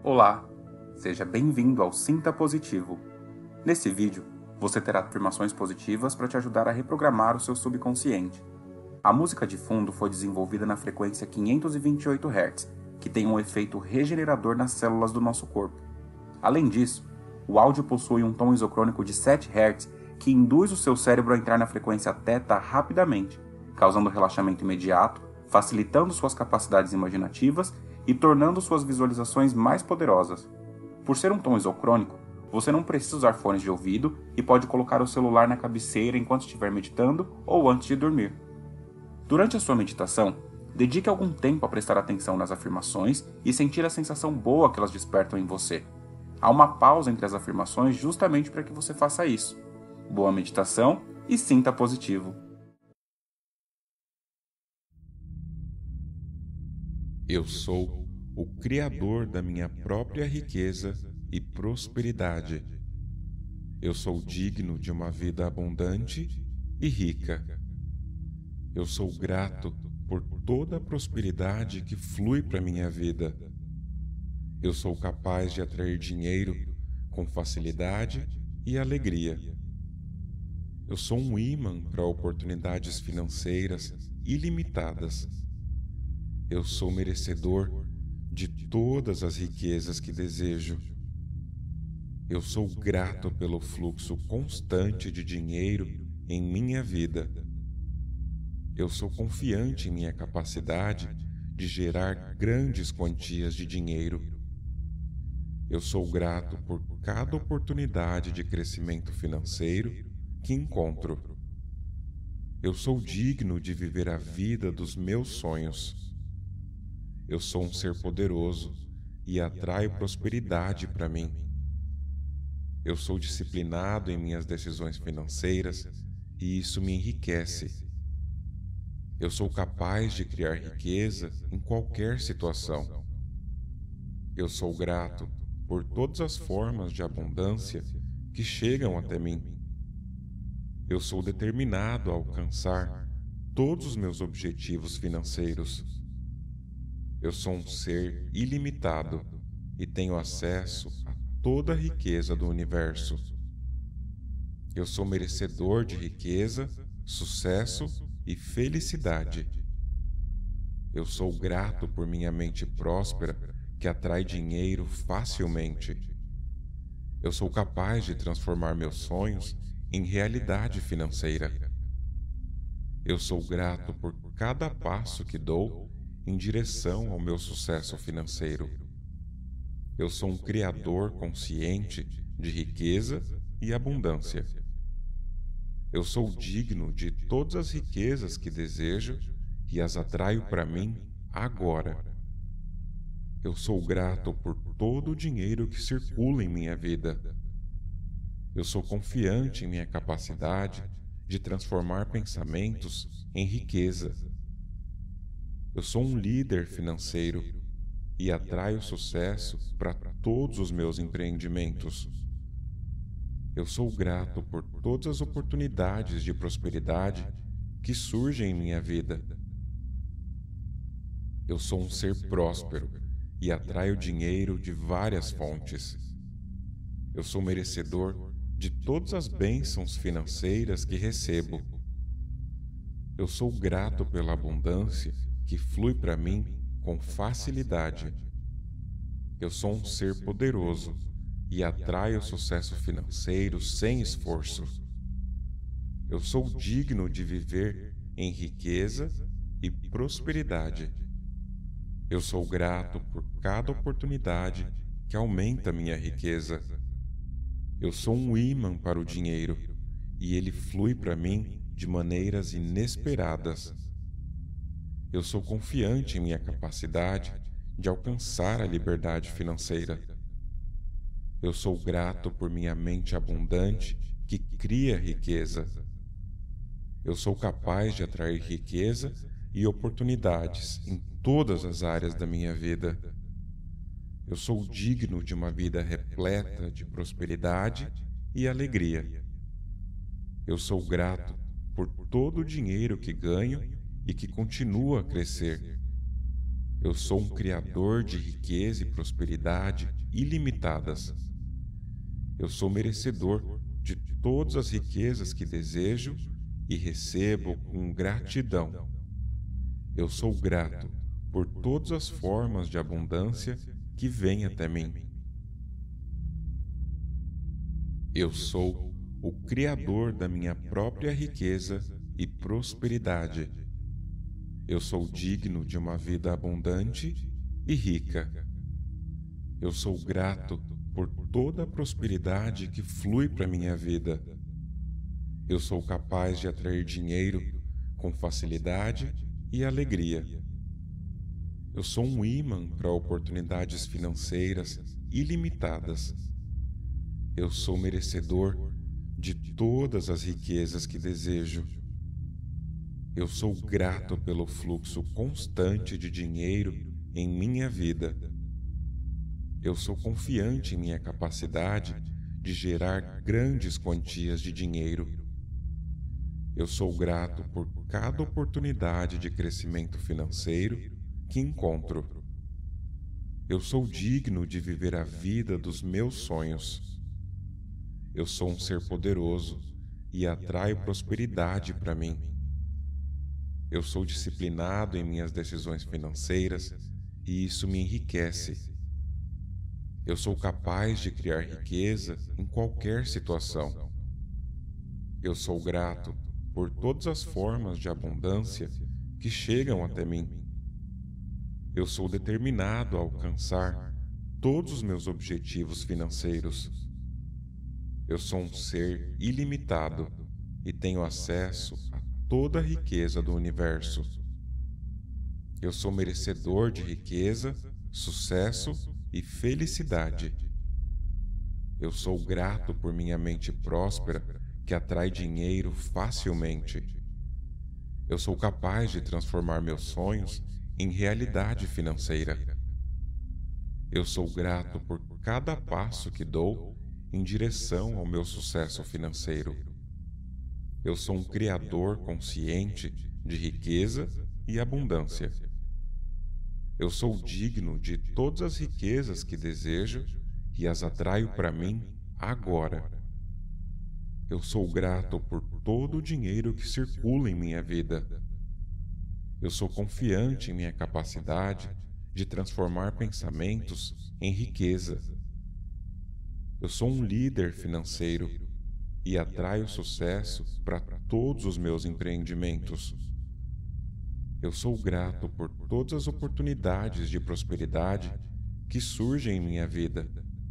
Olá, seja bem-vindo ao Sinta Positivo. Nesse vídeo, você terá afirmações positivas para te ajudar a reprogramar o seu subconsciente. A música de fundo foi desenvolvida na frequência 528 Hz, que tem um efeito regenerador nas células do nosso corpo. Além disso, o áudio possui um tom isocrônico de 7 Hz que induz o seu cérebro a entrar na frequência θ rapidamente, causando relaxamento imediato, facilitando suas capacidades imaginativas e tornando suas visualizações mais poderosas. Por ser um tom isocrônico, você não precisa usar fones de ouvido e pode colocar o celular na cabeceira enquanto estiver meditando ou antes de dormir. Durante a sua meditação, dedique algum tempo a prestar atenção nas afirmações e sentir a sensação boa que elas despertam em você. Há uma pausa entre as afirmações justamente para que você faça isso. Boa meditação e sinta positivo. Eu sou o criador da minha própria riqueza e prosperidade. Eu sou digno de uma vida abundante e rica. Eu sou grato por toda a prosperidade que flui para minha vida. Eu sou capaz de atrair dinheiro com facilidade e alegria. Eu sou um ímã para oportunidades financeiras ilimitadas. Eu sou merecedor de todas as riquezas que desejo. Eu sou grato pelo fluxo constante de dinheiro em minha vida. Eu sou confiante em minha capacidade de gerar grandes quantias de dinheiro. Eu sou grato por cada oportunidade de crescimento financeiro que encontro. Eu sou digno de viver a vida dos meus sonhos. Eu sou um ser poderoso e atraio prosperidade para mim. Eu sou disciplinado em minhas decisões financeiras e isso me enriquece. Eu sou capaz de criar riqueza em qualquer situação. Eu sou grato por todas as formas de abundância que chegam até mim. Eu sou determinado a alcançar todos os meus objetivos financeiros. Eu sou um ser ilimitado e tenho acesso a toda a riqueza do universo. Eu sou merecedor de riqueza, sucesso e felicidade. Eu sou grato por minha mente próspera que atrai dinheiro facilmente. Eu sou capaz de transformar meus sonhos em realidade financeira. Eu sou grato por cada passo que dou em direção ao meu sucesso financeiro. Eu sou um criador consciente de riqueza e abundância. Eu sou digno de todas as riquezas que desejo e as atraio para mim agora. Eu sou grato por todo o dinheiro que circula em minha vida. Eu sou confiante em minha capacidade de transformar pensamentos em riqueza. Eu sou um líder financeiro e atraio sucesso para todos os meus empreendimentos. Eu sou grato por todas as oportunidades de prosperidade que surgem em minha vida. Eu sou um ser próspero e atraio dinheiro de várias fontes. Eu sou merecedor de todas as bênçãos financeiras que recebo. Eu sou grato pela abundância que flui para mim com facilidade. Eu sou um ser poderoso e atraio sucesso financeiro sem esforço. Eu sou digno de viver em riqueza e prosperidade. Eu sou grato por cada oportunidade que aumenta minha riqueza. Eu sou um ímã para o dinheiro e ele flui para mim de maneiras inesperadas. Eu sou confiante em minha capacidade de alcançar a liberdade financeira. Eu sou grato por minha mente abundante que cria riqueza. Eu sou capaz de atrair riqueza e oportunidades em todas as áreas da minha vida. Eu sou digno de uma vida repleta de prosperidade e alegria. Eu sou grato por todo o dinheiro que ganho e que continua a crescer. Eu sou um criador de riqueza e prosperidade ilimitadas. Eu sou merecedor de todas as riquezas que desejo e recebo com gratidão. Eu sou grato por todas as formas de abundância que vêm até mim. Eu sou o criador da minha própria riqueza e prosperidade. Eu sou digno de uma vida abundante e rica. Eu sou grato por toda a prosperidade que flui para minha vida. Eu sou capaz de atrair dinheiro com facilidade e alegria. Eu sou um ímã para oportunidades financeiras ilimitadas. Eu sou merecedor de todas as riquezas que desejo. Eu sou grato pelo fluxo constante de dinheiro em minha vida. Eu sou confiante em minha capacidade de gerar grandes quantias de dinheiro. Eu sou grato por cada oportunidade de crescimento financeiro que encontro. Eu sou digno de viver a vida dos meus sonhos. Eu sou um ser poderoso e atraio prosperidade para mim. Eu sou disciplinado em minhas decisões financeiras e isso me enriquece. Eu sou capaz de criar riqueza em qualquer situação. Eu sou grato por todas as formas de abundância que chegam até mim. Eu sou determinado a alcançar todos os meus objetivos financeiros. Eu sou um ser ilimitado e tenho acesso a toda a riqueza do universo. Eu sou merecedor de riqueza, sucesso e felicidade. Eu sou grato por minha mente próspera que atrai dinheiro facilmente. Eu sou capaz de transformar meus sonhos em realidade financeira. Eu sou grato por cada passo que dou em direção ao meu sucesso financeiro. Eu sou um criador consciente de riqueza e abundância. Eu sou digno de todas as riquezas que desejo e as atraio para mim agora. Eu sou grato por todo o dinheiro que circula em minha vida. Eu sou confiante em minha capacidade de transformar pensamentos em riqueza. Eu sou um líder financeiro e atraio sucesso para todos os meus empreendimentos. Eu sou grato por todas as oportunidades de prosperidade que surgem em minha vida.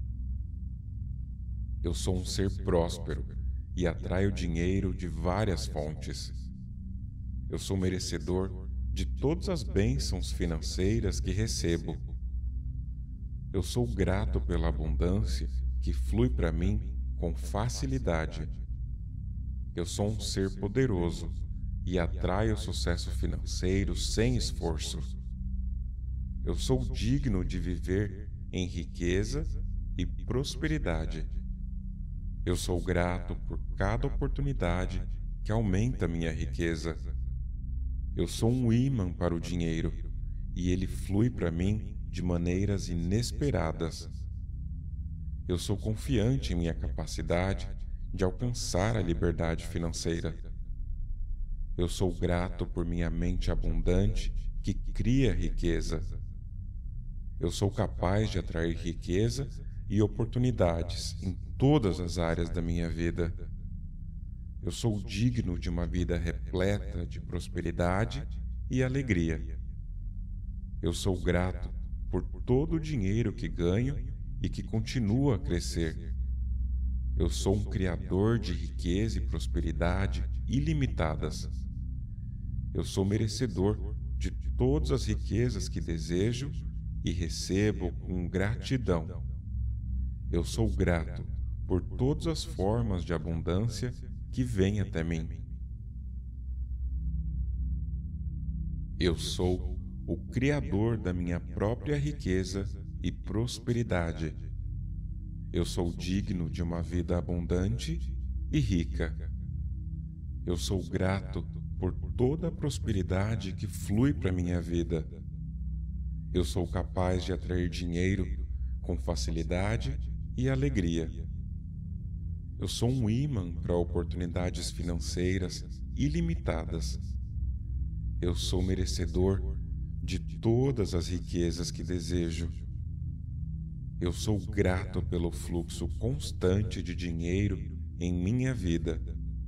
Eu sou um ser próspero e atraio dinheiro de várias fontes. Eu sou merecedor de todas as bênçãos financeiras que recebo. Eu sou grato pela abundância que flui para mim com facilidade. Eu sou um ser poderoso e atraio sucesso financeiro sem esforço. Eu sou digno de viver em riqueza e prosperidade. Eu sou grato por cada oportunidade que aumenta minha riqueza. Eu sou um ímã para o dinheiro e ele flui para mim de maneiras inesperadas. Eu sou confiante em minha capacidade de alcançar a liberdade financeira. Eu sou grato por minha mente abundante que cria riqueza. Eu sou capaz de atrair riqueza e oportunidades em todas as áreas da minha vida. Eu sou digno de uma vida repleta de prosperidade e alegria. Eu sou grato por todo o dinheiro que ganho e que continua a crescer. Eu sou um criador de riqueza e prosperidade ilimitadas. Eu sou merecedor de todas as riquezas que desejo e recebo com gratidão. Eu sou grato por todas as formas de abundância que vêm até mim. Eu sou o criador da minha própria riqueza e prosperidade. Eu sou digno de uma vida abundante e rica. Eu sou grato por toda a prosperidade que flui para minha vida. Eu sou capaz de atrair dinheiro com facilidade e alegria. Eu sou um imã para oportunidades financeiras ilimitadas. Eu sou merecedor de todas as riquezas que desejo. Eu sou grato pelo fluxo constante de dinheiro em minha vida.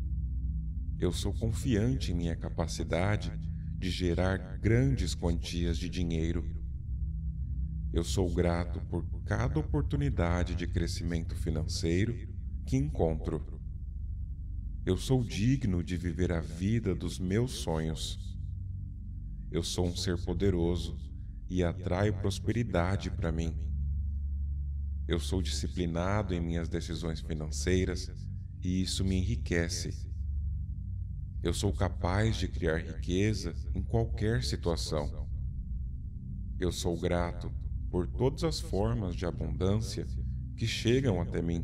Eu sou confiante em minha capacidade de gerar grandes quantias de dinheiro. Eu sou grato por cada oportunidade de crescimento financeiro que encontro. Eu sou digno de viver a vida dos meus sonhos. Eu sou um ser poderoso e atraio prosperidade para mim. Eu sou disciplinado em minhas decisões financeiras e isso me enriquece. Eu sou capaz de criar riqueza em qualquer situação. Eu sou grato por todas as formas de abundância que chegam até mim.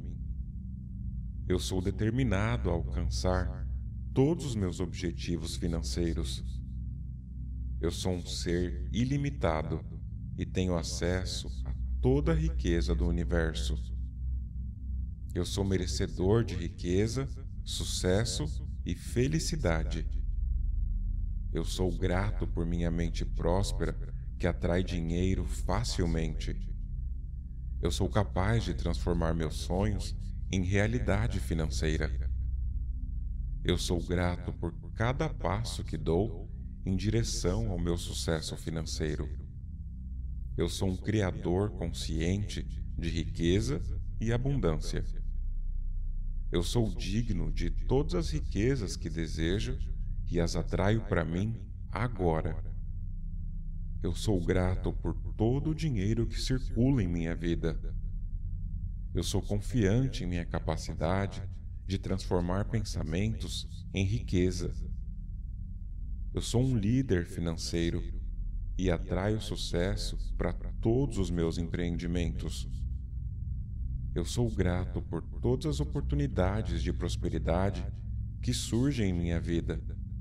Eu sou determinado a alcançar todos os meus objetivos financeiros. Eu sou um ser ilimitado e tenho acesso a toda a riqueza do universo. Eu sou merecedor de riqueza, sucesso e felicidade. Eu sou grato por minha mente próspera que atrai dinheiro facilmente. Eu sou capaz de transformar meus sonhos em realidade financeira. Eu sou grato por cada passo que dou em direção ao meu sucesso financeiro. Eu sou um criador consciente de riqueza e abundância. Eu sou digno de todas as riquezas que desejo e as atraio para mim agora. Eu sou grato por todo o dinheiro que circula em minha vida. Eu sou confiante em minha capacidade de transformar pensamentos em riqueza. Eu sou um líder financeiro e atraio sucesso para todos os meus empreendimentos. Eu sou grato por todas as oportunidades de prosperidade que surgem em minha vida.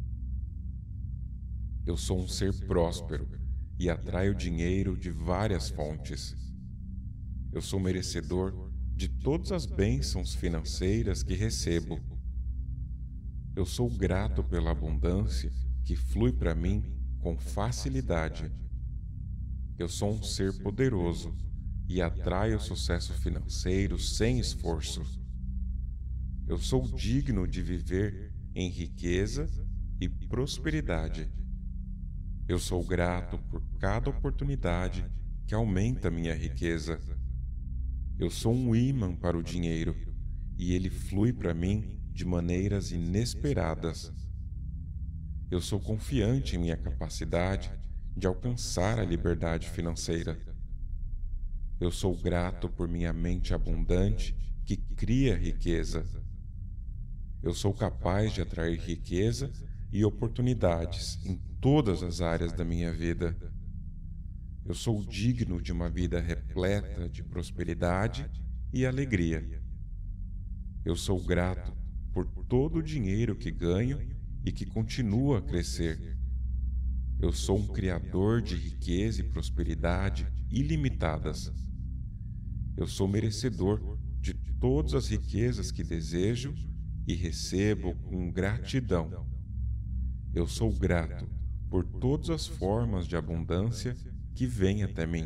Eu sou um ser próspero e atraio dinheiro de várias fontes. Eu sou merecedor de todas as bênçãos financeiras que recebo. Eu sou grato pela abundância que flui para mim com facilidade. Eu sou um ser poderoso e atraio sucesso financeiro sem esforço. Eu sou digno de viver em riqueza e prosperidade. Eu sou grato por cada oportunidade que aumenta minha riqueza. Eu sou um imã para o dinheiro e ele flui para mim de maneiras inesperadas. Eu sou confiante em minha capacidade de alcançar a liberdade financeira. Eu sou grato por minha mente abundante que cria riqueza. Eu sou capaz de atrair riqueza e oportunidades em todas as áreas da minha vida. Eu sou digno de uma vida repleta de prosperidade e alegria. Eu sou grato por todo o dinheiro que ganho e que continua a crescer. Eu sou um criador de riqueza e prosperidade ilimitadas. Eu sou merecedor de todas as riquezas que desejo e recebo com gratidão. Eu sou grato por todas as formas de abundância que vêm até mim.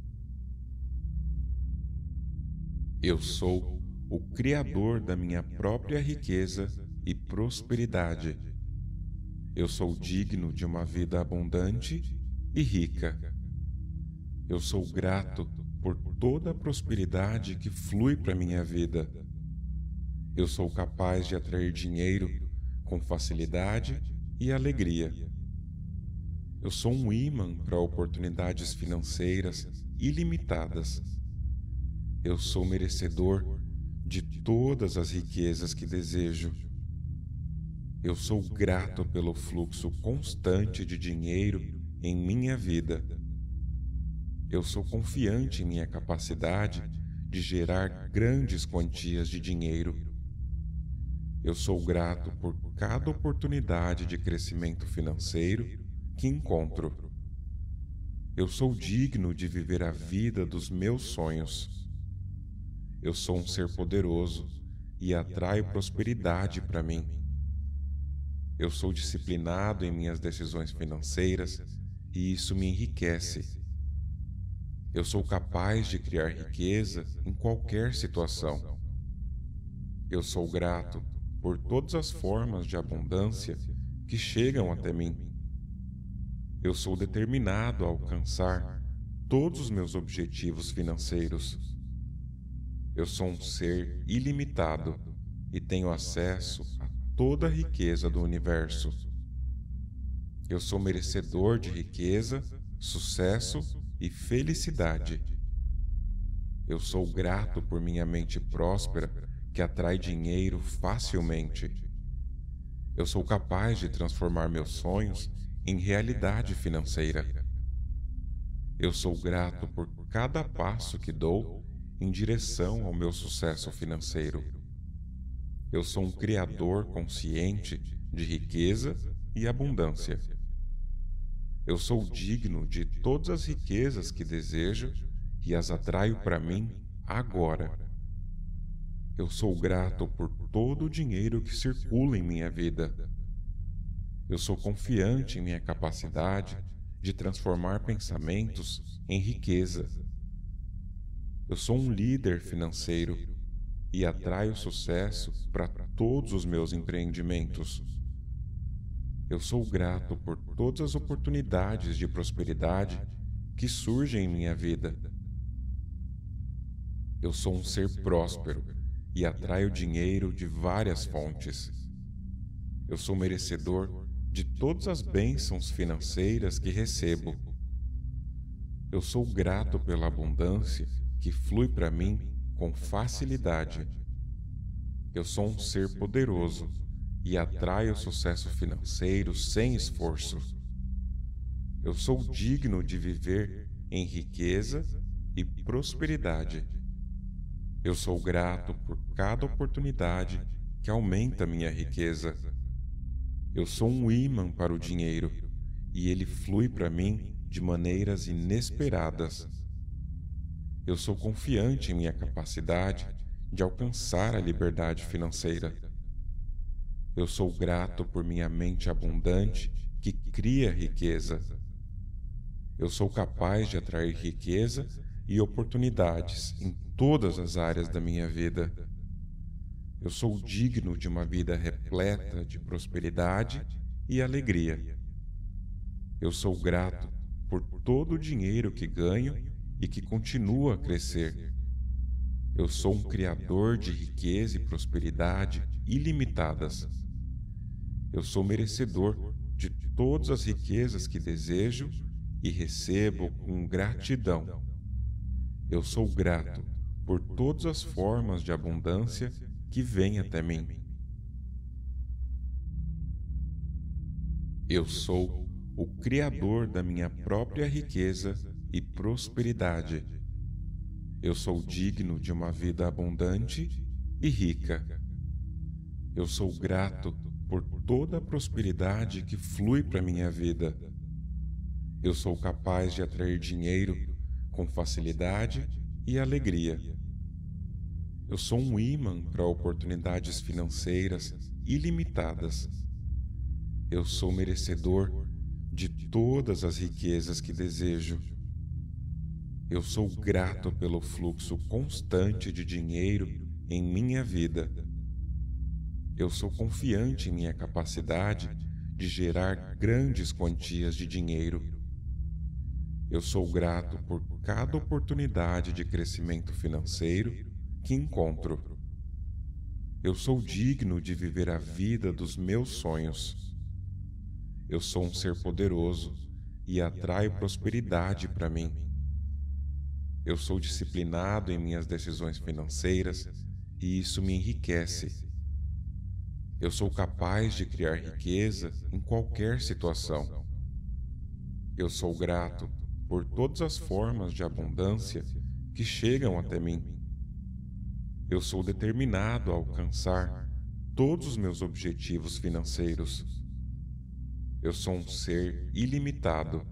Eu sou o criador da minha própria riqueza e prosperidade. Eu sou digno de uma vida abundante e rica. Eu sou grato por toda a prosperidade que flui para minha vida. Eu sou capaz de atrair dinheiro com facilidade e alegria. Eu sou um imã para oportunidades financeiras ilimitadas. Eu sou merecedor de todas as riquezas que desejo. Eu sou grato pelo fluxo constante de dinheiro em minha vida. Eu sou confiante em minha capacidade de gerar grandes quantias de dinheiro. Eu sou grato por cada oportunidade de crescimento financeiro que encontro. Eu sou digno de viver a vida dos meus sonhos. Eu sou um ser poderoso e atraio prosperidade para mim. Eu sou disciplinado em minhas decisões financeiras e isso me enriquece. Eu sou capaz de criar riqueza em qualquer situação. Eu sou grato por todas as formas de abundância que chegam até mim. Eu sou determinado a alcançar todos os meus objetivos financeiros. Eu sou um ser ilimitado e tenho acesso a toda a riqueza do universo. Eu sou merecedor de riqueza, sucesso e felicidade. Eu sou grato por minha mente próspera que atrai dinheiro facilmente. Eu sou capaz de transformar meus sonhos em realidade financeira. Eu sou grato por cada passo que dou em direção ao meu sucesso financeiro. Eu sou um criador consciente de riqueza e abundância. Eu sou digno de todas as riquezas que desejo e as atraio para mim agora. Eu sou grato por todo o dinheiro que circula em minha vida. Eu sou confiante em minha capacidade de transformar pensamentos em riqueza. Eu sou um líder financeiro e atraio sucesso para todos os meus empreendimentos. Eu sou grato por todas as oportunidades de prosperidade que surgem em minha vida. Eu sou um ser próspero e atraio dinheiro de várias fontes. Eu sou merecedor de todas as bênçãos financeiras que recebo. Eu sou grato pela abundância que flui para mim com facilidade. Eu sou um ser poderoso e atraio sucesso financeiro sem esforço. Eu sou digno de viver em riqueza e prosperidade. Eu sou grato por cada oportunidade que aumenta minha riqueza. Eu sou um ímã para o dinheiro e ele flui para mim de maneiras inesperadas. Eu sou confiante em minha capacidade de alcançar a liberdade financeira. Eu sou grato por minha mente abundante que cria riqueza. Eu sou capaz de atrair riqueza e oportunidades em todas as áreas da minha vida. Eu sou digno de uma vida repleta de prosperidade e alegria. Eu sou grato por todo o dinheiro que ganho e que continua a crescer. Eu sou um criador de riqueza e prosperidade ilimitadas. Eu sou merecedor de todas as riquezas que desejo e recebo com gratidão. Eu sou grato por todas as formas de abundância que vêm até mim. Eu sou o criador da minha própria riqueza e prosperidade. Eu sou digno de uma vida abundante e rica. Eu sou grato por toda a prosperidade que flui para minha vida. Eu sou capaz de atrair dinheiro com facilidade e alegria. Eu sou um ímã para oportunidades financeiras ilimitadas. Eu sou merecedor de todas as riquezas que desejo. Eu sou grato pelo fluxo constante de dinheiro em minha vida. Eu sou confiante em minha capacidade de gerar grandes quantias de dinheiro. Eu sou grato por cada oportunidade de crescimento financeiro que encontro. Eu sou digno de viver a vida dos meus sonhos. Eu sou um ser poderoso e atraio prosperidade para mim. Eu sou disciplinado em minhas decisões financeiras e isso me enriquece. Eu sou capaz de criar riqueza em qualquer situação. Eu sou grato por todas as formas de abundância que chegam até mim. Eu sou determinado a alcançar todos os meus objetivos financeiros. Eu sou um ser ilimitado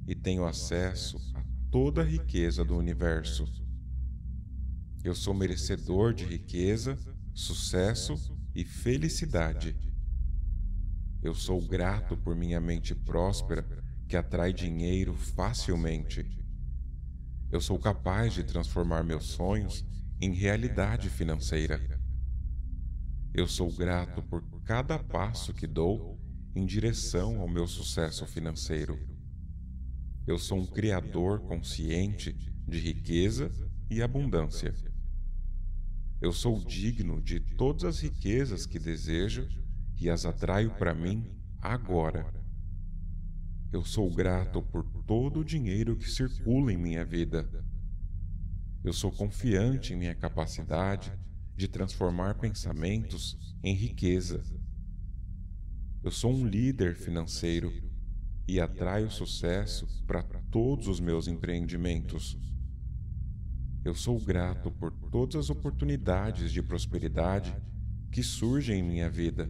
e tenho acesso a toda a riqueza do universo. Eu sou merecedor de riqueza, sucesso e felicidade. Eu sou grato por minha mente próspera, que atrai dinheiro facilmente. Eu sou capaz de transformar meus sonhos em realidade financeira. Eu sou grato por cada passo que dou em direção ao meu sucesso financeiro. Eu sou um criador consciente de riqueza e abundância. Eu sou digno de todas as riquezas que desejo e as atraio para mim agora. Eu sou grato por todo o dinheiro que circula em minha vida. Eu sou confiante em minha capacidade de transformar pensamentos em riqueza. Eu sou um líder financeiro e atraio sucesso para todos os meus empreendimentos. Eu sou grato por todas as oportunidades de prosperidade que surgem em minha vida.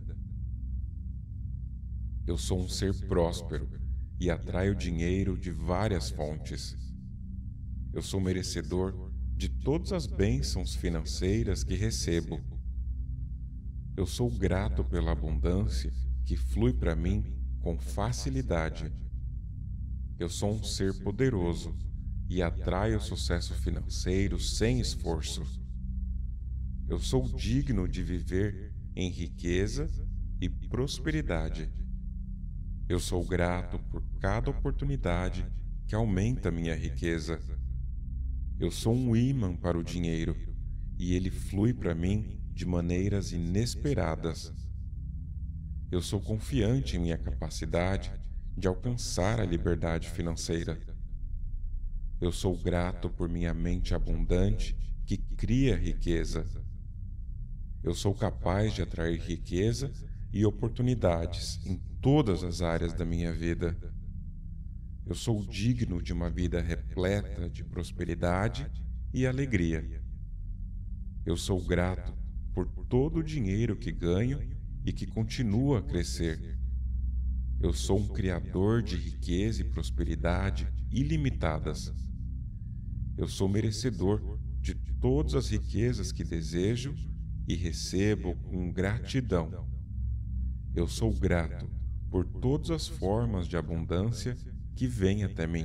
Eu sou um ser próspero e atraio dinheiro de várias fontes. Eu sou merecedor de todas as bênçãos financeiras que recebo. Eu sou grato pela abundância que flui para mim com facilidade. Eu sou um ser poderoso e atraio sucesso financeiro sem esforço. Eu sou digno de viver em riqueza e prosperidade. Eu sou grato por cada oportunidade que aumenta minha riqueza. Eu sou um ímã para o dinheiro e ele flui para mim de maneiras inesperadas. Eu sou confiante em minha capacidade de alcançar a liberdade financeira. Eu sou grato por minha mente abundante que cria riqueza. Eu sou capaz de atrair riqueza e oportunidades em todas as áreas da minha vida. Eu sou digno de uma vida repleta de prosperidade e alegria. Eu sou grato por todo o dinheiro que ganho e que continua a crescer. Eu sou um criador de riqueza e prosperidade ilimitadas. Eu sou merecedor de todas as riquezas que desejo e recebo com gratidão. Eu sou grato por todas as formas de abundância que vêm até mim.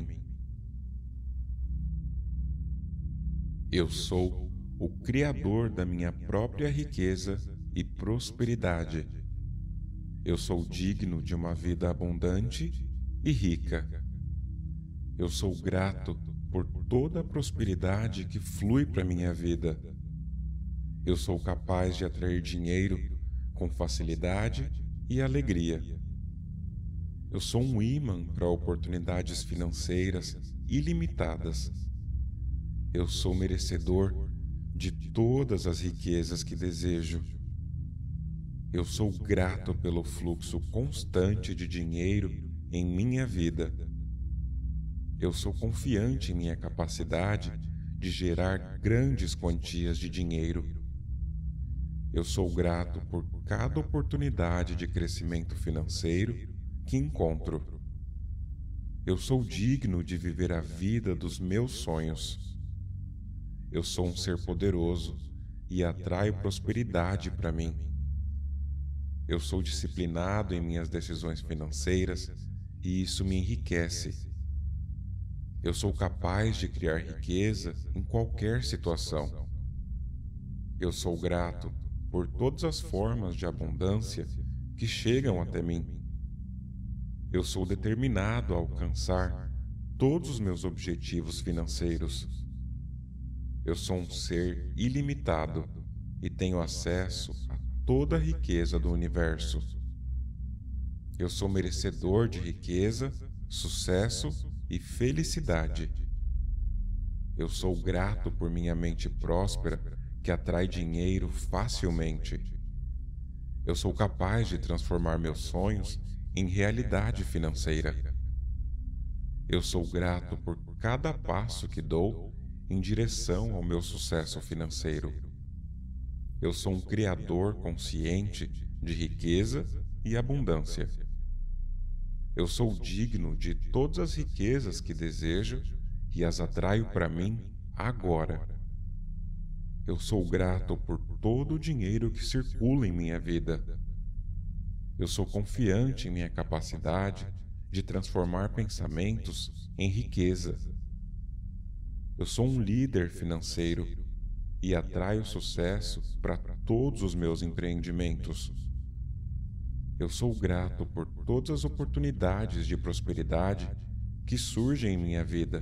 Eu sou o criador da minha própria riqueza e prosperidade. Eu sou digno de uma vida abundante e rica. Eu sou grato por toda a prosperidade que flui para minha vida. Eu sou capaz de atrair dinheiro com facilidade e alegria. Eu sou um ímã para oportunidades financeiras ilimitadas. Eu sou merecedor de todas as riquezas que desejo. Eu sou grato pelo fluxo constante de dinheiro em minha vida. Eu sou confiante em minha capacidade de gerar grandes quantias de dinheiro. Eu sou grato por cada oportunidade de crescimento financeiro que encontro. Eu sou digno de viver a vida dos meus sonhos. Eu sou um ser poderoso e atraio prosperidade para mim. Eu sou disciplinado em minhas decisões financeiras e isso me enriquece. Eu sou capaz de criar riqueza em qualquer situação. Eu sou grato por todas as formas de abundância que chegam até mim. Eu sou determinado a alcançar todos os meus objetivos financeiros. Eu sou um ser ilimitado e tenho acesso a toda a riqueza do universo. Eu sou merecedor de riqueza, sucesso e felicidade. Eu sou grato por minha mente próspera que atrai dinheiro facilmente. Eu sou capaz de transformar meus sonhos em realidade financeira. Eu sou grato por cada passo que dou em direção ao meu sucesso financeiro. Eu sou um criador consciente de riqueza e abundância. Eu sou digno de todas as riquezas que desejo e as atraio para mim agora. Eu sou grato por todo o dinheiro que circula em minha vida. Eu sou confiante em minha capacidade de transformar pensamentos em riqueza. Eu sou um líder financeiro e atraio sucesso para todos os meus empreendimentos. Eu sou grato por todas as oportunidades de prosperidade que surgem em minha vida.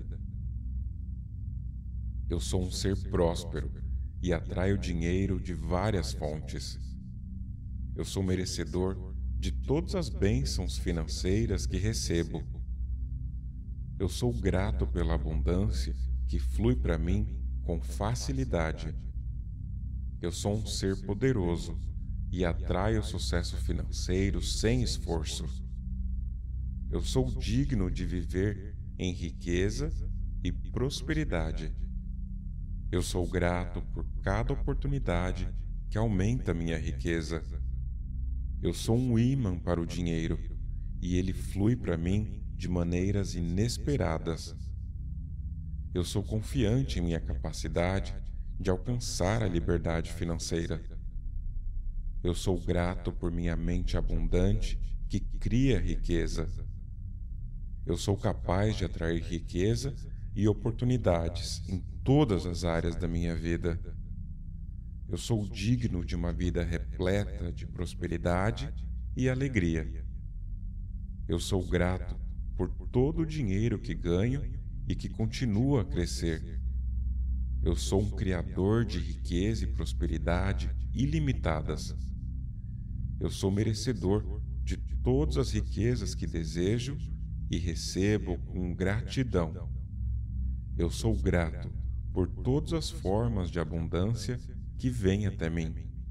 Eu sou um ser próspero e atraio dinheiro de várias fontes. Eu sou merecedor de todas as bênçãos financeiras que recebo. Eu sou grato pela abundância que flui para mim com facilidade. Eu sou um ser poderoso e atraio sucesso financeiro sem esforço. Eu sou digno de viver em riqueza e prosperidade. Eu sou grato por cada oportunidade que aumenta minha riqueza. Eu sou um ímã para o dinheiro e ele flui para mim de maneiras inesperadas. Eu sou confiante em minha capacidade de alcançar a liberdade financeira. Eu sou grato por minha mente abundante que cria riqueza. Eu sou capaz de atrair riqueza e oportunidades em todas as áreas da minha vida. Eu sou digno de uma vida repleta de prosperidade e alegria. Eu sou grato por todo o dinheiro que ganho e que continua a crescer. Eu sou um criador de riqueza e prosperidade ilimitadas. Eu sou merecedor de todas as riquezas que desejo e recebo com gratidão. Eu sou grato por todas as formas de abundância que vêm até mim.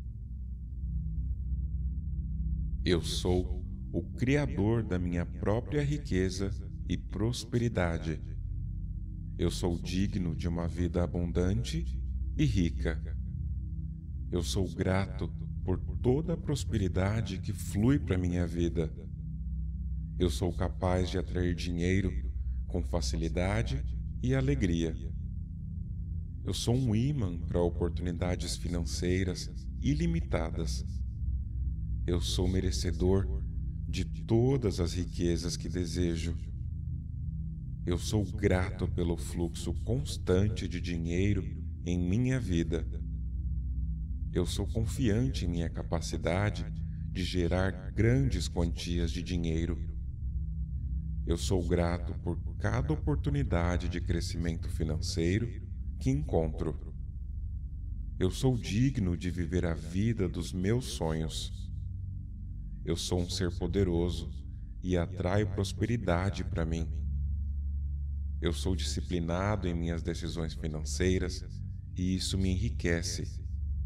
Eu sou o criador da minha própria riqueza e prosperidade. Eu sou digno de uma vida abundante e rica. Eu sou grato por toda a prosperidade que flui para minha vida. Eu sou capaz de atrair dinheiro com facilidade e alegria. Eu sou um ímã para oportunidades financeiras ilimitadas. Eu sou merecedor de todas as riquezas que desejo. Eu sou grato pelo fluxo constante de dinheiro em minha vida. Eu sou confiante em minha capacidade de gerar grandes quantias de dinheiro. Eu sou grato por cada oportunidade de crescimento financeiro que encontro. Eu sou digno de viver a vida dos meus sonhos. Eu sou um ser poderoso e atraio prosperidade para mim. Eu sou disciplinado em minhas decisões financeiras e isso me enriquece.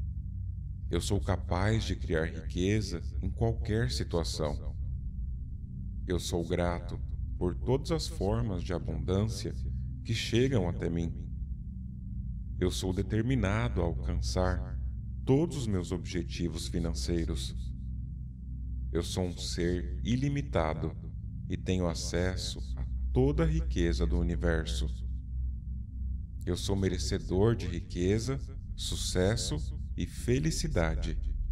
Eu sou capaz de criar riqueza em qualquer situação. Eu sou grato por todas as formas de abundância que chegam até mim. Eu sou determinado a alcançar todos os meus objetivos financeiros. Eu sou um ser ilimitado e tenho acesso a toda a riqueza do universo. Eu sou merecedor de riqueza, sucesso e felicidade.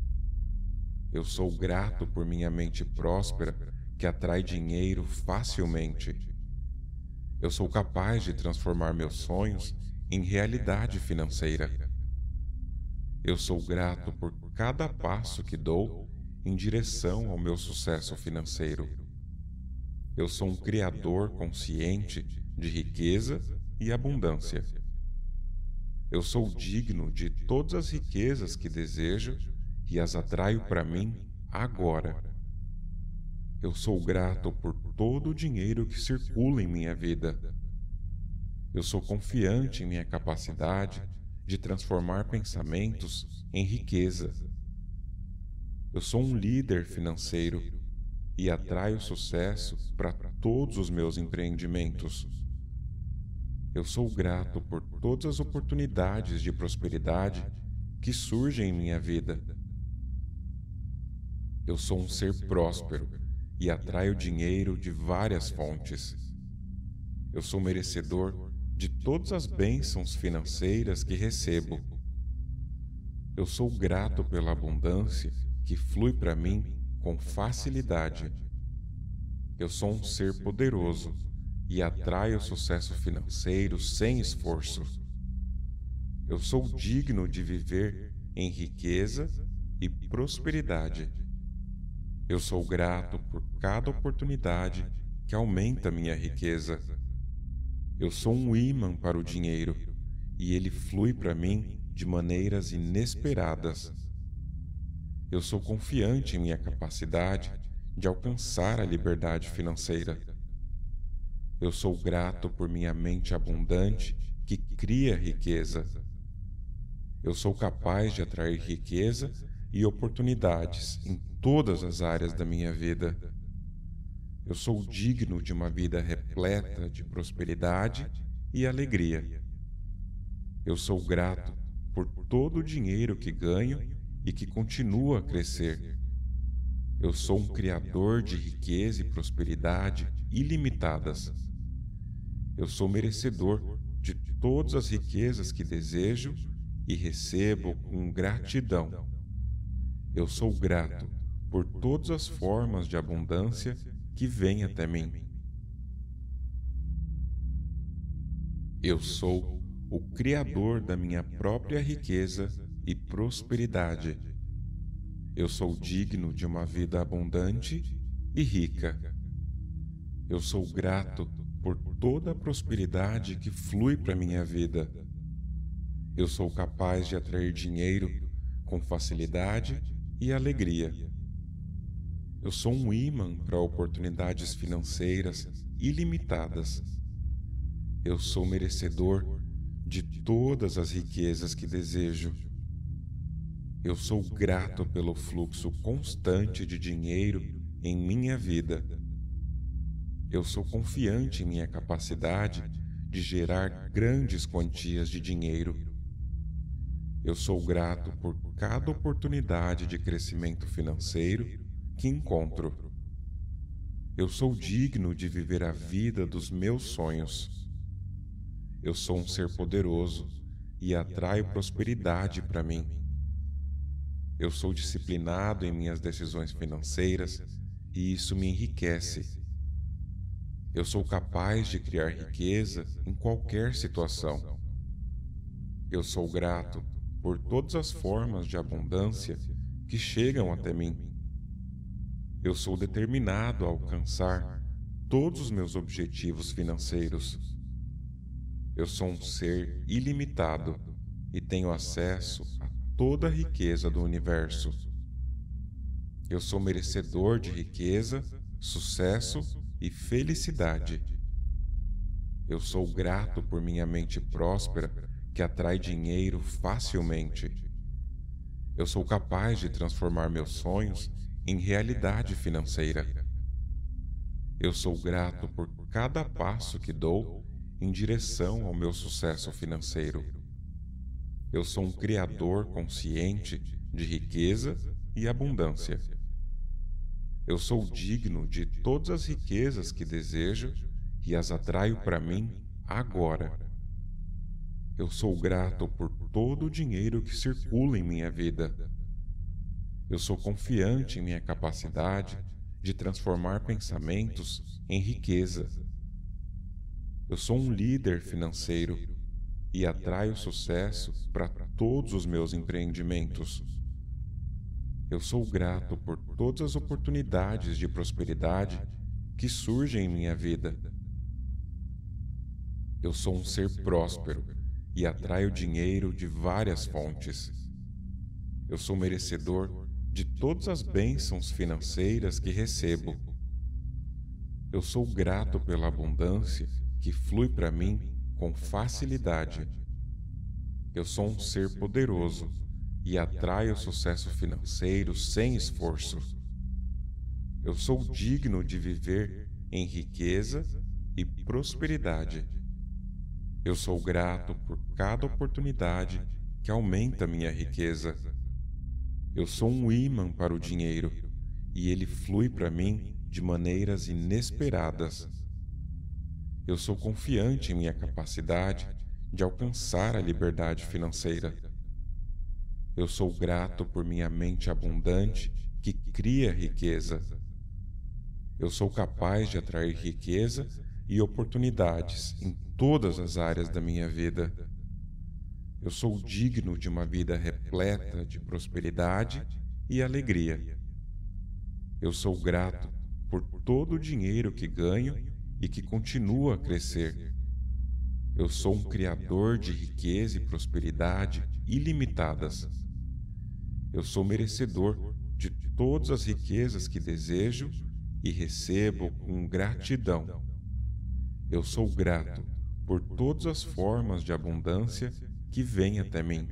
Eu sou grato por minha mente próspera que atrai dinheiro facilmente. Eu sou capaz de transformar meus sonhos em realidade financeira. Eu sou grato por cada passo que dou em direção ao meu sucesso financeiro. Eu sou um criador consciente de riqueza e abundância. Eu sou digno de todas as riquezas que desejo e as atraio para mim agora. Eu sou grato por todo o dinheiro que circula em minha vida. Eu sou confiante em minha capacidade de transformar pensamentos em riqueza. Eu sou um líder financeiro e atraio sucesso para todos os meus empreendimentos. Eu sou grato por todas as oportunidades de prosperidade que surgem em minha vida. Eu sou um ser próspero e atraio dinheiro de várias fontes. Eu sou merecedor de todas as bênçãos financeiras que recebo. Eu sou grato pela abundância que flui para mim com facilidade. Eu sou um ser poderoso e atraio o sucesso financeiro sem esforço. Eu sou digno de viver em riqueza e prosperidade. Eu sou grato por cada oportunidade que aumenta minha riqueza. Eu sou um ímã para o dinheiro e ele flui para mim de maneiras inesperadas. Eu sou confiante em minha capacidade de alcançar a liberdade financeira. Eu sou grato por minha mente abundante que cria riqueza. Eu sou capaz de atrair riqueza e oportunidades em todas as áreas da minha vida. Eu sou digno de uma vida repleta de prosperidade e alegria. Eu sou grato por todo o dinheiro que ganho e que continua a crescer. Eu sou um criador de riqueza e prosperidade ilimitadas. Eu sou merecedor de todas as riquezas que desejo e recebo com gratidão. Eu sou grato por todas as formas de abundância que vêm até mim. Eu sou o criador da minha própria riqueza e prosperidade. Eu sou digno de uma vida abundante e rica. Eu sou grato por toda a prosperidade que flui para minha vida. Eu sou capaz de atrair dinheiro com facilidade e alegria. Eu sou um ímã para oportunidades financeiras ilimitadas. Eu sou merecedor de todas as riquezas que desejo. Eu sou grato pelo fluxo constante de dinheiro em minha vida. Eu sou confiante em minha capacidade de gerar grandes quantias de dinheiro. Eu sou grato por cada oportunidade de crescimento financeiro que encontro. Eu sou digno de viver a vida dos meus sonhos. Eu sou um ser poderoso e atraio prosperidade para mim. Eu sou disciplinado em minhas decisões financeiras e isso me enriquece. Eu sou capaz de criar riqueza em qualquer situação. Eu sou grato por todas as formas de abundância que chegam até mim. Eu sou determinado a alcançar todos os meus objetivos financeiros. Eu sou um ser ilimitado e tenho acesso a toda a riqueza do universo. Eu sou merecedor de riqueza, sucesso e felicidade. Eu sou grato por minha mente próspera que atrai dinheiro facilmente. Eu sou capaz de transformar meus sonhos em realidade financeira. Eu sou grato por cada passo que dou em direção ao meu sucesso financeiro. Eu sou um criador consciente de riqueza e abundância. Eu sou digno de todas as riquezas que desejo e as atraio para mim agora. Eu sou grato por todo o dinheiro que circula em minha vida. Eu sou confiante em minha capacidade de transformar pensamentos em riqueza. Eu sou um líder financeiro e atraio sucesso para todos os meus empreendimentos. Eu sou grato por todas as oportunidades de prosperidade que surgem em minha vida. Eu sou um ser próspero e atraio dinheiro de várias fontes. Eu sou merecedor de todas as bênçãos financeiras que recebo. Eu sou grato pela abundância que flui para mim com facilidade. Eu sou um ser poderoso e atraio sucesso financeiro sem esforço. Eu sou digno de viver em riqueza e prosperidade. Eu sou grato por cada oportunidade que aumenta minha riqueza. Eu sou um ímã para o dinheiro e ele flui para mim de maneiras inesperadas. Eu sou confiante em minha capacidade de alcançar a liberdade financeira. Eu sou grato por minha mente abundante que cria riqueza. Eu sou capaz de atrair riqueza e oportunidades em todas as áreas da minha vida. Eu sou digno de uma vida repleta de prosperidade e alegria. Eu sou grato por todo o dinheiro que ganho e que continua a crescer. Eu sou um criador de riqueza e prosperidade ilimitadas. Eu sou merecedor de todas as riquezas que desejo e recebo com gratidão. Eu sou grato por todas as formas de abundância que vêm até mim.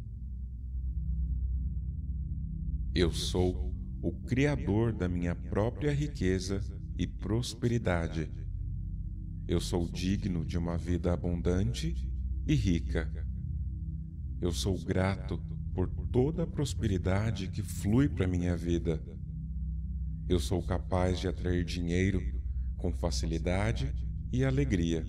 Eu sou o criador da minha própria riqueza e prosperidade. Eu sou digno de uma vida abundante e rica. Eu sou grato por toda a prosperidade que flui para minha vida. Eu sou capaz de atrair dinheiro com facilidade e alegria.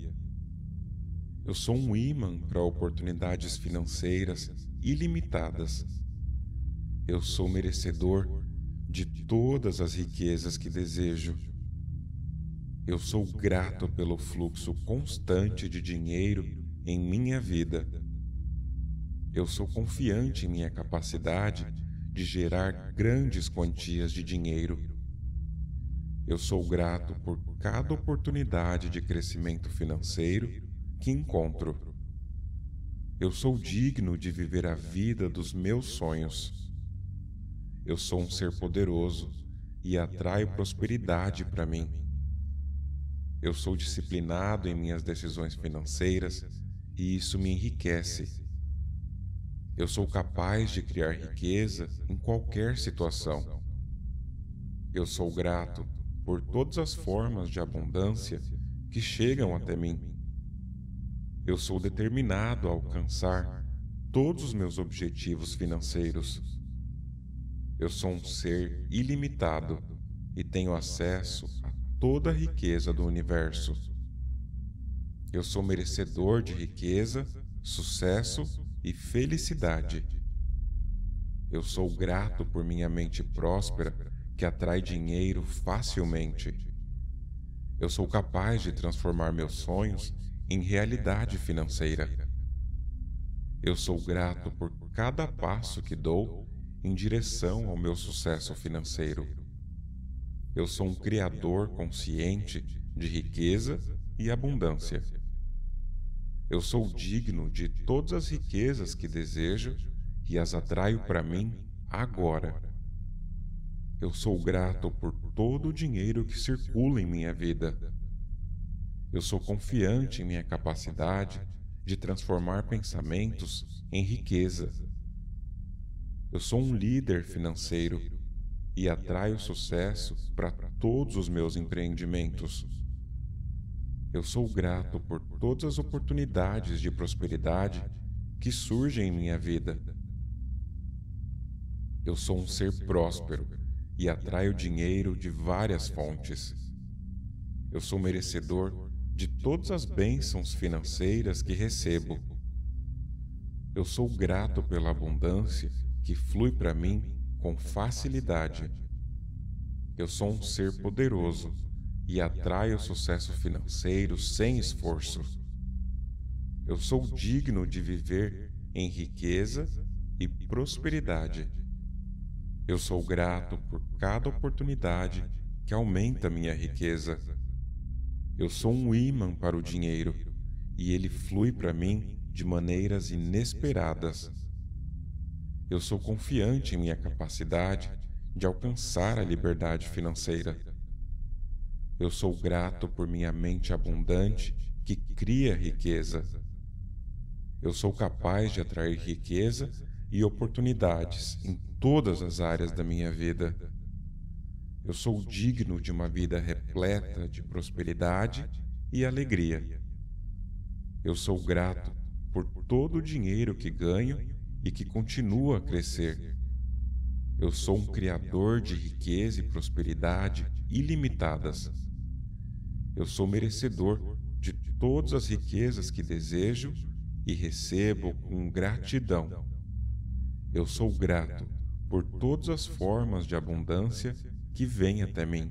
Eu sou um ímã para oportunidades financeiras ilimitadas. Eu sou merecedor de todas as riquezas que desejo. Eu sou grato pelo fluxo constante de dinheiro em minha vida. Eu sou confiante em minha capacidade de gerar grandes quantias de dinheiro. Eu sou grato por cada oportunidade de crescimento financeiro que encontro. Eu sou digno de viver a vida dos meus sonhos. Eu sou um ser poderoso e atraio prosperidade para mim. Eu sou disciplinado em minhas decisões financeiras e isso me enriquece. Eu sou capaz de criar riqueza em qualquer situação. Eu sou grato por todas as formas de abundância que chegam até mim. Eu sou determinado a alcançar todos os meus objetivos financeiros. Eu sou um ser ilimitado e tenho acesso a toda a riqueza do universo. Eu sou merecedor de riqueza, sucesso e felicidade. Eu sou grato por minha mente próspera que atrai dinheiro facilmente. Eu sou capaz de transformar meus sonhos em realidade financeira. Eu sou grato por cada passo que dou em direção ao meu sucesso financeiro. Eu sou um criador consciente de riqueza e abundância. Eu sou digno de todas as riquezas que desejo e as atraio para mim agora. Eu sou grato por todo o dinheiro que circula em minha vida. Eu sou confiante em minha capacidade de transformar pensamentos em riqueza. Eu sou um líder financeiro e atraio sucesso para todos os meus empreendimentos. Eu sou grato por todas as oportunidades de prosperidade que surgem em minha vida. Eu sou um ser próspero e atraio dinheiro de várias fontes. Eu sou merecedor de todas as bênçãos financeiras que recebo. Eu sou grato pela abundância que flui para mim com facilidade. Eu sou um ser poderoso e atraio sucesso financeiro sem esforço. Eu sou digno de viver em riqueza e prosperidade. Eu sou grato por cada oportunidade que aumenta minha riqueza. Eu sou um ímã para o dinheiro e ele flui para mim de maneiras inesperadas. Eu sou confiante em minha capacidade de alcançar a liberdade financeira. Eu sou grato por minha mente abundante que cria riqueza. Eu sou capaz de atrair riqueza e oportunidades em todas as áreas da minha vida. Eu sou digno de uma vida repleta de prosperidade e alegria. Eu sou grato por todo o dinheiro que ganho e que continua a crescer. Eu sou um criador de riqueza e prosperidade ilimitadas. Eu sou merecedor de todas as riquezas que desejo e recebo com gratidão. Eu sou grato por todas as formas de abundância que vêm até mim.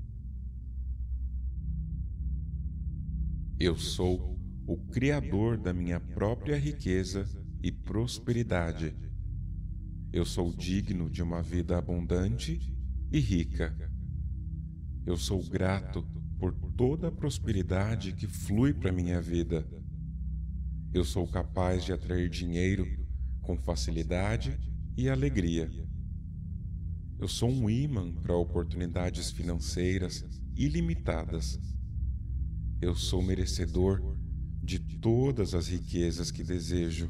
Eu sou o Criador da minha própria riqueza e prosperidade. Eu sou digno de uma vida abundante e rica. Eu sou grato por toda a prosperidade que flui para minha vida. Eu sou capaz de atrair dinheiro com facilidade e alegria. Eu sou um ímã para oportunidades financeiras ilimitadas. Eu sou merecedor de todas as riquezas que desejo.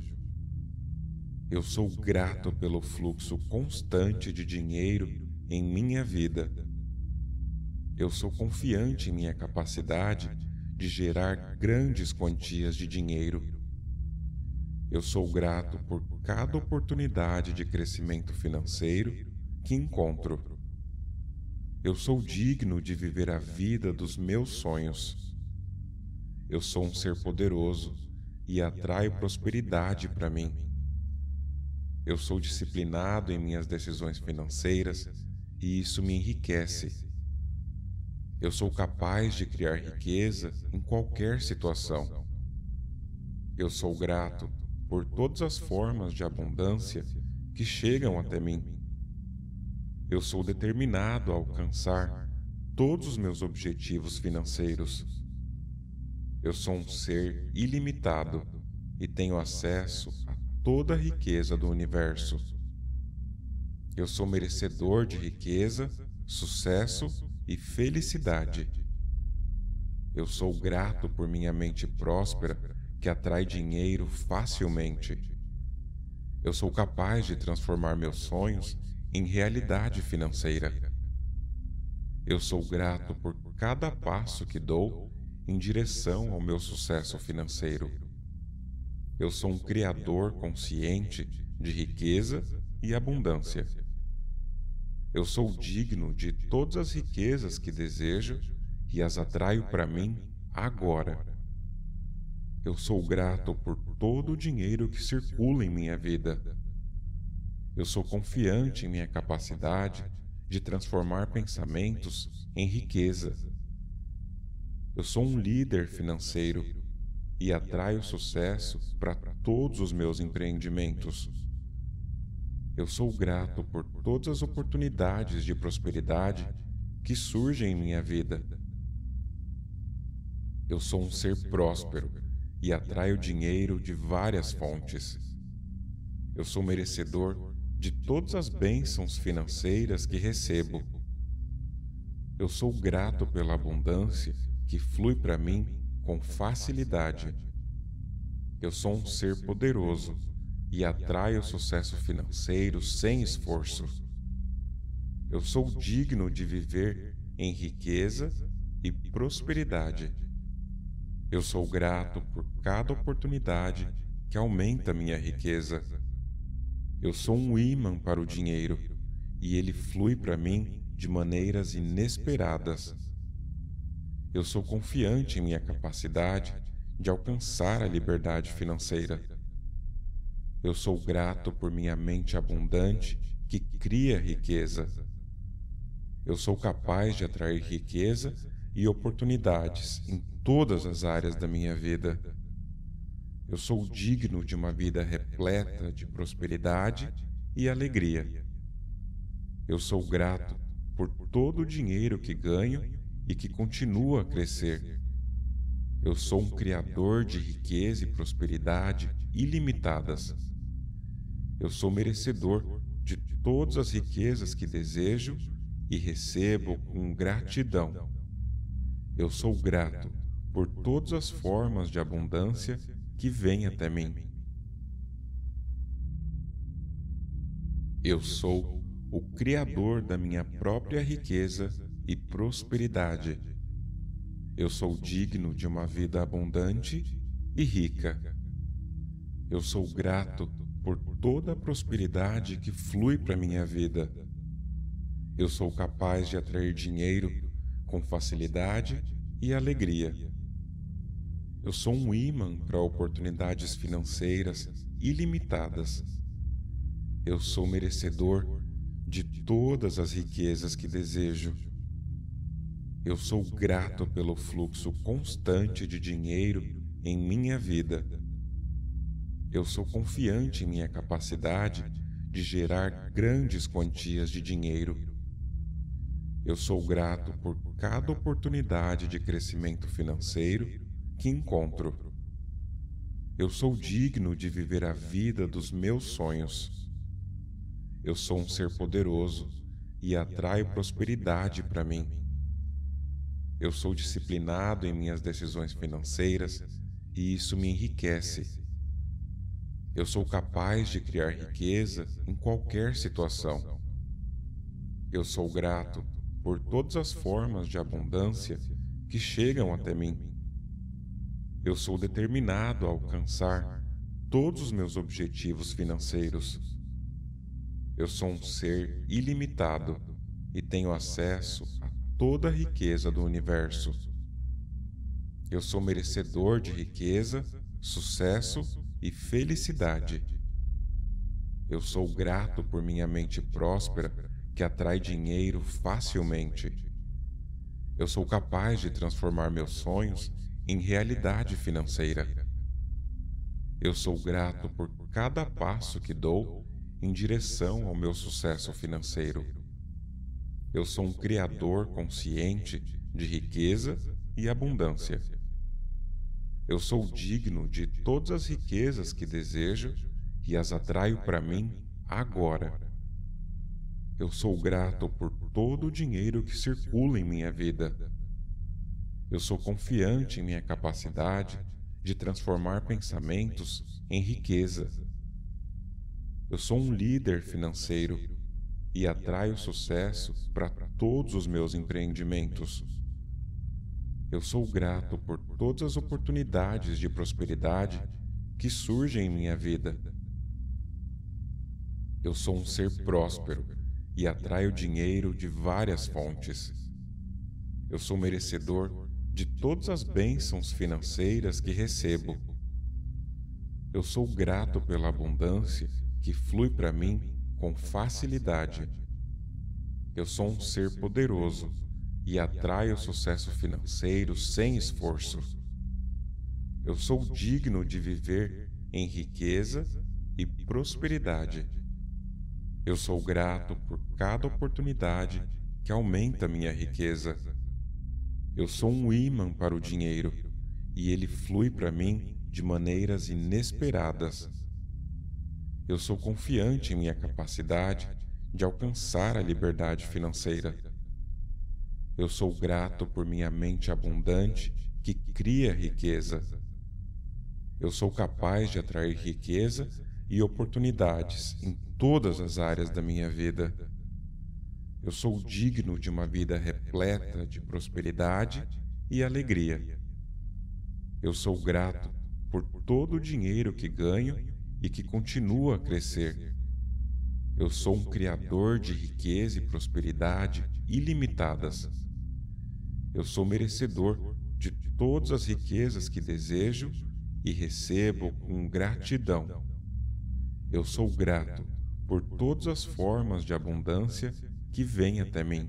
Eu sou grato pelo fluxo constante de dinheiro em minha vida. Eu sou confiante em minha capacidade de gerar grandes quantias de dinheiro. Eu sou grato por cada oportunidade de crescimento financeiro que encontro. Eu sou digno de viver a vida dos meus sonhos. Eu sou um ser poderoso e atraio prosperidade para mim. Eu sou disciplinado em minhas decisões financeiras e isso me enriquece. Eu sou capaz de criar riqueza em qualquer situação. Eu sou grato por todas as formas de abundância que chegam até mim. Eu sou determinado a alcançar todos os meus objetivos financeiros. Eu sou um ser ilimitado e tenho acesso a toda a riqueza do universo. Eu sou merecedor de riqueza, sucesso e felicidade. Eu sou grato por minha mente próspera que atrai dinheiro facilmente. Eu sou capaz de transformar meus sonhos em realidade financeira. Eu sou grato por cada passo que dou em direção ao meu sucesso financeiro. Eu sou um criador consciente de riqueza e abundância. Eu sou digno de todas as riquezas que desejo e as atraio para mim agora. Eu sou grato por todo o dinheiro que circula em minha vida. Eu sou confiante em minha capacidade de transformar pensamentos em riqueza. Eu sou um líder financeiro e atraio sucesso para todos os meus empreendimentos. Eu sou grato por todas as oportunidades de prosperidade que surgem em minha vida. Eu sou um ser próspero e atraio dinheiro de várias fontes. Eu sou merecedor de todas as bênçãos financeiras que recebo. Eu sou grato pela abundância que flui para mim com facilidade. Eu sou um ser poderoso e atraio sucesso financeiro sem esforço. Eu sou digno de viver em riqueza e prosperidade. Eu sou grato por cada oportunidade que aumenta minha riqueza. Eu sou um ímã para o dinheiro e ele flui para mim de maneiras inesperadas. Eu sou confiante em minha capacidade de alcançar a liberdade financeira. Eu sou grato por minha mente abundante que cria riqueza. Eu sou capaz de atrair riqueza e oportunidades em todas as áreas da minha vida. Eu sou digno de uma vida repleta de prosperidade e alegria. Eu sou grato por todo o dinheiro que ganho e que continua a crescer. Eu sou um criador de riqueza e prosperidade ilimitadas. Eu sou merecedor de todas as riquezas que desejo e recebo com gratidão. Eu sou grato por todas as formas de abundância que vêm até mim. Eu sou o Criador da minha própria riqueza e prosperidade. Eu sou digno de uma vida abundante e rica. Eu sou grato por toda a prosperidade que flui para minha vida. Eu sou capaz de atrair dinheiro com facilidade e alegria. Eu sou um ímã para oportunidades financeiras ilimitadas. Eu sou merecedor de todas as riquezas que desejo. Eu sou grato pelo fluxo constante de dinheiro em minha vida. Eu sou confiante em minha capacidade de gerar grandes quantias de dinheiro. Eu sou grato por cada oportunidade de crescimento financeiro que encontro. Eu sou digno de viver a vida dos meus sonhos. Eu sou um ser poderoso e atraio prosperidade para mim. Eu sou disciplinado em minhas decisões financeiras e isso me enriquece. Eu sou capaz de criar riqueza em qualquer situação. Eu sou grato por todas as formas de abundância que chegam até mim. Eu sou determinado a alcançar todos os meus objetivos financeiros. Eu sou um ser ilimitado e tenho acesso a toda a riqueza do universo. Eu sou merecedor de riqueza, sucesso e felicidade. Eu sou grato por minha mente próspera que atrai dinheiro facilmente. Eu sou capaz de transformar meus sonhos em realidade financeira. Eu sou grato por cada passo que dou em direção ao meu sucesso financeiro. Eu sou um criador consciente de riqueza e abundância. Eu sou digno de todas as riquezas que desejo e as atraio para mim agora. Eu sou grato por todo o dinheiro que circula em minha vida. Eu sou confiante em minha capacidade de transformar pensamentos em riqueza. Eu sou um líder financeiro e atraio sucesso para todos os meus empreendimentos. Eu sou grato por todas as oportunidades de prosperidade que surgem em minha vida. Eu sou um ser próspero e atraio dinheiro de várias fontes. Eu sou merecedor de todas as bênçãos financeiras que recebo. Eu sou grato pela abundância que flui para mim com facilidade. Eu sou um ser poderoso e atraio sucesso financeiro sem esforço. Eu sou digno de viver em riqueza e prosperidade. Eu sou grato por cada oportunidade que aumenta minha riqueza. Eu sou um ímã para o dinheiro e ele flui para mim de maneiras inesperadas. Eu sou confiante em minha capacidade de alcançar a liberdade financeira. Eu sou grato por minha mente abundante que cria riqueza. Eu sou capaz de atrair riqueza e oportunidades em todas as áreas da minha vida. Eu sou digno de uma vida repleta de prosperidade e alegria. Eu sou grato por todo o dinheiro que ganho e que continua a crescer. Eu sou um criador de riqueza e prosperidade ilimitadas. Eu sou merecedor de todas as riquezas que desejo e recebo com gratidão. Eu sou grato por todas as formas de abundância que vêm até mim.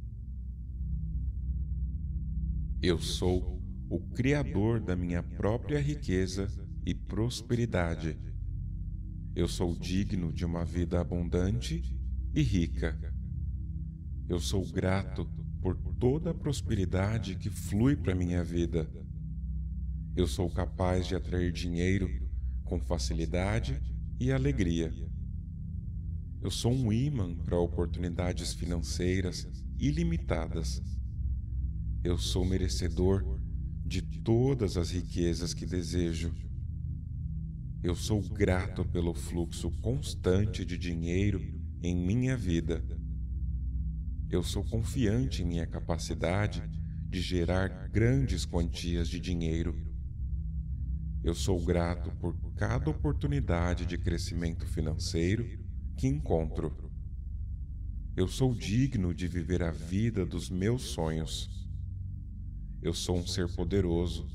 Eu sou o criador da minha própria riqueza e prosperidade. Eu sou digno de uma vida abundante e rica. Eu sou grato por toda a prosperidade que flui para minha vida. Eu sou capaz de atrair dinheiro com facilidade e alegria. Eu sou um ímã para oportunidades financeiras ilimitadas. Eu sou merecedor de todas as riquezas que desejo. Eu sou grato pelo fluxo constante de dinheiro em minha vida. Eu sou confiante em minha capacidade de gerar grandes quantias de dinheiro. Eu sou grato por cada oportunidade de crescimento financeiro que encontro. Eu sou digno de viver a vida dos meus sonhos. Eu sou um ser poderoso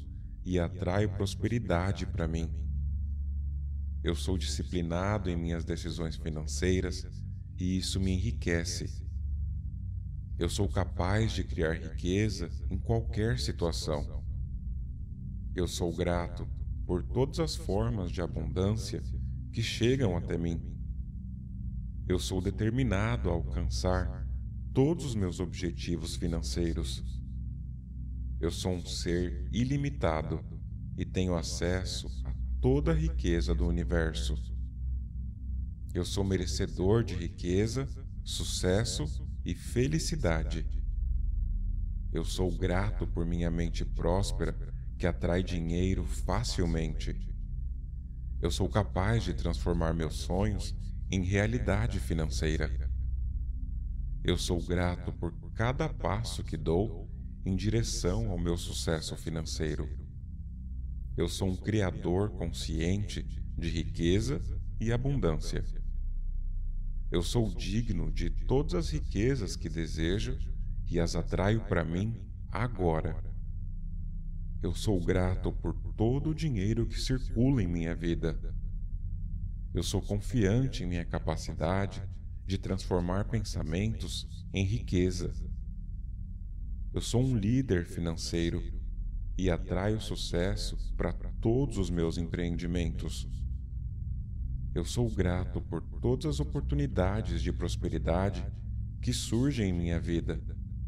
e atraio prosperidade para mim. Eu sou disciplinado em minhas decisões financeiras e isso me enriquece. Eu sou capaz de criar riqueza em qualquer situação. Eu sou grato por todas as formas de abundância que chegam até mim. Eu sou determinado a alcançar todos os meus objetivos financeiros. Eu sou um ser ilimitado e tenho acesso a toda a riqueza do universo. Eu sou merecedor de riqueza, sucesso e felicidade. Eu sou grato por minha mente próspera que atrai dinheiro facilmente. Eu sou capaz de transformar meus sonhos em realidade financeira. Eu sou grato por cada passo que dou em direção ao meu sucesso financeiro. Eu sou um criador consciente de riqueza e abundância. Eu sou digno de todas as riquezas que desejo e as atraio para mim agora. Eu sou grato por todo o dinheiro que circula em minha vida. Eu sou confiante em minha capacidade de transformar pensamentos em riqueza. Eu sou um líder financeiro e atraio sucesso para todos os meus empreendimentos. Eu sou grato por todas as oportunidades de prosperidade que surgem em minha vida.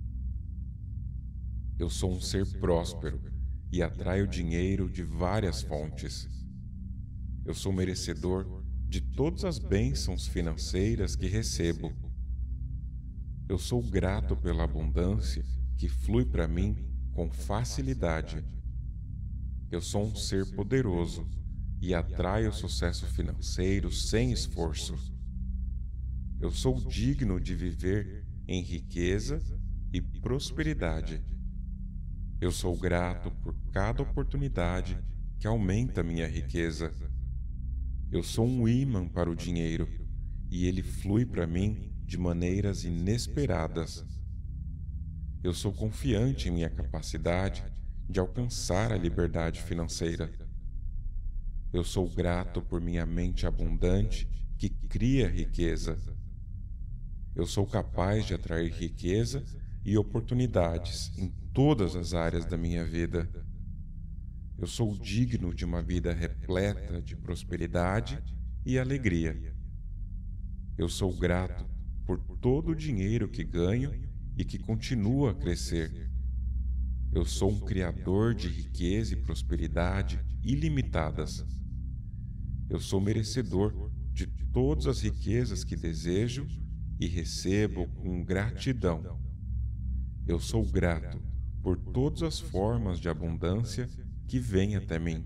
Eu sou um ser próspero e atraio dinheiro de várias fontes. Eu sou merecedor de todas as bênçãos financeiras que recebo. Eu sou grato pela abundância que flui para mim com facilidade. Eu sou um ser poderoso e atraio sucesso financeiro sem esforço. Eu sou digno de viver em riqueza e prosperidade. Eu sou grato por cada oportunidade que aumenta minha riqueza. Eu sou um ímã para o dinheiro e ele flui para mim de maneiras inesperadas. Eu sou confiante em minha capacidade de alcançar a liberdade financeira. Eu sou grato por minha mente abundante que cria riqueza. Eu sou capaz de atrair riqueza e oportunidades em todas as áreas da minha vida. Eu sou digno de uma vida repleta de prosperidade e alegria. Eu sou grato por todo o dinheiro que ganho e que continua a crescer. Eu sou um criador de riqueza e prosperidade ilimitadas. Eu sou merecedor de todas as riquezas que desejo e recebo com gratidão. Eu sou grato por todas as formas de abundância que vêm até mim.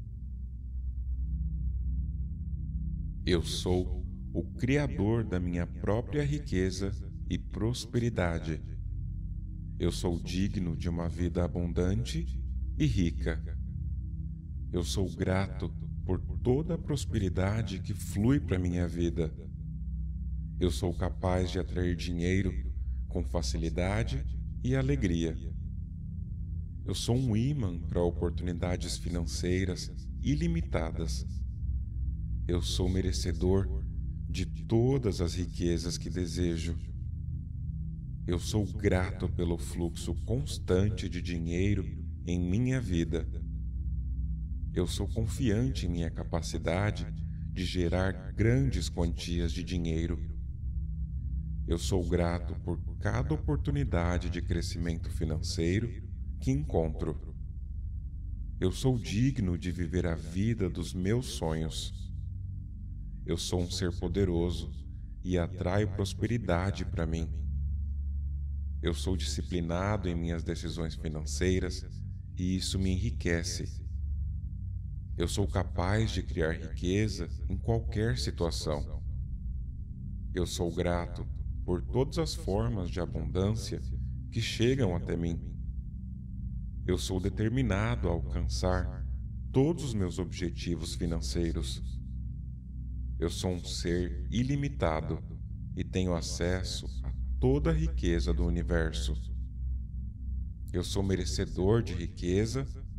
Eu sou o criador da minha própria riqueza e prosperidade. Eu sou digno de uma vida abundante e rica. Eu sou grato por toda a prosperidade que flui para minha vida. Eu sou capaz de atrair dinheiro com facilidade e alegria. Eu sou um ímã para oportunidades financeiras ilimitadas. Eu sou merecedor de todas as riquezas que desejo. Eu sou grato pelo fluxo constante de dinheiro em minha vida. Eu sou confiante em minha capacidade de gerar grandes quantias de dinheiro. Eu sou grato por cada oportunidade de crescimento financeiro que encontro. Eu sou digno de viver a vida dos meus sonhos. Eu sou um ser poderoso e atraio prosperidade para mim. Eu sou disciplinado em minhas decisões financeiras e isso me enriquece. Eu sou capaz de criar riqueza em qualquer situação. Eu sou grato por todas as formas de abundância que chegam até mim. Eu sou determinado a alcançar todos os meus objetivos financeiros. Eu sou um ser ilimitado e tenho acesso a toda a riqueza do universo. Eu sou merecedor de riqueza,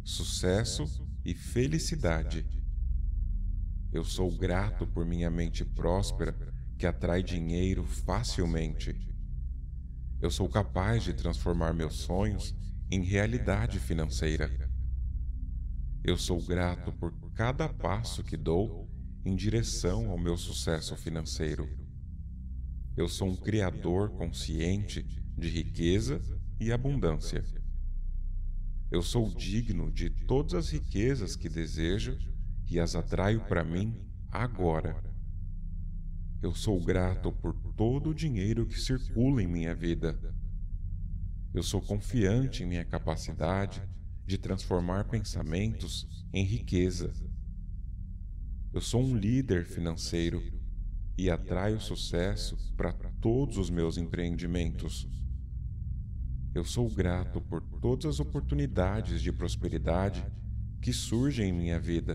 sucesso e felicidade. Eu sou grato por minha mente próspera, que atrai dinheiro facilmente. Eu sou capaz de transformar meus sonhos em realidade financeira. Eu sou grato por cada passo que dou em direção ao meu sucesso financeiro. Eu sou um criador consciente de riqueza e abundância. Eu sou digno de todas as riquezas que desejo e as atraio para mim agora. Eu sou grato por todo o dinheiro que circula em minha vida. Eu sou confiante em minha capacidade de transformar pensamentos em riqueza. Eu sou um líder financeiro e atraio sucesso para todos os meus empreendimentos. Eu sou grato por todas as oportunidades de prosperidade que surgem em minha vida.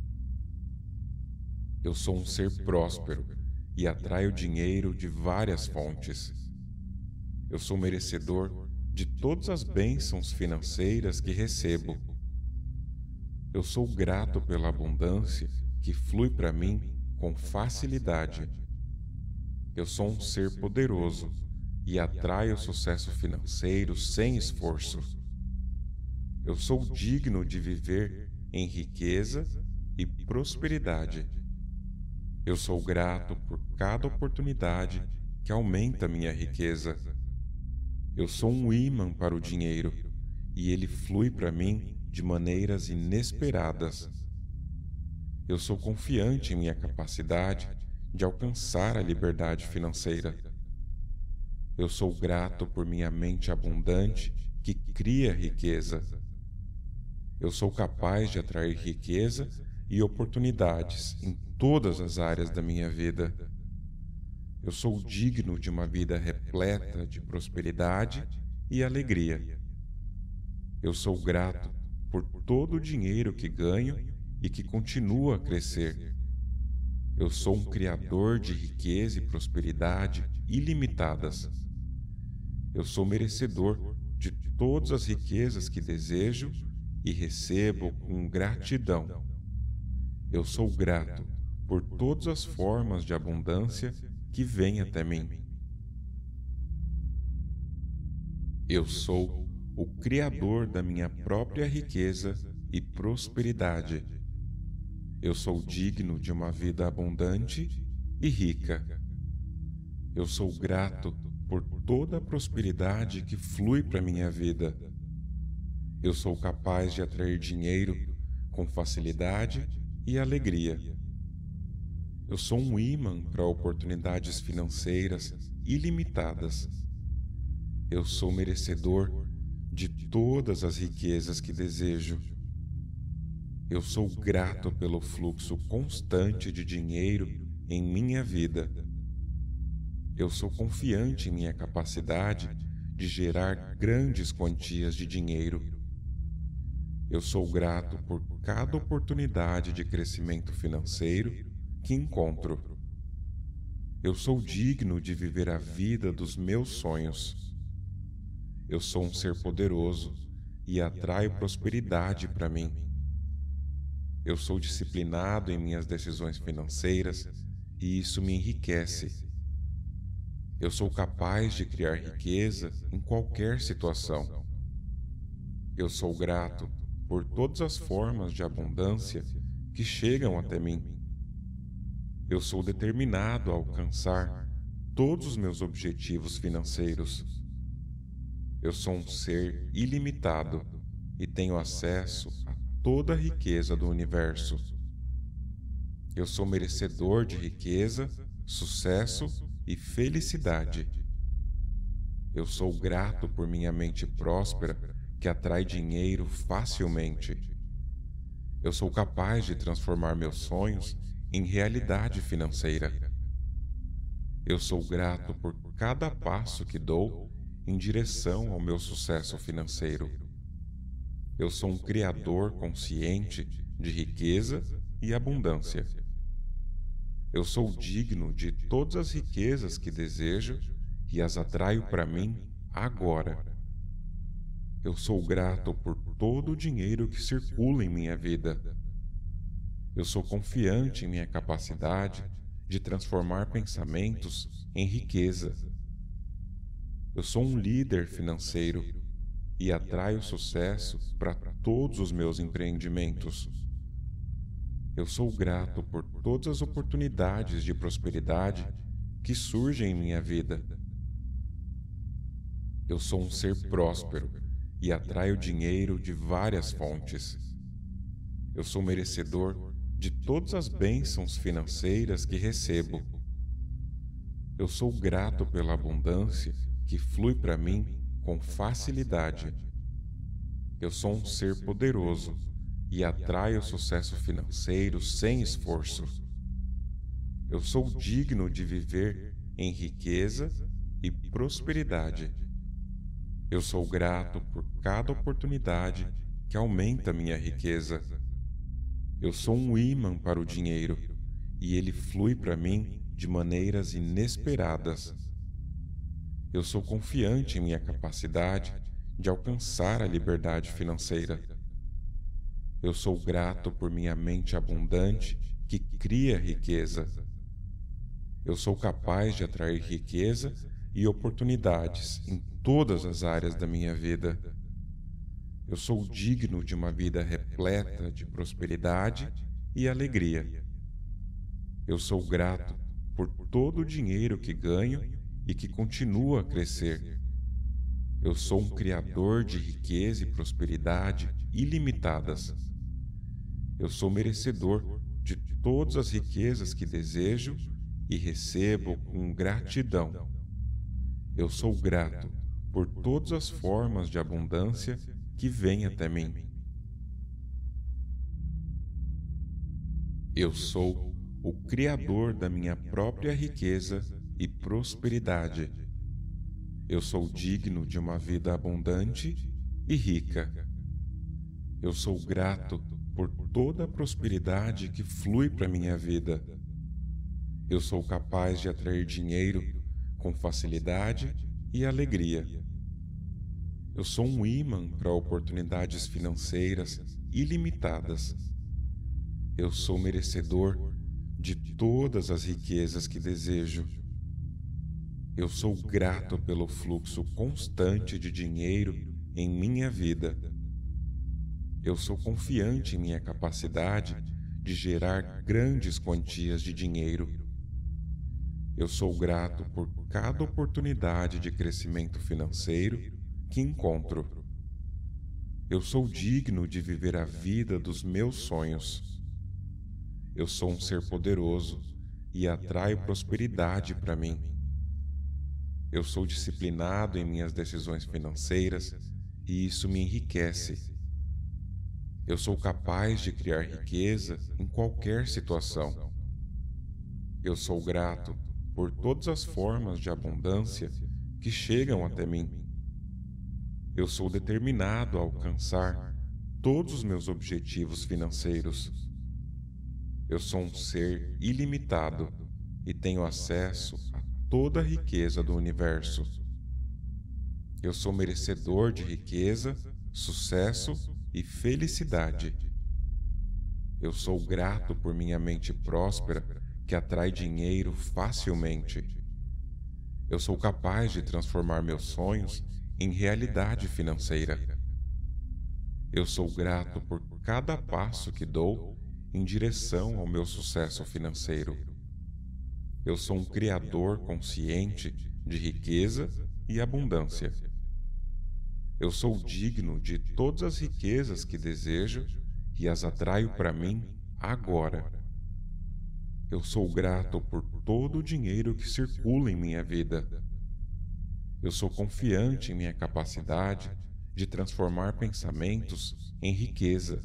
Eu sou um ser próspero e atraio dinheiro de várias fontes. Eu sou merecedor de todas as bênçãos financeiras que recebo. Eu sou grato pela abundância que flui para mim com facilidade. Eu sou um ser poderoso e atraio sucesso financeiro sem esforço. Eu sou digno de viver em riqueza e prosperidade. Eu sou grato por cada oportunidade que aumenta minha riqueza. Eu sou um ímã para o dinheiro e ele flui para mim de maneiras inesperadas. Eu sou confiante em minha capacidade de alcançar a liberdade financeira. Eu sou grato por minha mente abundante que cria riqueza. Eu sou capaz de atrair riqueza e oportunidades em todas as áreas da minha vida. Eu sou digno de uma vida repleta de prosperidade e alegria. Eu sou grato por todo o dinheiro que ganho e que continua a crescer. Eu sou um criador de riqueza e prosperidade ilimitadas. Eu sou merecedor de todas as riquezas que desejo e recebo com gratidão. Eu sou grato por todas as formas de abundância que vêm até mim. Eu sou o criador da minha própria riqueza e prosperidade. Eu sou digno de uma vida abundante e rica. Eu sou grato por toda a prosperidade que flui para minha vida. Eu sou capaz de atrair dinheiro com facilidade e alegria. Eu sou um ímã para oportunidades financeiras ilimitadas. Eu sou merecedor de todas as riquezas que desejo. Eu sou grato pelo fluxo constante de dinheiro em minha vida. Eu sou confiante em minha capacidade de gerar grandes quantias de dinheiro. Eu sou grato por cada oportunidade de crescimento financeiro que encontro. Eu sou digno de viver a vida dos meus sonhos. Eu sou um ser poderoso e atraio prosperidade para mim. Eu sou disciplinado em minhas decisões financeiras e isso me enriquece. Eu sou capaz de criar riqueza em qualquer situação. Eu sou grato por todas as formas de abundância que chegam até mim. Eu sou determinado a alcançar todos os meus objetivos financeiros. Eu sou um ser ilimitado e tenho acesso a toda a riqueza do universo. Eu sou merecedor de riqueza, sucesso e felicidade. Eu sou grato por minha mente próspera que atrai dinheiro facilmente. Eu sou capaz de transformar meus sonhos em realidade financeira. Eu sou grato por cada passo que dou em direção ao meu sucesso financeiro. Eu sou um criador consciente de riqueza e abundância. Eu sou digno de todas as riquezas que desejo e as atraio para mim agora. Eu sou grato por todo o dinheiro que circula em minha vida. Eu sou confiante em minha capacidade de transformar pensamentos em riqueza. Eu sou um líder financeiro e atraio sucesso para todos os meus empreendimentos. Eu sou grato por todas as oportunidades de prosperidade que surgem em minha vida. Eu sou um ser próspero e atraio dinheiro de várias fontes. Eu sou merecedor de todas as bênçãos financeiras que recebo. Eu sou grato pela abundância que flui para mim com facilidade. Eu sou um ser poderoso e atraio sucesso financeiro sem esforço. Eu sou digno de viver em riqueza e prosperidade. Eu sou grato por cada oportunidade que aumenta minha riqueza. Eu sou um ímã para o dinheiro e ele flui para mim de maneiras inesperadas. Eu sou confiante em minha capacidade de alcançar a liberdade financeira. Eu sou grato por minha mente abundante que cria riqueza. Eu sou capaz de atrair riqueza e oportunidades em todas as áreas da minha vida. Eu sou digno de uma vida repleta de prosperidade e alegria. Eu sou grato por todo o dinheiro que ganho e que continua a crescer. Eu sou um criador de riqueza e prosperidade ilimitadas. Eu sou merecedor de todas as riquezas que desejo e recebo com gratidão. Eu sou grato por todas as formas de abundância que vêm até mim. Eu sou o criador da minha própria riqueza e prosperidade. Eu sou digno de uma vida abundante e rica. Eu sou grato por toda a prosperidade que flui para minha vida. Eu sou capaz de atrair dinheiro com facilidade e alegria. Eu sou um ímã para oportunidades financeiras ilimitadas. Eu sou merecedor de todas as riquezas que desejo. Eu sou grato pelo fluxo constante de dinheiro em minha vida. Eu sou confiante em minha capacidade de gerar grandes quantias de dinheiro. Eu sou grato por cada oportunidade de crescimento financeiro que encontro. Eu sou digno de viver a vida dos meus sonhos. Eu sou um ser poderoso e atraio prosperidade para mim. Eu sou disciplinado em minhas decisões financeiras e isso me enriquece. Eu sou capaz de criar riqueza em qualquer situação. Eu sou grato por todas as formas de abundância que chegam até mim. Eu sou determinado a alcançar todos os meus objetivos financeiros. Eu sou um ser ilimitado e tenho acesso a toda a riqueza do universo. Eu sou merecedor de riqueza, sucesso e felicidade. Eu sou grato por minha mente próspera que atrai dinheiro facilmente. Eu sou capaz de transformar meus sonhos em realidade financeira. Eu sou grato por cada passo que dou em direção ao meu sucesso financeiro. Eu sou um criador consciente de riqueza e abundância. Eu sou digno de todas as riquezas que desejo e as atraio para mim agora. Eu sou grato por todo o dinheiro que circula em minha vida. Eu sou confiante em minha capacidade de transformar pensamentos em riqueza.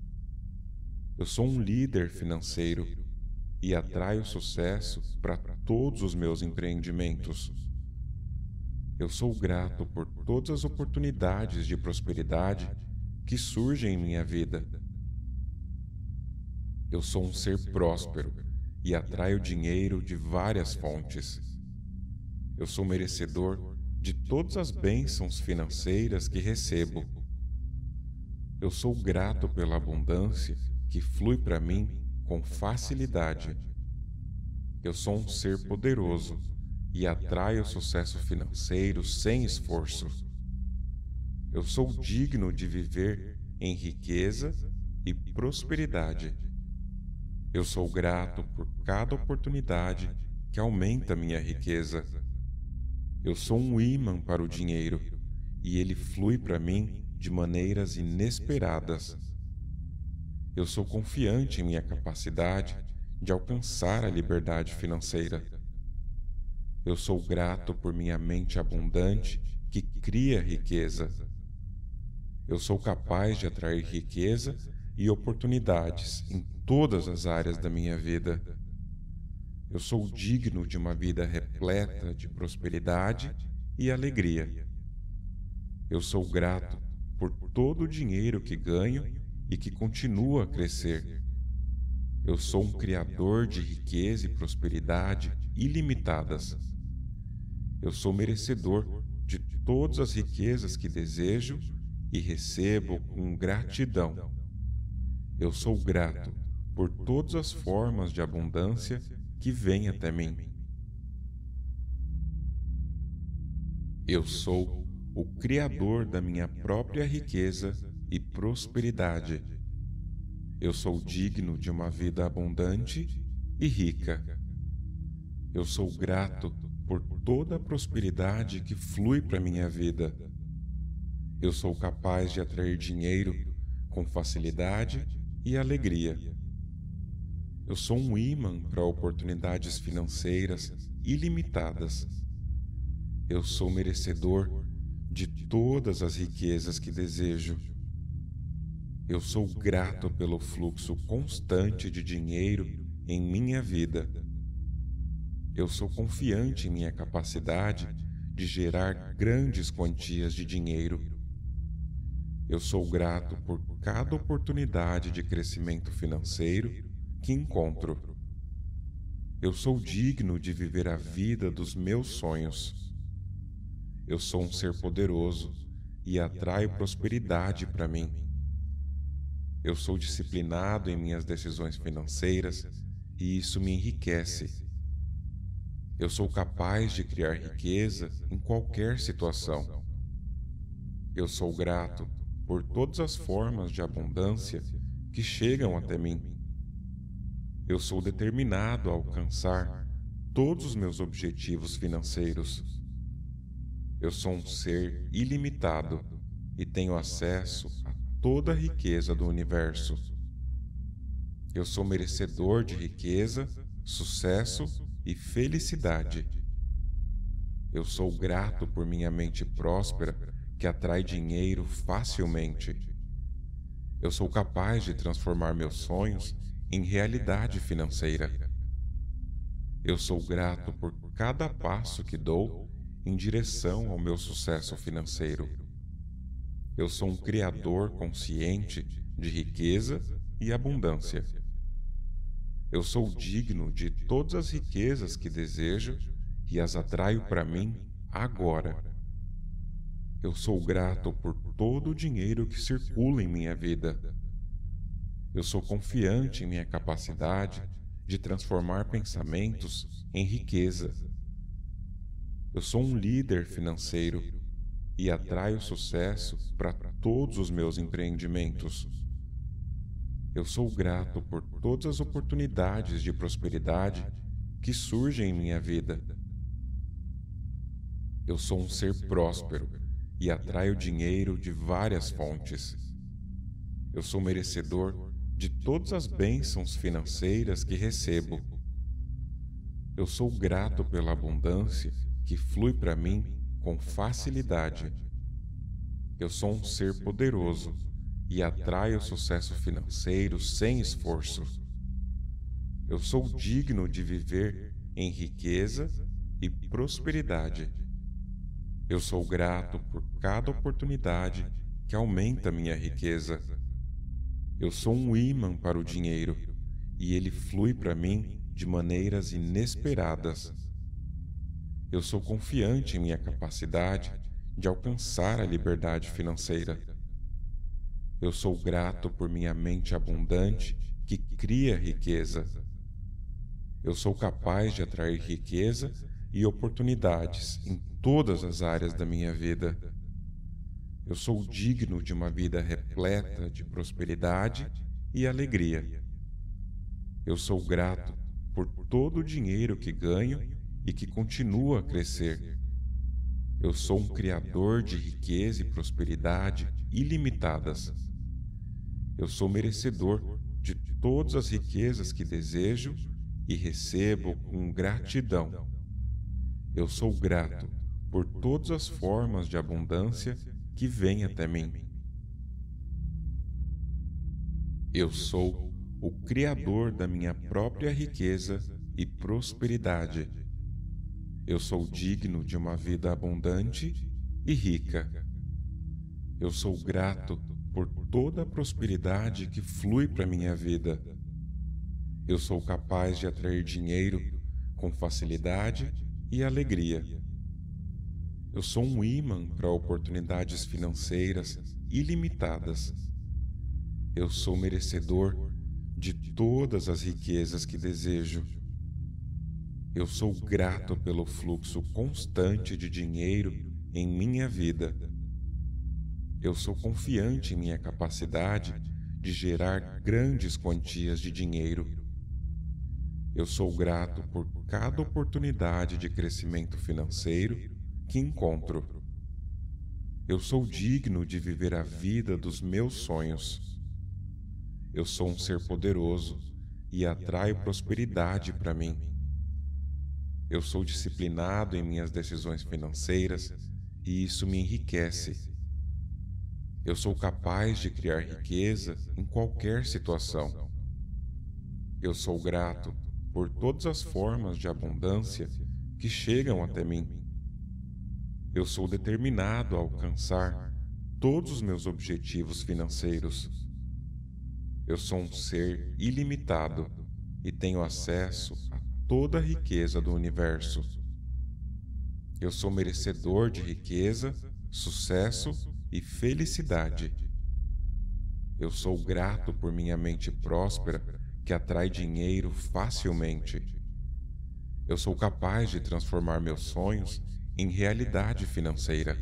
Eu sou um líder financeiro e atraio sucesso para todos os meus empreendimentos. Eu sou grato por todas as oportunidades de prosperidade que surgem em minha vida. Eu sou um ser próspero e atraio dinheiro de várias fontes. Eu sou merecedor de todas as bênçãos financeiras que recebo. Eu sou grato pela abundância que flui para mim com facilidade. Eu sou um ser poderoso e atraio o sucesso financeiro sem esforço. Eu sou digno de viver em riqueza e prosperidade. Eu sou grato por cada oportunidade que aumenta minha riqueza. Eu sou um ímã para o dinheiro e ele flui para mim de maneiras inesperadas. Eu sou confiante em minha capacidade de alcançar a liberdade financeira. Eu sou grato por minha mente abundante que cria riqueza. Eu sou capaz de atrair riqueza e oportunidades em todas as áreas da minha vida. Eu sou digno de uma vida repleta de prosperidade e alegria. Eu sou grato por todo o dinheiro que ganho e que continua a crescer. Eu sou um criador de riqueza e prosperidade ilimitadas. Eu sou merecedor de todas as riquezas que desejo e recebo com gratidão. Eu sou grato por todas as formas de abundância que vêm até mim. Eu sou o criador da minha própria riqueza e prosperidade. Eu sou digno de uma vida abundante e rica. Eu sou grato por toda a prosperidade que flui para minha vida. Eu sou capaz de atrair dinheiro com facilidade e alegria. Eu sou um ímã para oportunidades financeiras ilimitadas. Eu sou merecedor de todas as riquezas que desejo. Eu sou grato pelo fluxo constante de dinheiro em minha vida. Eu sou confiante em minha capacidade de gerar grandes quantias de dinheiro. Eu sou grato por cada oportunidade de crescimento financeiro que encontro. Eu sou digno de viver a vida dos meus sonhos. Eu sou um ser poderoso e atraio prosperidade para mim. Eu sou disciplinado em minhas decisões financeiras e isso me enriquece. Eu sou capaz de criar riqueza em qualquer situação. Eu sou grato por todas as formas de abundância que chegam até mim. Eu sou determinado a alcançar todos os meus objetivos financeiros. Eu sou um ser ilimitado e tenho acesso a toda a riqueza do universo. Eu sou merecedor de riqueza, sucesso e felicidade. Eu sou grato por minha mente próspera que atrai dinheiro facilmente. Eu sou capaz de transformar meus sonhos em realidade financeira. Eu sou grato por cada passo que dou em direção ao meu sucesso financeiro. Eu sou um criador consciente de riqueza e abundância. Eu sou digno de todas as riquezas que desejo e as atraio para mim agora. Eu sou grato por todo o dinheiro que circula em minha vida. Eu sou confiante em minha capacidade de transformar pensamentos em riqueza. Eu sou um líder financeiro e atraio sucesso para todos os meus empreendimentos. Eu sou grato por todas as oportunidades de prosperidade que surgem em minha vida. Eu sou um ser próspero e atraio dinheiro de várias fontes. Eu sou merecedor de todas as bênçãos financeiras que recebo. Eu sou grato pela abundância que flui para mim com facilidade. Eu sou um ser poderoso e atraio sucesso financeiro sem esforço. Eu sou digno de viver em riqueza e prosperidade. Eu sou grato por cada oportunidade que aumenta minha riqueza. Eu sou um ímã para o dinheiro e ele flui para mim de maneiras inesperadas. Eu sou confiante em minha capacidade de alcançar a liberdade financeira. Eu sou grato por minha mente abundante que cria riqueza. Eu sou capaz de atrair riqueza e oportunidades em todas as áreas da minha vida. Eu sou digno de uma vida repleta de prosperidade e alegria. Eu sou grato por todo o dinheiro que ganho e que continua a crescer. Eu sou um criador de riqueza e prosperidade ilimitadas. Eu sou merecedor de todas as riquezas que desejo e recebo com gratidão. Eu sou grato por todas as formas de abundância que vêm até mim. Eu sou o criador da minha própria riqueza e prosperidade. Eu sou digno de uma vida abundante e rica. Eu sou grato por toda a prosperidade que flui para minha vida. Eu sou capaz de atrair dinheiro com facilidade e alegria. Eu sou um ímã para oportunidades financeiras ilimitadas. Eu sou merecedor de todas as riquezas que desejo. Eu sou grato pelo fluxo constante de dinheiro em minha vida. Eu sou confiante em minha capacidade de gerar grandes quantias de dinheiro. Eu sou grato por cada oportunidade de crescimento financeiro que encontro. Eu sou digno de viver a vida dos meus sonhos. Eu sou um ser poderoso e atraio prosperidade para mim. Eu sou disciplinado em minhas decisões financeiras e isso me enriquece. Eu sou capaz de criar riqueza em qualquer situação. Eu sou grato por todas as formas de abundância que chegam até mim. Eu sou determinado a alcançar todos os meus objetivos financeiros. Eu sou um ser ilimitado e tenho acesso a toda a riqueza do universo. Eu sou merecedor de riqueza, sucesso e felicidade. Eu sou grato por minha mente próspera que atrai dinheiro facilmente. Eu sou capaz de transformar meus sonhos em realidade financeira.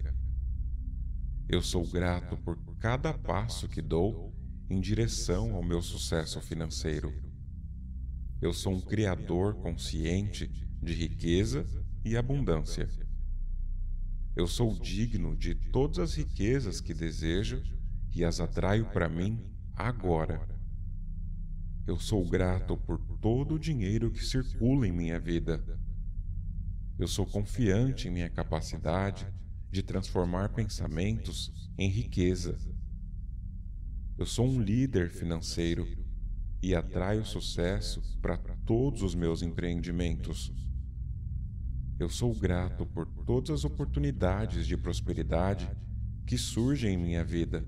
Eu sou grato por cada passo que dou em direção ao meu sucesso financeiro. Eu sou um criador consciente de riqueza e abundância. Eu sou digno de todas as riquezas que desejo e as atraio para mim agora. Eu sou grato por todo o dinheiro que circula em minha vida. Eu sou confiante em minha capacidade de transformar pensamentos em riqueza. Eu sou um líder financeiro e atraio sucesso para todos os meus empreendimentos. Eu sou grato por todas as oportunidades de prosperidade que surgem em minha vida.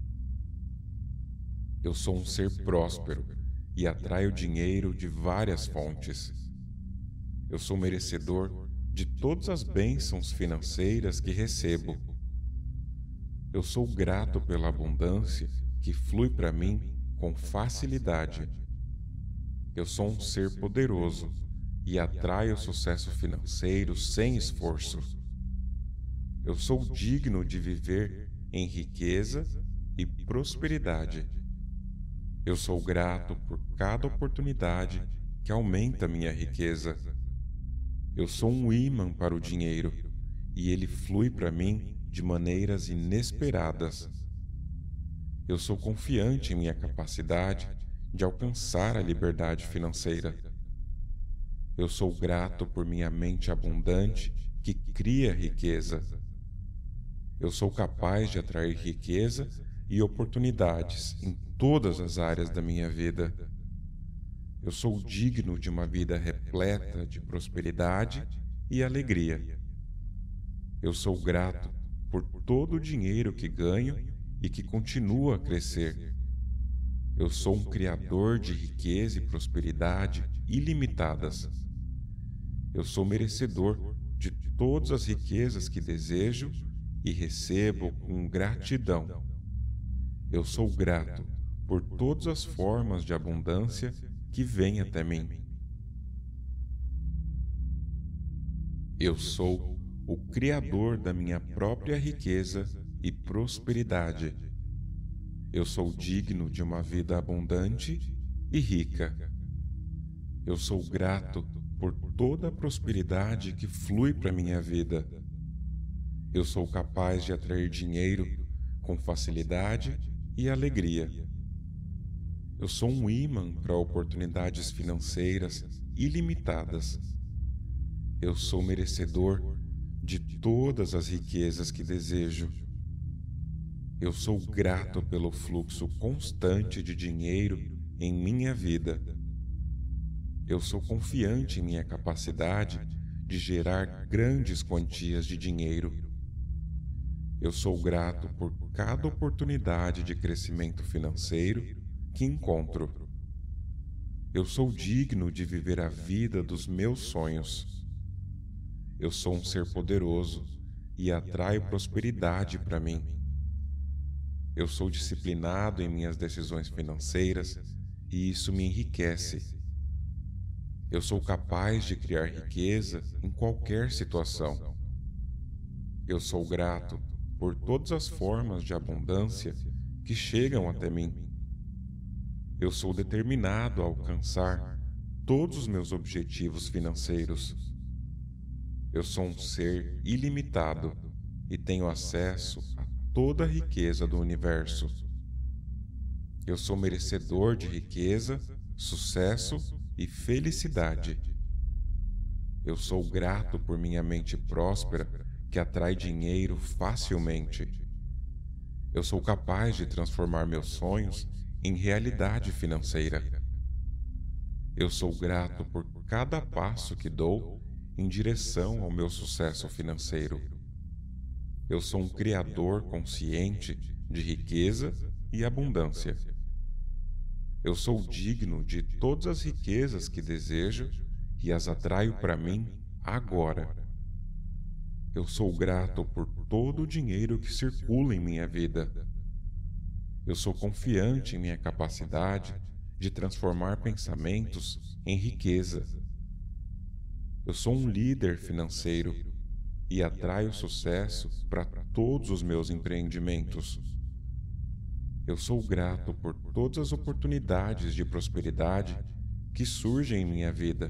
Eu sou um ser próspero e atraio dinheiro de várias fontes. Eu sou merecedor de todas as bênçãos financeiras que recebo. Eu sou grato pela abundância que flui para mim com facilidade. Eu sou um ser poderoso e atraio sucesso financeiro sem esforço. Eu sou digno de viver em riqueza e prosperidade. Eu sou grato por cada oportunidade que aumenta minha riqueza. Eu sou um ímã para o dinheiro e ele flui para mim de maneiras inesperadas. Eu sou confiante em minha capacidade de alcançar a liberdade financeira. Eu sou grato por minha mente abundante que cria riqueza. Eu sou capaz de atrair riqueza e oportunidades em todas as áreas da minha vida. Eu sou digno de uma vida repleta de prosperidade e alegria. Eu sou grato por todo o dinheiro que ganho e que continua a crescer. Eu sou um criador de riqueza e prosperidade ilimitadas. Eu sou merecedor de todas as riquezas que desejo e recebo com gratidão. Eu sou grato por todas as formas de abundância que vêm até mim. Eu sou o criador da minha própria riqueza e prosperidade. Eu sou digno de uma vida abundante e rica. Eu sou grato por toda a prosperidade que flui para minha vida. Eu sou capaz de atrair dinheiro com facilidade e alegria. Eu sou um ímã para oportunidades financeiras ilimitadas. Eu sou merecedor de todas as riquezas que desejo. Eu sou grato pelo fluxo constante de dinheiro em minha vida. Eu sou confiante em minha capacidade de gerar grandes quantias de dinheiro. Eu sou grato por cada oportunidade de crescimento financeiro que encontro. Eu sou digno de viver a vida dos meus sonhos. Eu sou um ser poderoso e atraio prosperidade para mim. Eu sou disciplinado em minhas decisões financeiras e isso me enriquece. Eu sou capaz de criar riqueza em qualquer situação. Eu sou grato por todas as formas de abundância que chegam até mim. Eu sou determinado a alcançar todos os meus objetivos financeiros. Eu sou um ser ilimitado e tenho acesso a toda a riqueza do universo. Eu sou merecedor de riqueza, sucesso e felicidade. Eu sou grato por minha mente próspera que atrai dinheiro facilmente. Eu sou capaz de transformar meus sonhos em realidade financeira. Eu sou grato por cada passo que dou em direção ao meu sucesso financeiro. Eu sou um criador consciente de riqueza e abundância. Eu sou digno de todas as riquezas que desejo e as atraio para mim agora. Eu sou grato por todo o dinheiro que circula em minha vida. Eu sou confiante em minha capacidade de transformar pensamentos em riqueza. Eu sou um líder financeiro e atraio sucesso para todos os meus empreendimentos. Eu sou grato por todas as oportunidades de prosperidade que surgem em minha vida.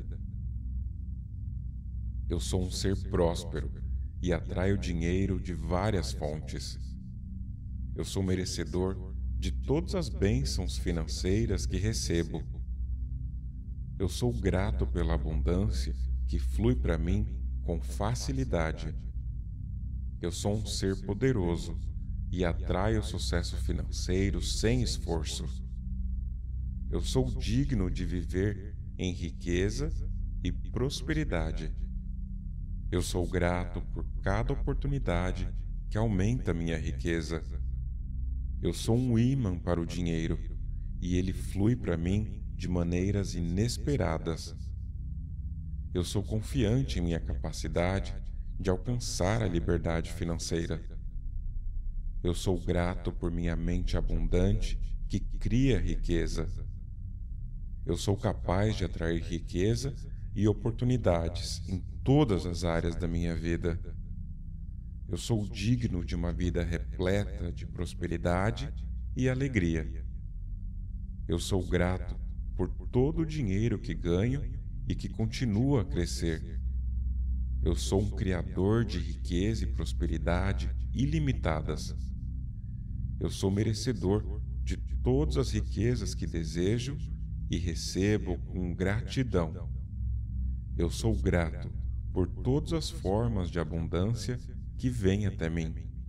Eu sou um ser próspero e atraio dinheiro de várias fontes. Eu sou merecedor de todas as bênçãos financeiras que recebo. Eu sou grato pela abundância que flui para mim com facilidade. Eu sou um ser poderoso e atraio sucesso financeiro sem esforço. Eu sou digno de viver em riqueza e prosperidade. Eu sou grato por cada oportunidade que aumenta minha riqueza. Eu sou um ímã para o dinheiro e ele flui para mim de maneiras inesperadas. Eu sou confiante em minha capacidade de alcançar a liberdade financeira. Eu sou grato por minha mente abundante que cria riqueza. Eu sou capaz de atrair riqueza e oportunidades em todas as áreas da minha vida. Eu sou digno de uma vida repleta de prosperidade e alegria. Eu sou grato por todo o dinheiro que ganho e que continua a crescer. Eu sou um criador de riqueza e prosperidade ilimitadas. Eu sou merecedor de todas as riquezas que desejo e recebo com gratidão. Eu sou grato por todas as formas de abundância que vêm até mim.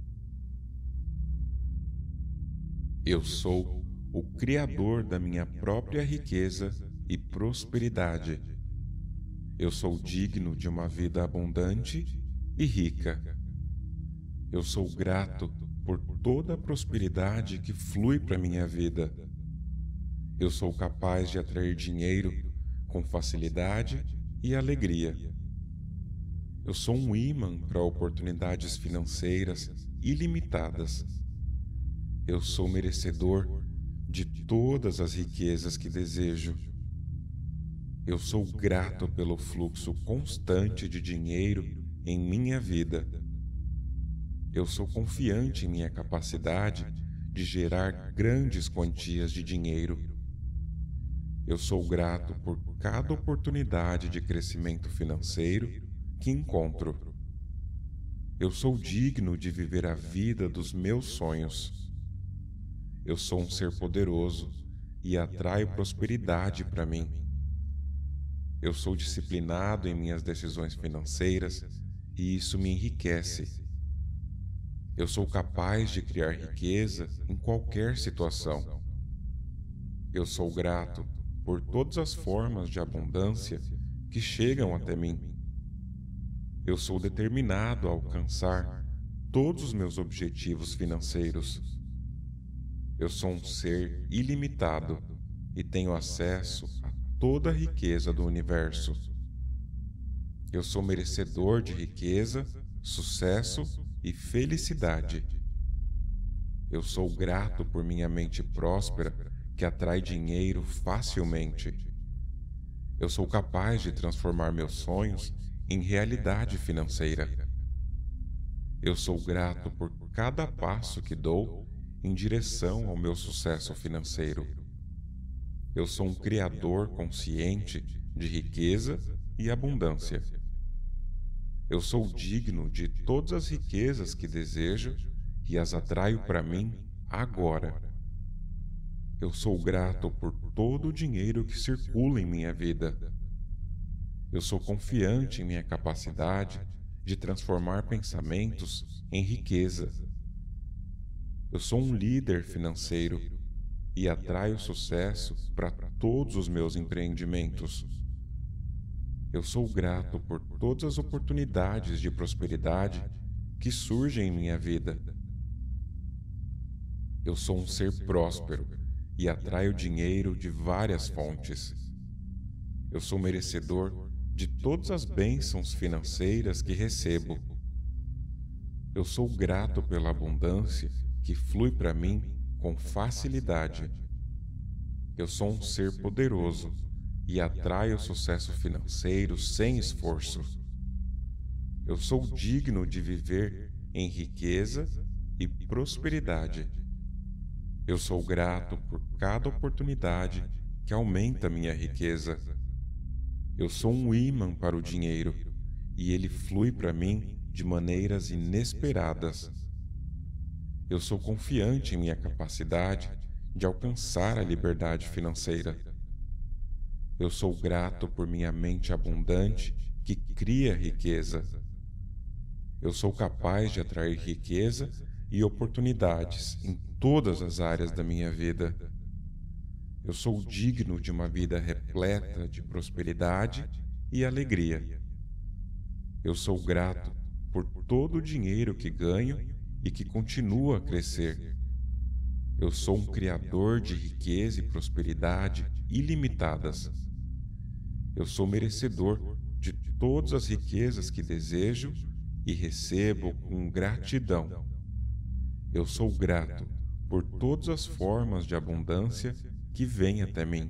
Eu sou o criador da minha própria riqueza e prosperidade. Eu sou digno de uma vida abundante e rica. Eu sou grato por toda a prosperidade que flui para minha vida. Eu sou capaz de atrair dinheiro com facilidade e alegria. Eu sou um imã para oportunidades financeiras ilimitadas. Eu sou merecedor de todas as riquezas que desejo. Eu sou grato pelo fluxo constante de dinheiro em minha vida. Eu sou confiante em minha capacidade de gerar grandes quantias de dinheiro. Eu sou grato por cada oportunidade de crescimento financeiro que encontro. Eu sou digno de viver a vida dos meus sonhos. Eu sou um ser poderoso e atraio prosperidade para mim. Eu sou disciplinado em minhas decisões financeiras e isso me enriquece. Eu sou capaz de criar riqueza em qualquer situação. Eu sou grato por todas as formas de abundância que chegam até mim. Eu sou determinado a alcançar todos os meus objetivos financeiros. Eu sou um ser ilimitado e tenho acesso a toda a riqueza do universo. Eu sou merecedor de riqueza, sucesso e felicidade. Eu sou grato por minha mente próspera que atrai dinheiro facilmente. Eu sou capaz de transformar meus sonhos em realidade financeira. Eu sou grato por cada passo que dou em direção ao meu sucesso financeiro. Eu sou um criador consciente de riqueza e abundância. Eu sou digno de todas as riquezas que desejo e as atraio para mim agora. Eu sou grato por todo o dinheiro que circula em minha vida. Eu sou confiante em minha capacidade de transformar pensamentos em riqueza. Eu sou um líder financeiro e atraio sucesso para todos os meus empreendimentos. Eu sou grato por todas as oportunidades de prosperidade que surgem em minha vida. Eu sou um ser próspero e atraio dinheiro de várias fontes. Eu sou merecedor de todas as bênçãos financeiras que recebo. Eu sou grato pela abundância que flui para mim com facilidade. Eu sou um ser poderoso e atraio sucesso financeiro sem esforço. Eu sou digno de viver em riqueza e prosperidade. Eu sou grato por cada oportunidade que aumenta minha riqueza. Eu sou um imã para o dinheiro e ele flui para mim de maneiras inesperadas. Eu sou confiante em minha capacidade de alcançar a liberdade financeira. Eu sou grato por minha mente abundante que cria riqueza. Eu sou capaz de atrair riqueza e oportunidades em todas as áreas da minha vida. Eu sou digno de uma vida repleta de prosperidade e alegria. Eu sou grato por todo o dinheiro que ganho e que continua a crescer. Eu sou um criador de riqueza e prosperidade ilimitadas. Eu sou merecedor de todas as riquezas que desejo e recebo com gratidão. Eu sou grato por todas as formas de abundância que vêm até mim.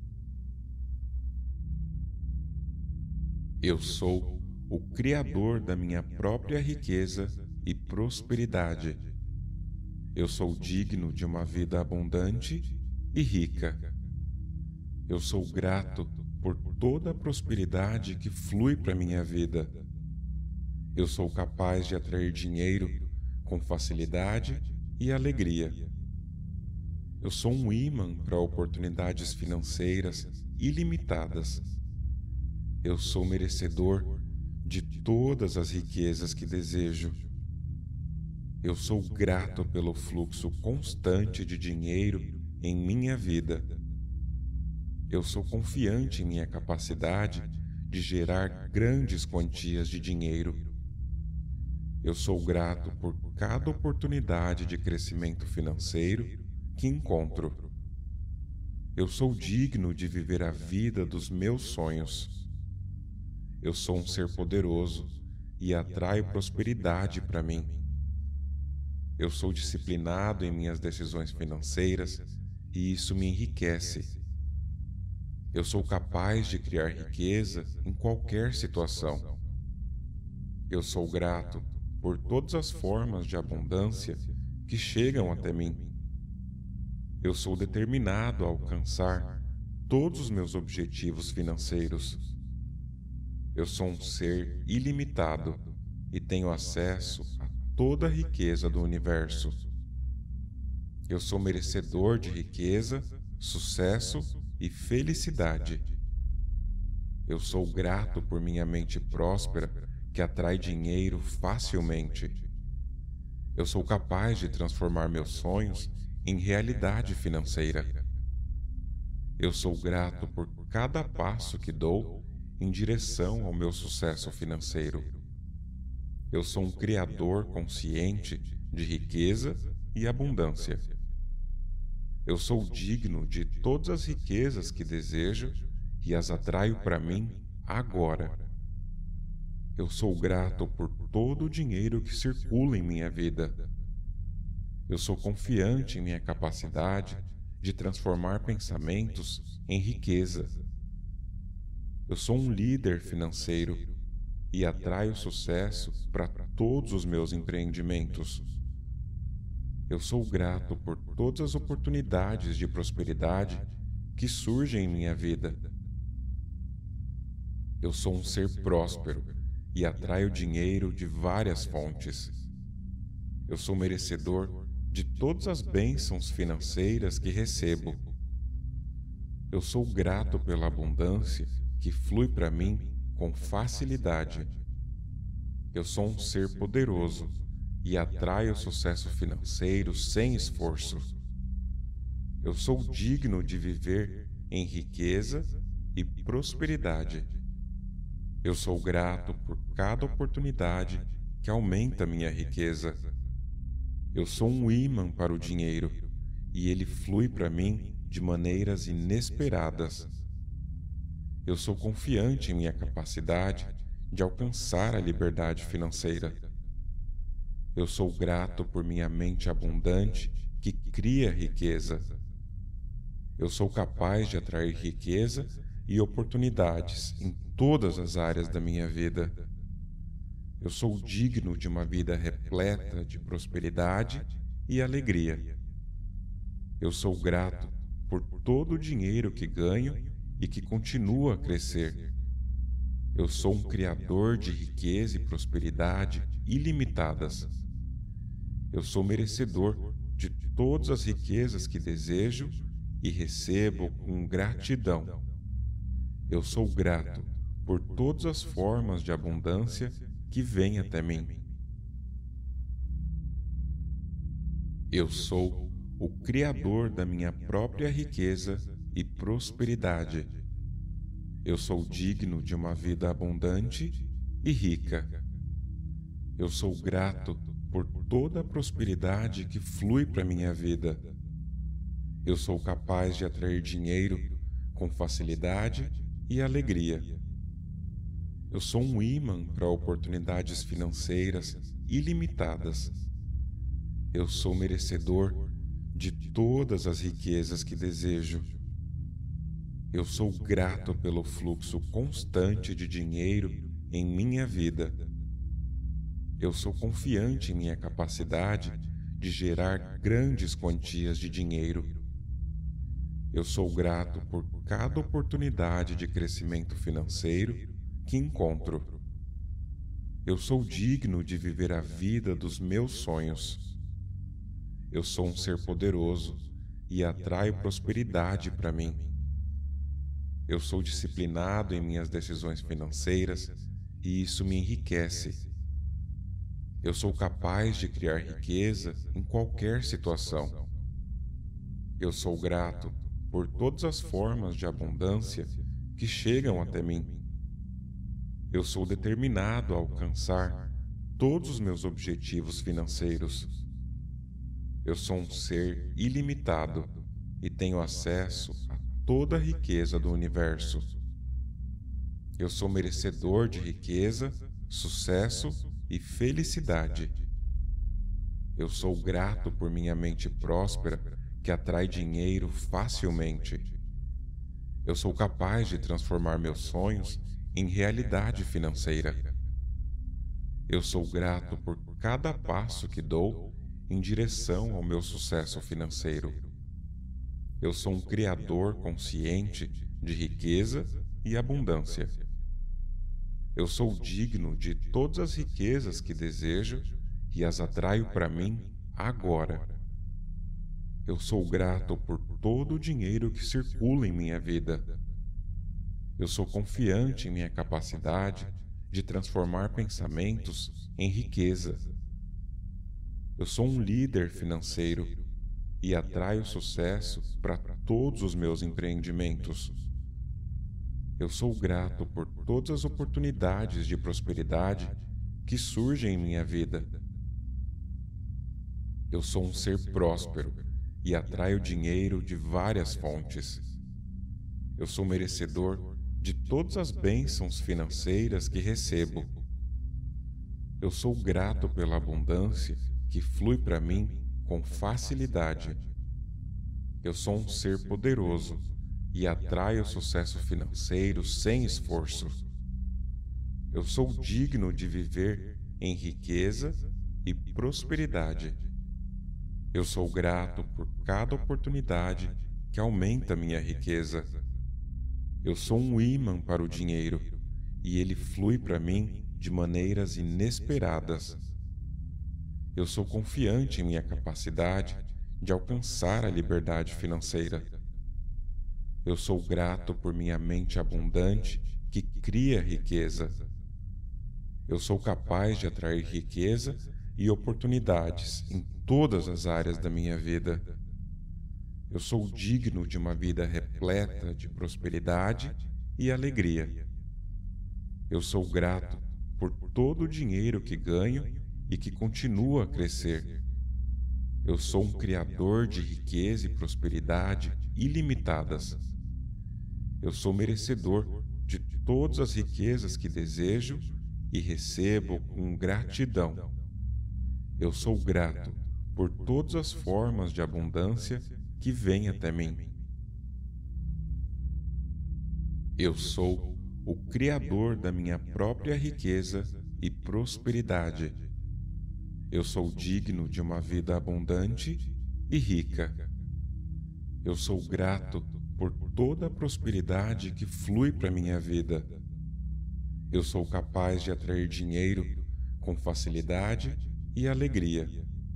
Eu sou o criador da minha própria riqueza e prosperidade. Eu sou digno de uma vida abundante e rica. Eu sou grato por toda a prosperidade que flui para minha vida. Eu sou capaz de atrair dinheiro com facilidade e alegria. Eu sou um imã para oportunidades financeiras ilimitadas. Eu sou merecedor de todas as riquezas que desejo. Eu sou grato pelo fluxo constante de dinheiro em minha vida. Eu sou confiante em minha capacidade de gerar grandes quantias de dinheiro. Eu sou grato por cada oportunidade de crescimento financeiro que encontro. Eu sou digno de viver a vida dos meus sonhos. Eu sou um ser poderoso e atraio prosperidade para mim. Eu sou grato por todo o dinheiro que circula em minha vida. Eu sou confiante em minha capacidade de transformar pensamentos em riqueza. Eu sou grato por todas as oportunidades de prosperidade que surgem em minha vida. Eu sou grato por todas as oportunidades de crescimento financeiro que encontro. Eu sou digno de viver a vida dos meus sonhos. e atraio prosperidade para mim. Eu sou disciplinado em minhas decisões financeiras e isso me enriquece. Eu sou capaz de criar riqueza em qualquer situação. Eu sou grato por todas as formas de abundância que chegam até mim. Eu sou determinado a alcançar todos os meus objetivos financeiros. Eu sou um ser ilimitado e tenho acesso a toda a riqueza do universo. Eu sou merecedor de riqueza, sucesso e felicidade. Eu sou grato por minha mente próspera que atrai dinheiro facilmente. Eu sou capaz de transformar meus sonhos em realidade financeira. Eu sou grato por cada passo que dou em direção ao meu sucesso financeiro. Eu sou um criador consciente de riqueza e abundância. Eu sou digno de todas as riquezas que desejo e as atraio para mim agora. Eu sou grato por todo o dinheiro que circula em minha vida. Eu sou confiante em minha capacidade de transformar pensamentos em riqueza. Eu sou um líder financeiro e atraio sucesso para todos os meus empreendimentos. Eu sou grato por todas as oportunidades de prosperidade que surgem em minha vida. Eu sou um ser próspero e atraio dinheiro de várias fontes. Eu sou merecedor de todas as bênçãos financeiras que recebo. Eu sou grato pela abundância que flui para mim com facilidade. Eu sou um ser poderoso e atraio sucesso financeiro sem esforço. Eu sou digno de viver em riqueza e prosperidade. Eu sou grato por cada oportunidade que aumenta minha riqueza. Eu sou um ímã para o dinheiro e ele flui para mim de maneiras inesperadas. Eu sou confiante em minha capacidade de alcançar a liberdade financeira. Eu sou grato por minha mente abundante que cria riqueza. Eu sou capaz de atrair riqueza e oportunidades em todas as áreas da minha vida. Eu sou digno de uma vida repleta de prosperidade e alegria. Eu sou grato por todo o dinheiro que ganho e que continua a crescer. Eu sou um criador de riqueza e prosperidade ilimitadas. Eu sou merecedor de todas as riquezas que desejo e recebo com gratidão. Eu sou grato por todas as formas de abundância que vêm até mim. Eu sou o criador da minha própria riqueza e prosperidade. Eu sou digno de uma vida abundante e rica. Eu sou grato por toda a prosperidade que flui para minha vida. Eu sou capaz de atrair dinheiro com facilidade e alegria. Eu sou um ímã para oportunidades financeiras ilimitadas. Eu sou merecedor de todas as riquezas que desejo. Eu sou grato pelo fluxo constante de dinheiro em minha vida. Eu sou confiante em minha capacidade de gerar grandes quantias de dinheiro. Eu sou grato por cada oportunidade de crescimento financeiro que encontro. Eu sou digno de viver a vida dos meus sonhos. Eu sou um ser poderoso e atraio prosperidade para mim. Eu sou disciplinado em minhas decisões financeiras e isso me enriquece. Eu sou capaz de criar riqueza em qualquer situação. Eu sou grato por todas as formas de abundância que chegam até mim. Eu sou determinado a alcançar todos os meus objetivos financeiros. Eu sou um ser ilimitado e tenho acesso a toda a riqueza do universo. Eu sou merecedor de riqueza, sucesso e felicidade. Eu sou grato por minha mente próspera, que atrai dinheiro facilmente. Eu sou capaz de transformar meus sonhos em realidade financeira. Eu sou grato por cada passo que dou em direção ao meu sucesso financeiro. Eu sou um criador consciente de riqueza e abundância. Eu sou digno de todas as riquezas que desejo e as atraio para mim agora. Eu sou grato por todo o dinheiro que circula em minha vida. Eu sou confiante em minha capacidade de transformar pensamentos em riqueza. Eu sou um líder financeiro e atraio sucesso para todos os meus empreendimentos. Eu sou grato por todas as oportunidades de prosperidade que surgem em minha vida. Eu sou um ser próspero e atraio dinheiro de várias fontes. Eu sou merecedor de todas as bênçãos financeiras que recebo. Eu sou grato pela abundância que flui para mim com facilidade. Eu sou um ser poderoso e atraio sucesso financeiro sem esforço. Eu sou digno de viver em riqueza e prosperidade. Eu sou grato por cada oportunidade que aumenta minha riqueza. Eu sou um ímã para o dinheiro e ele flui para mim de maneiras inesperadas. Eu sou confiante em minha capacidade de alcançar a liberdade financeira. Eu sou grato por minha mente abundante que cria riqueza. Eu sou capaz de atrair riqueza e oportunidades em todas as áreas da minha vida. Eu sou digno de uma vida repleta de prosperidade e alegria. Eu sou grato por todo o dinheiro que ganho e que continua a crescer. Eu sou um criador de riqueza e prosperidade ilimitadas. Eu sou merecedor de todas as riquezas que desejo e recebo com gratidão. Eu sou grato por todas as formas de abundância que vêm até mim. Eu sou o criador da minha própria riqueza e prosperidade. Eu sou digno de uma vida abundante e rica. Eu sou grato por toda a prosperidade que flui para minha vida. Eu sou capaz de atrair dinheiro com facilidade e alegria.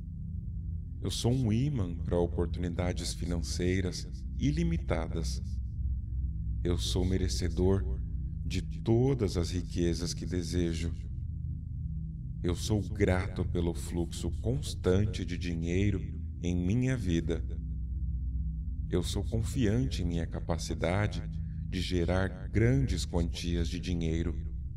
Eu sou um ímã para oportunidades financeiras ilimitadas. Eu sou merecedor de todas as riquezas que desejo. Eu sou grato pelo fluxo constante de dinheiro em minha vida. Eu sou confiante em minha capacidade de gerar grandes quantias de dinheiro.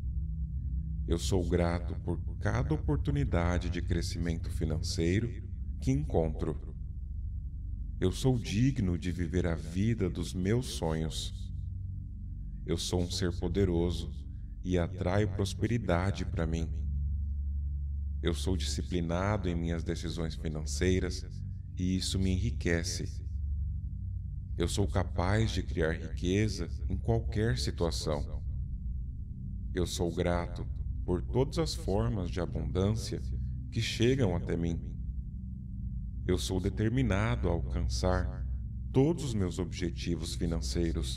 Eu sou grato por cada oportunidade de crescimento financeiro que encontro. Eu sou digno de viver a vida dos meus sonhos. Eu sou um ser poderoso e atraio prosperidade para mim. Eu sou disciplinado em minhas decisões financeiras e isso me enriquece. Eu sou capaz de criar riqueza em qualquer situação. Eu sou grato por todas as formas de abundância que chegam até mim. Eu sou determinado a alcançar todos os meus objetivos financeiros.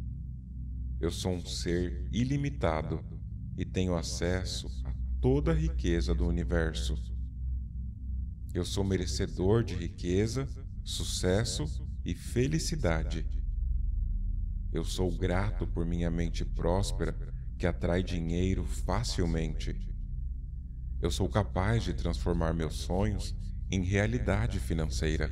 Eu sou um ser ilimitado e tenho acesso a toda a riqueza do universo. Eu sou merecedor de riqueza, sucesso e felicidade. Eu sou grato por minha mente próspera que atrai dinheiro facilmente. Eu sou capaz de transformar meus sonhos em realidade financeira.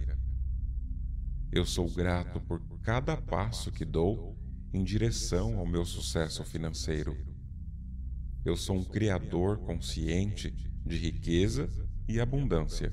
Eu sou grato por cada passo que dou em direção ao meu sucesso financeiro. Eu sou um criador consciente de riqueza e abundância.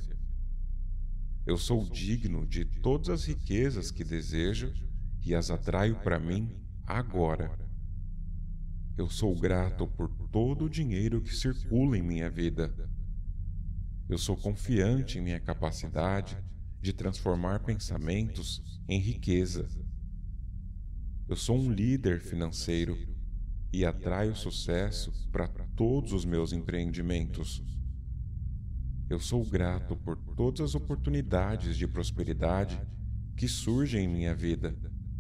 Eu sou digno de todas as riquezas que desejo e as atraio para mim agora. Eu sou grato por todo o dinheiro que circula em minha vida. Eu sou confiante em minha capacidade de transformar pensamentos em riqueza. Eu sou um líder financeiro e atraio sucesso para todos os meus empreendimentos. Eu sou grato por todas as oportunidades de prosperidade que surgem em minha vida.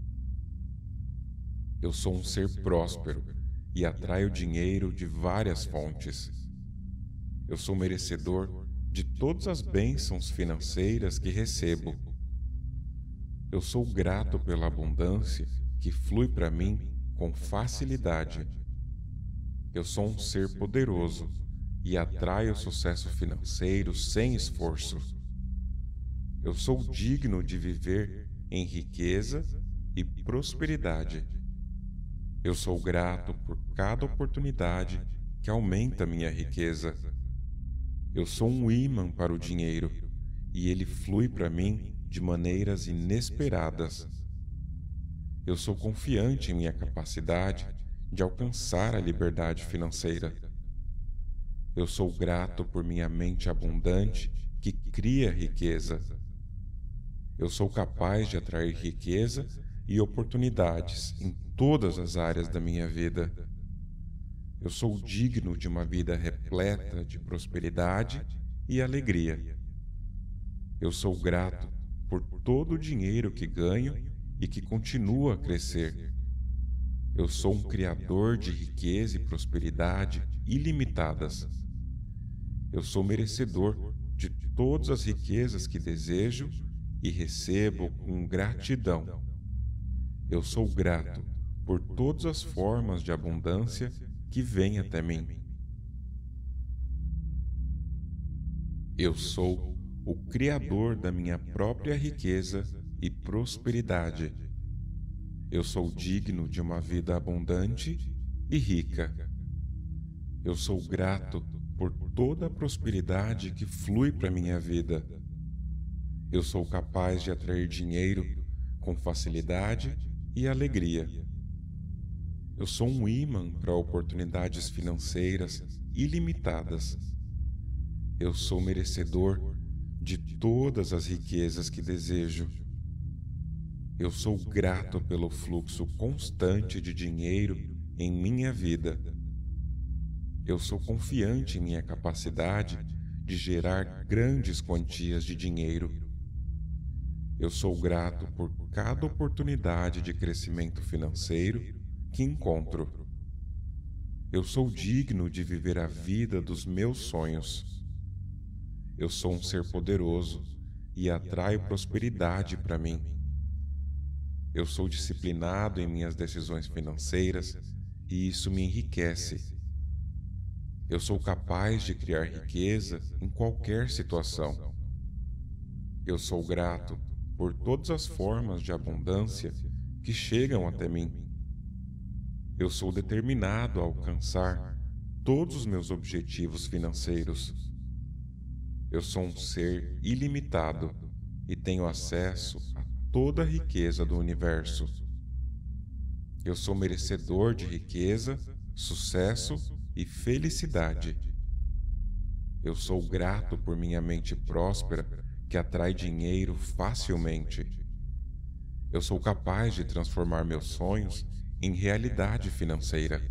Eu sou um ser próspero e atraio dinheiro de várias fontes. Eu sou merecedor de todas as bênçãos financeiras que recebo. Eu sou grato pela abundância que flui para mim com facilidade. Eu sou um ser poderoso e atraio sucesso financeiro sem esforço. Eu sou digno de viver em riqueza e prosperidade. Eu sou grato por cada oportunidade que aumenta minha riqueza. Eu sou um ímã para o dinheiro e ele flui para mim de maneiras inesperadas. Eu sou confiante em minha capacidade de alcançar a liberdade financeira. Eu sou grato por minha mente abundante que cria riqueza. Eu sou capaz de atrair riqueza e oportunidades em todas as áreas da minha vida. Eu sou digno de uma vida repleta de prosperidade e alegria. Eu sou grato por todo o dinheiro que ganho e que continua a crescer. Eu sou um criador de riqueza e prosperidade ilimitadas. Eu sou merecedor de todas as riquezas que desejo e recebo com gratidão. Eu sou grato por todas as formas de abundância que vêm até mim. Eu sou o criador da minha própria riqueza e prosperidade. Eu sou digno de uma vida abundante e rica. Eu sou grato por toda a prosperidade que flui para minha vida. Eu sou capaz de atrair dinheiro com facilidade e alegria. Eu sou um ímã para oportunidades financeiras ilimitadas. Eu sou merecedor de todas as riquezas que desejo. Eu sou grato pelo fluxo constante de dinheiro em minha vida. Eu sou confiante em minha capacidade de gerar grandes quantias de dinheiro. Eu sou grato por cada oportunidade de crescimento financeiro que encontro. Eu sou digno de viver a vida dos meus sonhos. Eu sou um ser poderoso e atraio prosperidade para mim. Eu sou disciplinado em minhas decisões financeiras e isso me enriquece. Eu sou capaz de criar riqueza em qualquer situação. Eu sou grato por todas as formas de abundância que chegam até mim. Eu sou determinado a alcançar todos os meus objetivos financeiros. Eu sou um ser ilimitado e tenho acesso a toda a riqueza do universo. Eu sou merecedor de riqueza, sucesso e felicidade. Eu sou grato por minha mente próspera que atrai dinheiro facilmente. Eu sou capaz de transformar meus sonhos em realidade financeira.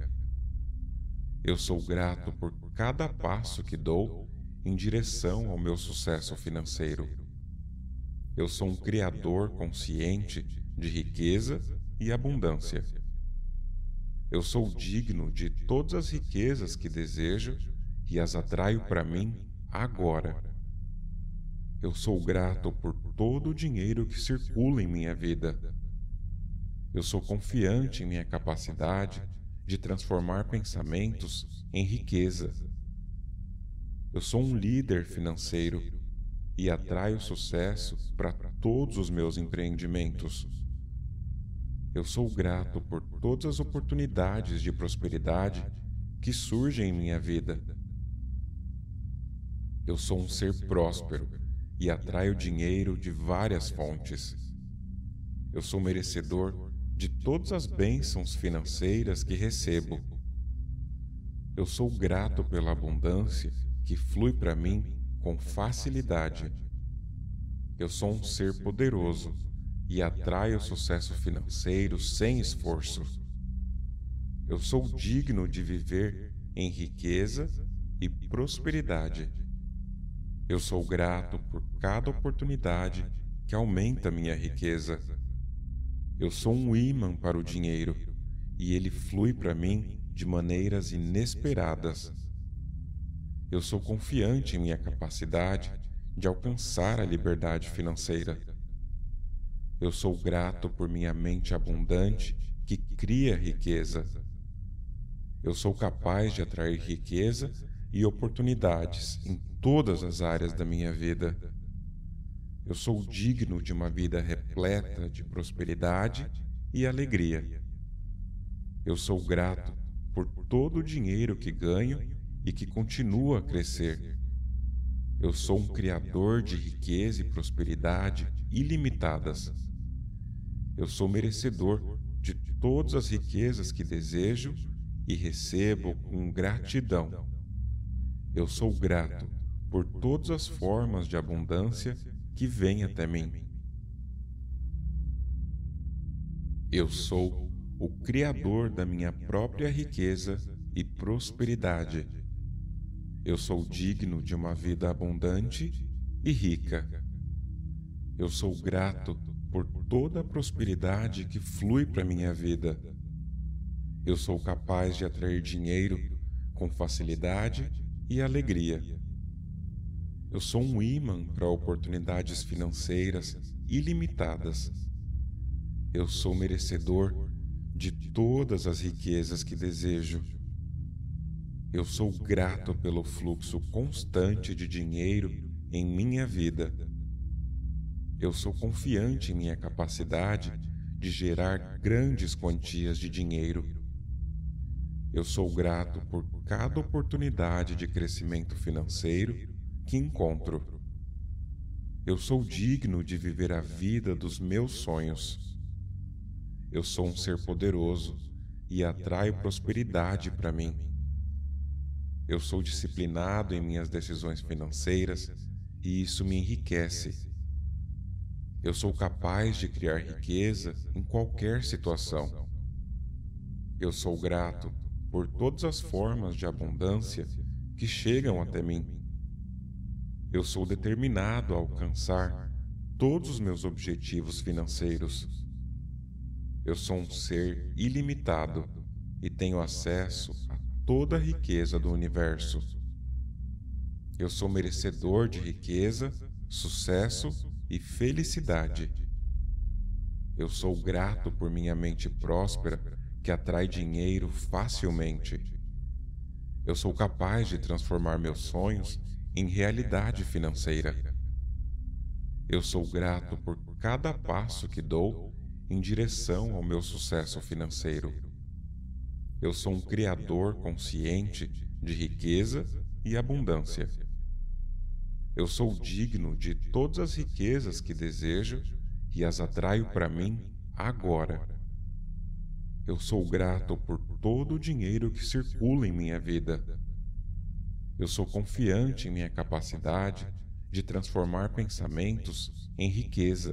Eu sou grato por cada passo que dou em direção ao meu sucesso financeiro. Eu sou um criador consciente de riqueza e abundância. Eu sou digno de todas as riquezas que desejo e as atraio para mim agora. Eu sou grato por todo o dinheiro que circula em minha vida. Eu sou confiante em minha capacidade de transformar pensamentos em riqueza. Eu sou um líder financeiro e atraio sucesso para todos os meus empreendimentos. Eu sou grato por todas as oportunidades de prosperidade que surgem em minha vida. Eu sou um ser próspero e atraio dinheiro de várias fontes. Eu sou merecedor de todas as bênçãos financeiras que recebo. Eu sou grato pela abundância que flui para mim com facilidade. Eu sou um ser poderoso e atraio o sucesso financeiro sem esforço. Eu sou digno de viver em riqueza e prosperidade. Eu sou grato por cada oportunidade que aumenta minha riqueza. Eu sou um ímã para o dinheiro e ele flui para mim de maneiras inesperadas. Eu sou confiante em minha capacidade de alcançar a liberdade financeira. Eu sou grato por minha mente abundante que cria riqueza. Eu sou capaz de atrair riqueza e oportunidades em todas as áreas da minha vida. Eu sou digno de uma vida repleta de prosperidade e alegria. Eu sou grato por todo o dinheiro que ganho e que continua a crescer. Eu sou um criador de riqueza e prosperidade ilimitadas. Eu sou merecedor de todas as riquezas que desejo e recebo com gratidão. Eu sou grato por todas as formas de abundância que vêm até mim. Eu sou o criador da minha própria riqueza e prosperidade. Eu sou digno de uma vida abundante e rica. Eu sou grato por toda a prosperidade que flui para minha vida. Eu sou capaz de atrair dinheiro com facilidade e alegria. Eu sou um ímã para oportunidades financeiras ilimitadas. Eu sou merecedor de todas as riquezas que desejo. Eu sou grato pelo fluxo constante de dinheiro em minha vida. Eu sou confiante em minha capacidade de gerar grandes quantias de dinheiro. Eu sou grato por cada oportunidade de crescimento financeiro que encontro. Eu sou digno de viver a vida dos meus sonhos. Eu sou um ser poderoso e atraio prosperidade para mim. Eu sou disciplinado em minhas decisões financeiras e isso me enriquece. Eu sou capaz de criar riqueza em qualquer situação. Eu sou grato por todas as formas de abundância que chegam até mim. Eu sou determinado a alcançar todos os meus objetivos financeiros. Eu sou um ser ilimitado e tenho acesso a toda a riqueza do universo. Eu sou merecedor de riqueza, sucesso e felicidade. Eu sou grato por minha mente próspera que atrai dinheiro facilmente. Eu sou capaz de transformar meus sonhos em realidade financeira. Eu sou grato por cada passo que dou em direção ao meu sucesso financeiro. Eu sou um criador consciente de riqueza e abundância. Eu sou digno de todas as riquezas que desejo e as atraio para mim agora. Eu sou grato por todo o dinheiro que circula em minha vida. Eu sou confiante em minha capacidade de transformar pensamentos em riqueza.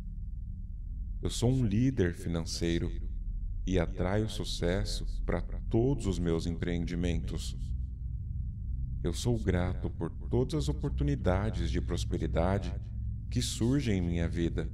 Eu sou um líder financeiro e atraio sucesso para todos os meus empreendimentos. Eu sou grato por todas as oportunidades de prosperidade que surgem em minha vida.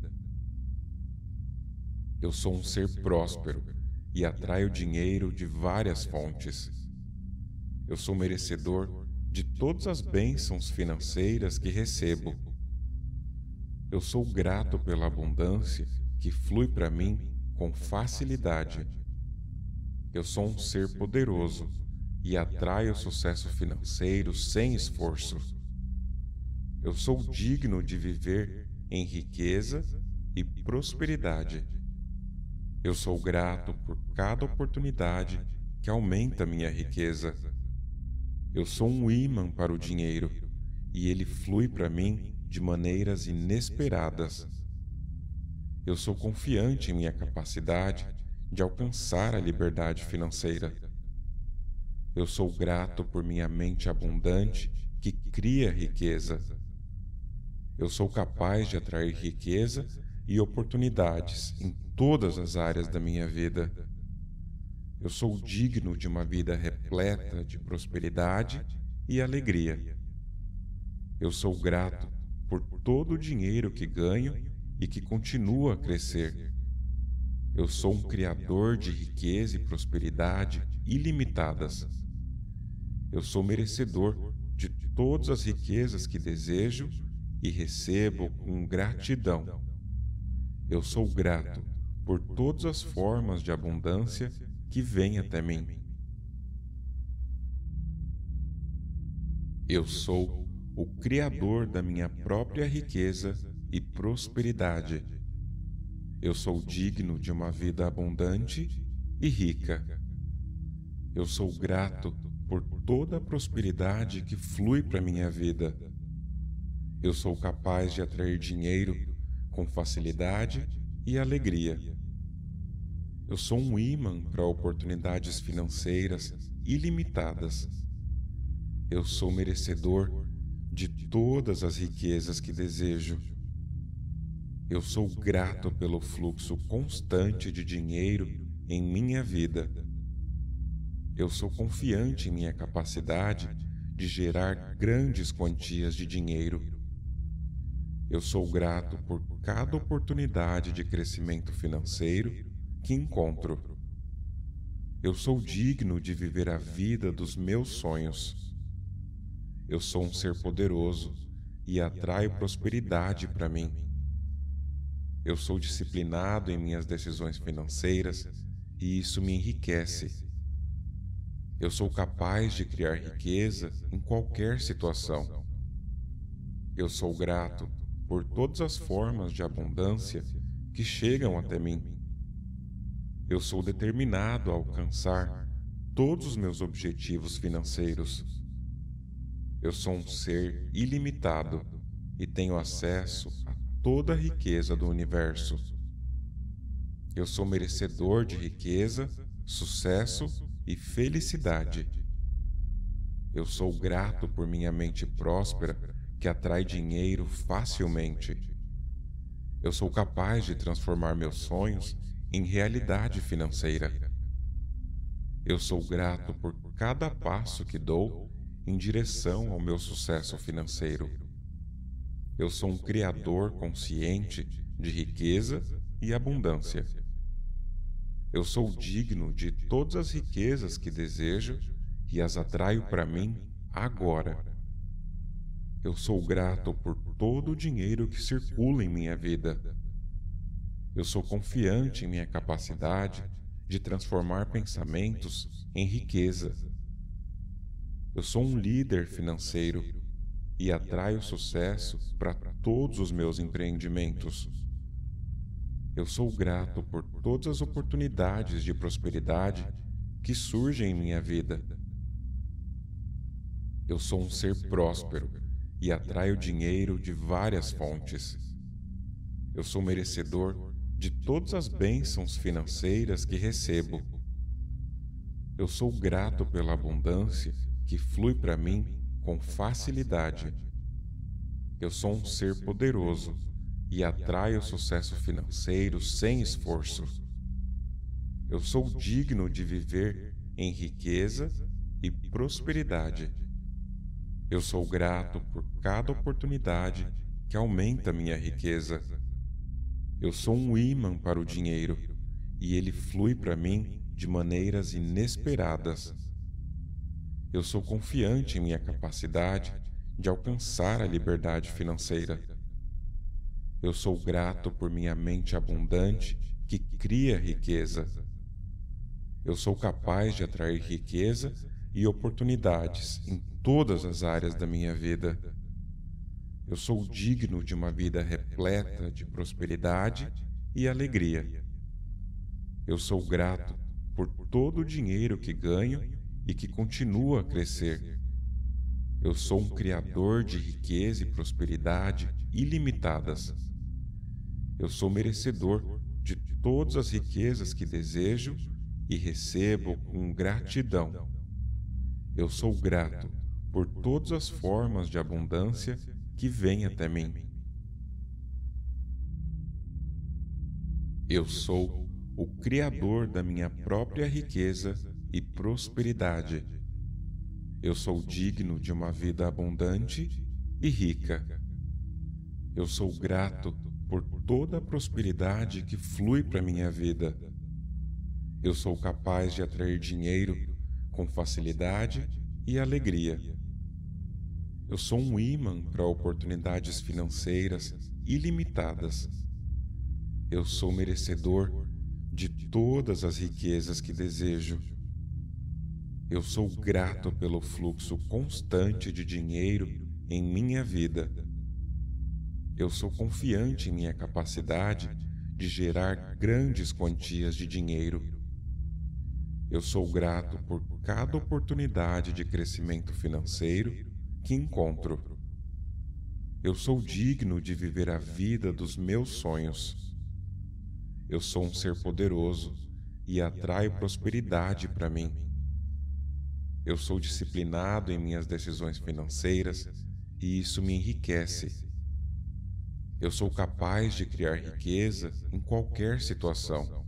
Eu sou um ser próspero e atraio dinheiro de várias fontes. Eu sou merecedor de todas as bênçãos financeiras que recebo. Eu sou grato pela abundância que flui para mim com facilidade. Eu sou um ser poderoso e atraio sucesso financeiro sem esforço. Eu sou digno de viver em riqueza e prosperidade. Eu sou grato por cada oportunidade que aumenta minha riqueza. Eu sou um ímã para o dinheiro e ele flui para mim de maneiras inesperadas. Eu sou confiante em minha capacidade de alcançar a liberdade financeira. Eu sou grato por minha mente abundante que cria riqueza. Eu sou capaz de atrair riqueza e oportunidades em todas as áreas da minha vida. Eu sou digno de uma vida repleta de prosperidade e alegria. Eu sou grato por todo o dinheiro que ganho e que continua a crescer. Eu sou um criador de riqueza e prosperidade ilimitadas. Eu sou merecedor de todas as riquezas que desejo e recebo com gratidão. Eu sou grato por todas as formas de abundância que vêm até mim. Eu sou o criador da minha própria riqueza e prosperidade. Eu sou digno de uma vida abundante e rica. Eu sou grato por toda a prosperidade que flui para minha vida. Eu sou capaz de atrair dinheiro com facilidade e alegria. Eu sou um imã para oportunidades financeiras ilimitadas. Eu sou merecedor de todas as riquezas que desejo. Eu sou grato pelo fluxo constante de dinheiro em minha vida. Eu sou confiante em minha capacidade de gerar grandes quantias de dinheiro. Eu sou grato por cada oportunidade de crescimento financeiro que encontro. Eu sou digno de viver a vida dos meus sonhos. Eu sou um ser poderoso e atraio prosperidade para mim. Eu sou disciplinado em minhas decisões financeiras e isso me enriquece. Eu sou capaz de criar riqueza em qualquer situação. Eu sou grato por todas as formas de abundância que chegam até mim. Eu sou determinado a alcançar todos os meus objetivos financeiros. Eu sou um ser ilimitado e tenho acesso a toda a riqueza do universo. Eu sou merecedor de riqueza, sucesso e felicidade. Eu sou grato por minha mente próspera que atrai dinheiro facilmente. Eu sou capaz de transformar meus sonhos em realidade financeira. Eu sou grato por cada passo que dou em direção ao meu sucesso financeiro. Eu sou um criador consciente de riqueza e abundância. Eu sou digno de todas as riquezas que desejo e as atraio para mim agora. Eu sou grato por todo o dinheiro que circula em minha vida. Eu sou confiante em minha capacidade de transformar pensamentos em riqueza. Eu sou um líder financeiro e atraio sucesso para todos os meus empreendimentos. Eu sou grato por todas as oportunidades de prosperidade que surgem em minha vida. Eu sou um ser próspero e atraio dinheiro de várias fontes. Eu sou merecedor de todas as bênçãos financeiras que recebo. Eu sou grato pela abundância que flui para mim com facilidade. Eu sou um ser poderoso e atraio sucesso financeiro sem esforço. Eu sou digno de viver em riqueza e prosperidade. Eu sou grato por cada oportunidade que aumenta minha riqueza. Eu sou um imã para o dinheiro e ele flui para mim de maneiras inesperadas. Eu sou confiante em minha capacidade de alcançar a liberdade financeira. Eu sou grato por minha mente abundante que cria riqueza. Eu sou capaz de atrair riqueza e oportunidades em todas as áreas da minha vida. Eu sou digno de uma vida repleta de prosperidade e alegria. Eu sou grato por todo o dinheiro que ganho e que continua a crescer. Eu sou um criador de riqueza e prosperidade ilimitadas. Eu sou merecedor de todas as riquezas que desejo e recebo com gratidão. Eu sou grato por todas as formas de abundância que vêm até mim. Eu sou o criador da minha própria riqueza e prosperidade. Eu sou digno de uma vida abundante e rica. Eu sou grato por toda a prosperidade que flui para minha vida. Eu sou capaz de atrair dinheiro com facilidade e alegria. Eu sou um ímã para oportunidades financeiras ilimitadas. Eu sou merecedor de todas as riquezas que desejo. Eu sou grato pelo fluxo constante de dinheiro em minha vida. Eu sou confiante em minha capacidade de gerar grandes quantias de dinheiro. Eu sou grato por cada oportunidade de crescimento financeiro que encontro. Eu sou digno de viver a vida dos meus sonhos. Eu sou um ser poderoso e atraio prosperidade para mim. Eu sou disciplinado em minhas decisões financeiras e isso me enriquece. Eu sou capaz de criar riqueza em qualquer situação.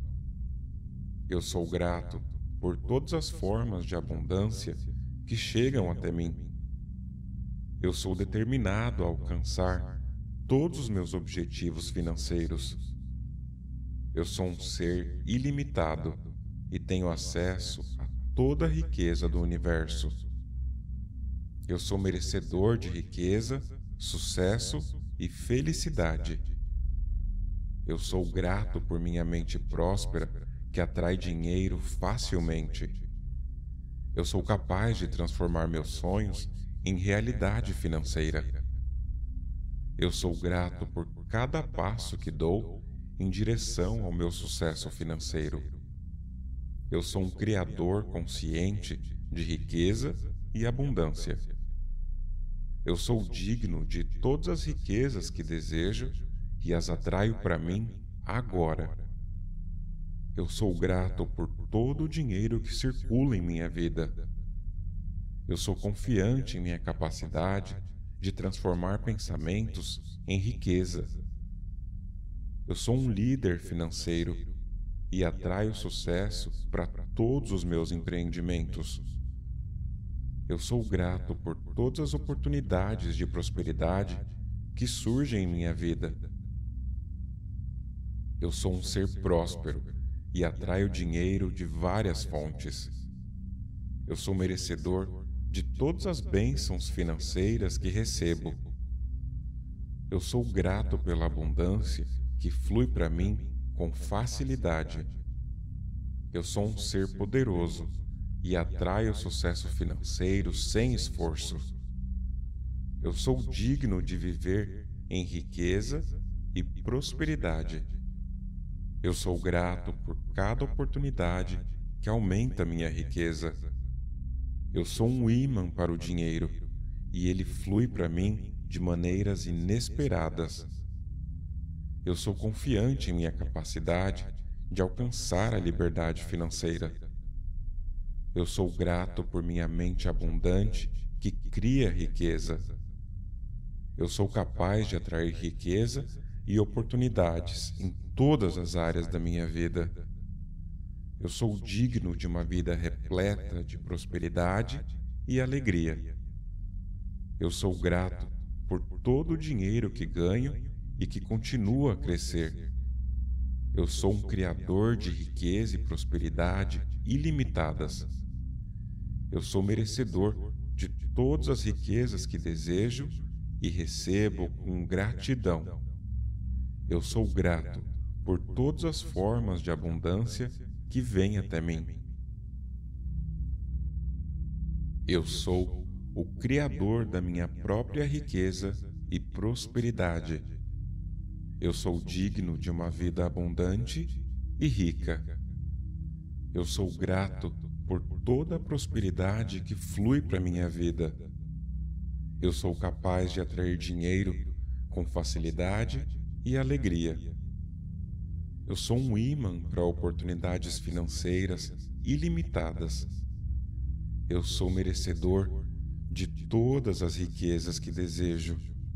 Eu sou grato por todas as formas de abundância que chegam até mim. Eu sou determinado a alcançar todos os meus objetivos financeiros. Eu sou um ser ilimitado e tenho acesso a toda a riqueza do universo. Eu sou merecedor de riqueza, sucesso e felicidade. Eu sou grato por minha mente próspera que atrai dinheiro facilmente. Eu sou capaz de transformar meus sonhos em realidade financeira. Eu sou grato por cada passo que dou em direção ao meu sucesso financeiro. Eu sou um criador consciente de riqueza e abundância. Eu sou digno de todas as riquezas que desejo e as atraio para mim agora. Eu sou grato por todo o dinheiro que circula em minha vida. Eu sou confiante em minha capacidade de transformar pensamentos em riqueza. Eu sou um líder financeiro e atraio sucesso para todos os meus empreendimentos. Eu sou grato por todas as oportunidades de prosperidade que surgem em minha vida. Eu sou um ser próspero e atraio dinheiro de várias fontes. Eu sou merecedor de todas as bênçãos financeiras que recebo. Eu sou grato pela abundância que flui para mim com facilidade. Eu sou um ser poderoso e atraio sucesso financeiro sem esforço. Eu sou digno de viver em riqueza e prosperidade. Eu sou grato por cada oportunidade que aumenta minha riqueza. Eu sou um ímã para o dinheiro e ele flui para mim de maneiras inesperadas. Eu sou confiante em minha capacidade de alcançar a liberdade financeira. Eu sou grato por minha mente abundante que cria riqueza. Eu sou capaz de atrair riqueza e oportunidades em todas as áreas da minha vida. Eu sou digno de uma vida repleta de prosperidade e alegria. Eu sou grato por todo o dinheiro que ganho e que continua a crescer. Eu sou um criador de riqueza e prosperidade ilimitadas. Eu sou merecedor de todas as riquezas que desejo e recebo com gratidão. Eu sou grato por todas as formas de abundância que vêm até mim. Eu sou o criador da minha própria riqueza e prosperidade. Eu sou digno de uma vida abundante e rica. Eu sou grato por toda a prosperidade que flui para minha vida. Eu sou capaz de atrair dinheiro com facilidade e alegria. Eu sou um ímã para oportunidades financeiras ilimitadas. Eu sou merecedor de todas as riquezas que desejo.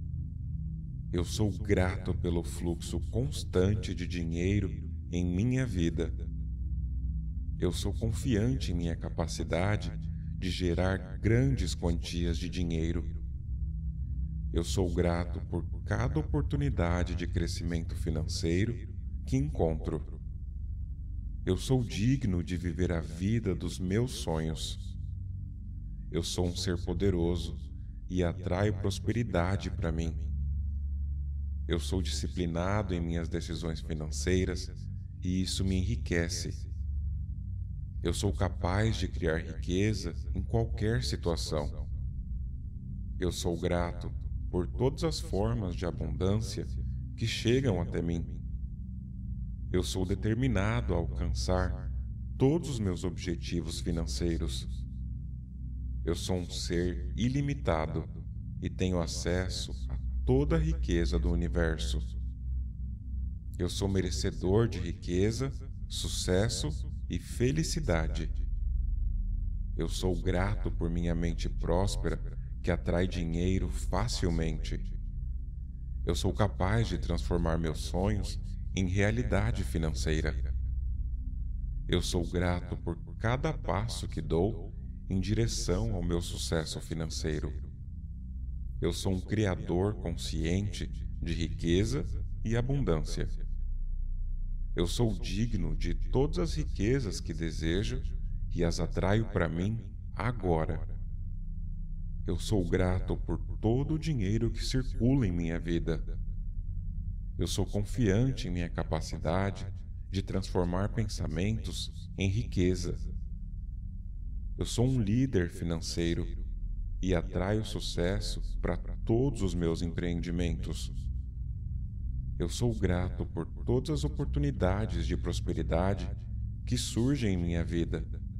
Eu sou grato pelo fluxo constante de dinheiro em minha vida. Eu sou confiante em minha capacidade de gerar grandes quantias de dinheiro. Eu sou grato por cada oportunidade de crescimento financeiro que encontro. Eu sou digno de viver a vida dos meus sonhos. Eu sou um ser poderoso e atraio prosperidade para mim. Eu sou disciplinado em minhas decisões financeiras e isso me enriquece. Eu sou capaz de criar riqueza em qualquer situação. Eu sou grato por todas as formas de abundância que chegam até mim. Eu sou determinado a alcançar todos os meus objetivos financeiros. Eu sou um ser ilimitado e tenho acesso a toda a riqueza do universo. Eu sou merecedor de riqueza, sucesso e felicidade. Eu sou grato por minha mente próspera que atrai dinheiro facilmente. Eu sou capaz de transformar meus sonhos em realidade financeira. Eu sou grato por cada passo que dou em direção ao meu sucesso financeiro. Eu sou um criador consciente de riqueza e abundância. Eu sou digno de todas as riquezas que desejo e as atraio para mim agora. Eu sou grato por todo o dinheiro que circula em minha vida. Eu sou confiante em minha capacidade de transformar pensamentos em riqueza. Eu sou um líder financeiro e atraio sucesso para todos os meus empreendimentos. Eu sou grato por todas as oportunidades de prosperidade que surgem em minha vida.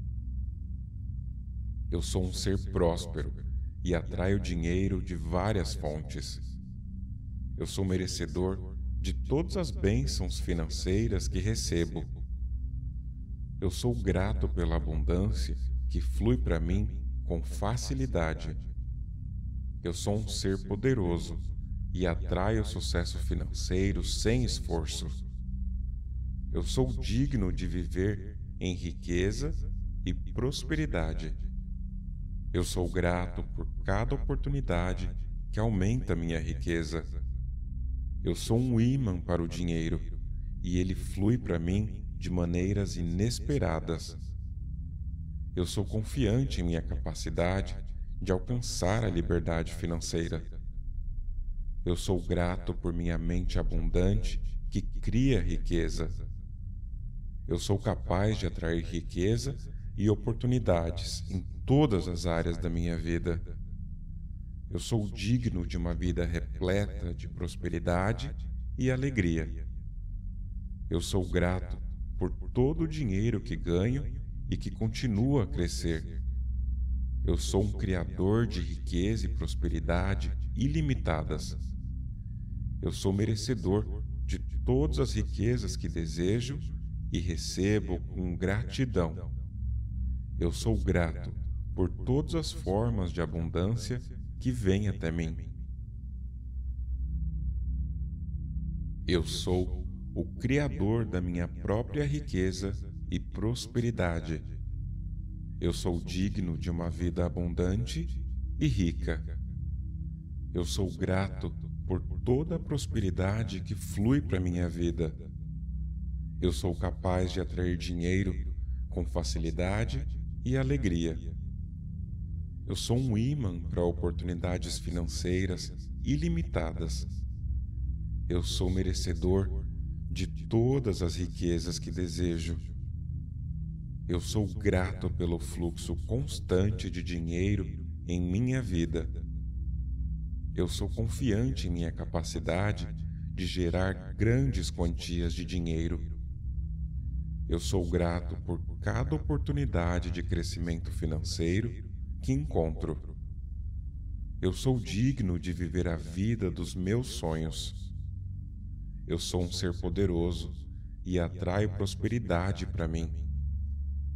Eu sou um ser próspero e atraio dinheiro de várias fontes. Eu sou merecedor de todas as bênçãos financeiras que recebo. Eu sou grato pela abundância que flui para mim com facilidade. Eu sou um ser poderoso e atraio sucesso financeiro sem esforço. Eu sou digno de viver em riqueza e prosperidade. Eu sou grato por cada oportunidade que aumenta minha riqueza. Eu sou um ímã para o dinheiro e ele flui para mim de maneiras inesperadas. Eu sou confiante em minha capacidade de alcançar a liberdade financeira. Eu sou grato por minha mente abundante que cria riqueza. Eu sou capaz de atrair riqueza e oportunidades em todas as áreas da minha vida. Eu sou digno de uma vida repleta de prosperidade e alegria. Eu sou grato por todo o dinheiro que ganho e que continua a crescer. Eu sou um criador de riqueza e prosperidade ilimitadas. Eu sou merecedor de todas as riquezas que desejo e recebo com gratidão. Eu sou grato por todas as formas de abundância que vêm até mim. Eu sou o criador da minha própria riqueza e prosperidade. Eu sou digno de uma vida abundante e rica. Eu sou grato por toda a prosperidade que flui para minha vida. Eu sou capaz de atrair dinheiro com facilidade e alegria. Eu sou um ímã para oportunidades financeiras ilimitadas. Eu sou merecedor de todas as riquezas que desejo. Eu sou grato pelo fluxo constante de dinheiro em minha vida. Eu sou confiante em minha capacidade de gerar grandes quantias de dinheiro. Eu sou grato por cada oportunidade de crescimento financeiro que encontro. Eu sou digno de viver a vida dos meus sonhos. Eu sou um ser poderoso e atraio prosperidade para mim.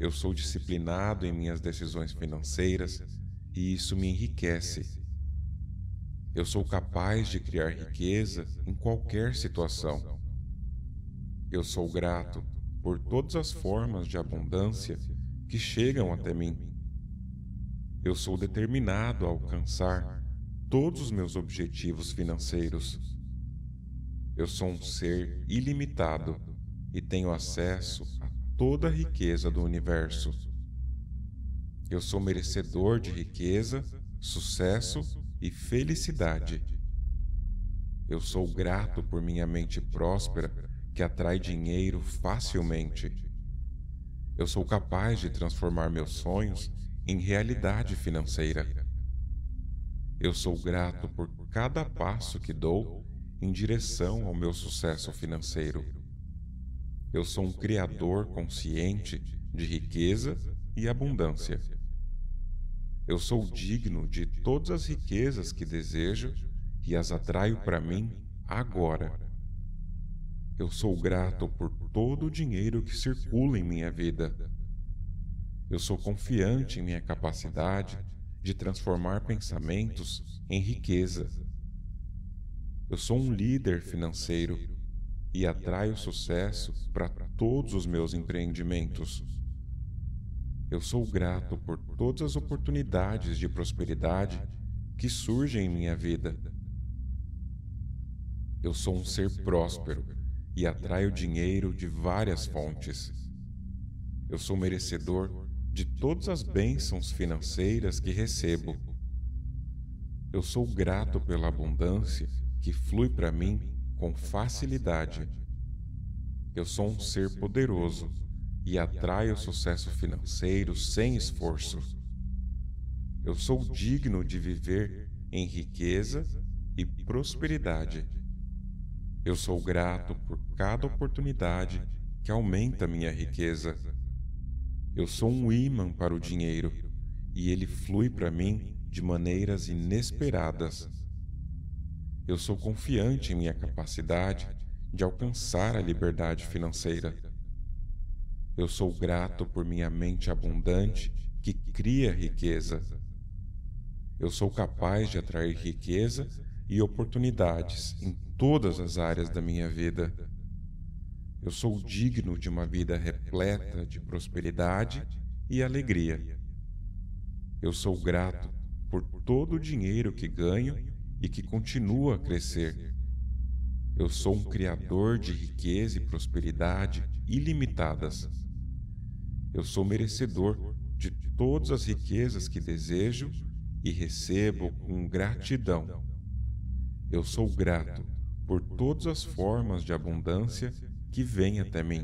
Eu sou disciplinado em minhas decisões financeiras e isso me enriquece. Eu sou capaz de criar riqueza em qualquer situação. Eu sou grato por todas as formas de abundância que chegam até mim. Eu sou determinado a alcançar todos os meus objetivos financeiros. Eu sou um ser ilimitado e tenho acesso a toda a riqueza do universo. Eu sou merecedor de riqueza, sucesso e felicidade. Eu sou grato por minha mente próspera que atrai dinheiro facilmente. Eu sou capaz de transformar meus sonhos em realidade financeira. Eu sou grato por cada passo que dou em direção ao meu sucesso financeiro. Eu sou um criador consciente de riqueza e abundância. Eu sou digno de todas as riquezas que desejo e as atraio para mim agora. Eu sou grato por todo o dinheiro que circula em minha vida. Eu sou confiante em minha capacidade de transformar pensamentos em riqueza. Eu sou um líder financeiro e atraio sucesso para todos os meus empreendimentos. Eu sou grato por todas as oportunidades de prosperidade que surgem em minha vida. Eu sou um ser próspero e atraio dinheiro de várias fontes. Eu sou merecedor de todas as bênçãos financeiras que recebo. Eu sou grato pela abundância que flui para mim com facilidade. Eu sou um ser poderoso e atraio sucesso financeiro sem esforço. Eu sou digno de viver em riqueza e prosperidade. Eu sou grato por cada oportunidade que aumenta minha riqueza. Eu sou um ímã para o dinheiro e ele flui para mim de maneiras inesperadas. Eu sou confiante em minha capacidade de alcançar a liberdade financeira. Eu sou grato por minha mente abundante que cria riqueza. Eu sou capaz de atrair riqueza e oportunidades em todas as áreas da minha vida. Eu sou digno de uma vida repleta de prosperidade e alegria. Eu sou grato por todo o dinheiro que ganho e que continua a crescer. Eu sou um criador de riqueza e prosperidade ilimitadas. Eu sou merecedor de todas as riquezas que desejo e recebo com gratidão. Eu sou grato por todas as formas de abundância que vêm até mim.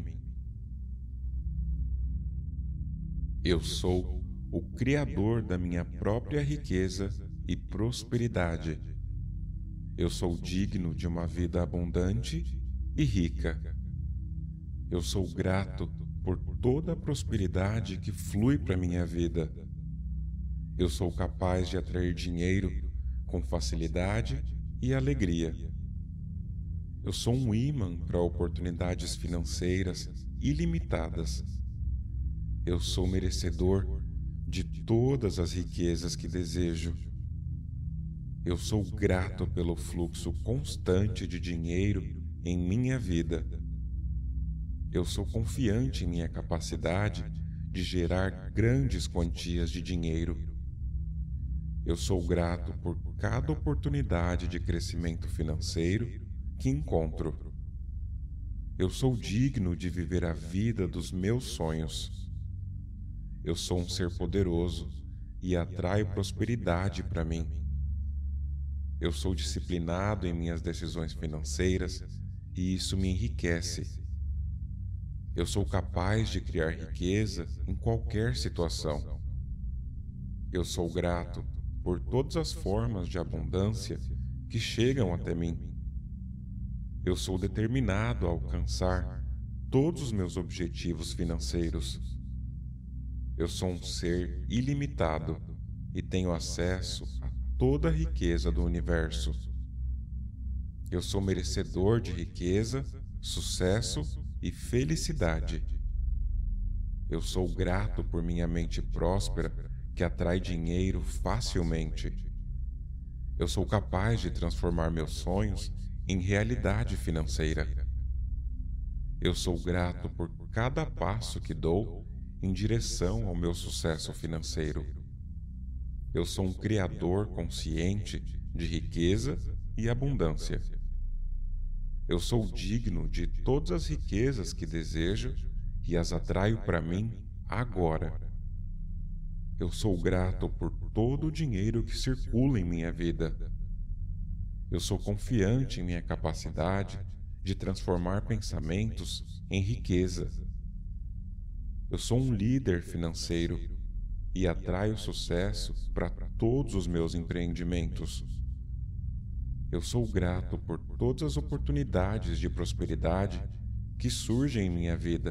Eu sou o criador da minha própria riqueza e prosperidade. Eu sou digno de uma vida abundante e rica. Eu sou grato por toda a prosperidade que flui para minha vida. Eu sou capaz de atrair dinheiro com facilidade e alegria. Eu sou um ímã para oportunidades financeiras ilimitadas. Eu sou merecedor de todas as riquezas que desejo. Eu sou grato pelo fluxo constante de dinheiro em minha vida. Eu sou confiante em minha capacidade de gerar grandes quantias de dinheiro. Eu sou grato por cada oportunidade de crescimento financeiro que encontro. Eu sou digno de viver a vida dos meus sonhos. Eu sou um ser poderoso e atraio prosperidade para mim. Eu sou disciplinado em minhas decisões financeiras e isso me enriquece. Eu sou capaz de criar riqueza em qualquer situação. Eu sou grato por todas as formas de abundância que chegam até mim. Eu sou determinado a alcançar todos os meus objetivos financeiros. Eu sou um ser ilimitado e tenho acesso a toda a riqueza do universo. Eu sou merecedor de riqueza, sucesso e felicidade. Eu sou grato por minha mente próspera que atrai dinheiro facilmente. Eu sou capaz de transformar meus sonhos em realidade financeira. Eu sou grato por cada passo que dou em direção ao meu sucesso financeiro. Eu sou um criador consciente de riqueza e abundância. Eu sou digno de todas as riquezas que desejo e as atraio para mim agora. Eu sou grato por todo o dinheiro que circula em minha vida. Eu sou confiante em minha capacidade de transformar pensamentos em riqueza. Eu sou um líder financeiro e atraio sucesso para todos os meus empreendimentos. Eu sou grato por todas as oportunidades de prosperidade que surgem em minha vida.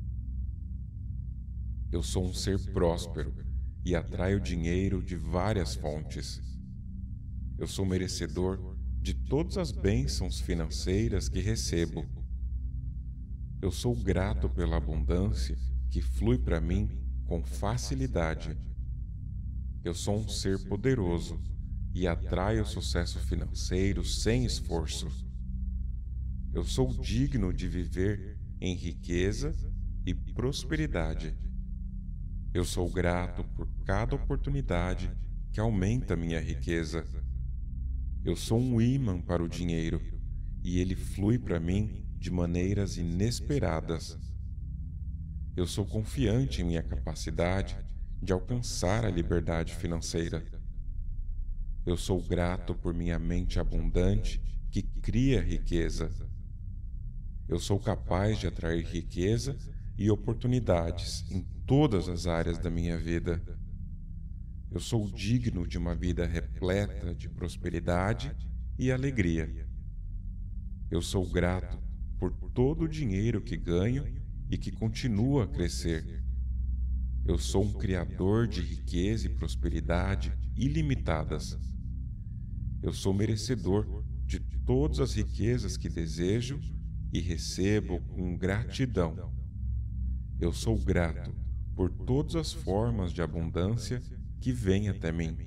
Eu sou um ser próspero e atraio dinheiro de várias fontes. Eu sou merecedor de todas as bênçãos financeiras que recebo. Eu sou grato pela abundância que flui para mim com facilidade. Eu sou um ser poderoso e atraio sucesso financeiro sem esforço. Eu sou digno de viver em riqueza e prosperidade. Eu sou grato por cada oportunidade que aumenta minha riqueza. Eu sou um ímã para o dinheiro e ele flui para mim de maneiras inesperadas. Eu sou confiante em minha capacidade de alcançar a liberdade financeira. Eu sou grato por minha mente abundante que cria riqueza. Eu sou capaz de atrair riqueza e oportunidades em todas as áreas da minha vida. Eu sou digno de uma vida repleta de prosperidade e alegria. Eu sou grato por todo o dinheiro que ganho e que continua a crescer. Eu sou um criador de riqueza e prosperidade ilimitadas. Eu sou merecedor de todas as riquezas que desejo e recebo com gratidão. Eu sou grato por todas as formas de abundância que vêm até mim.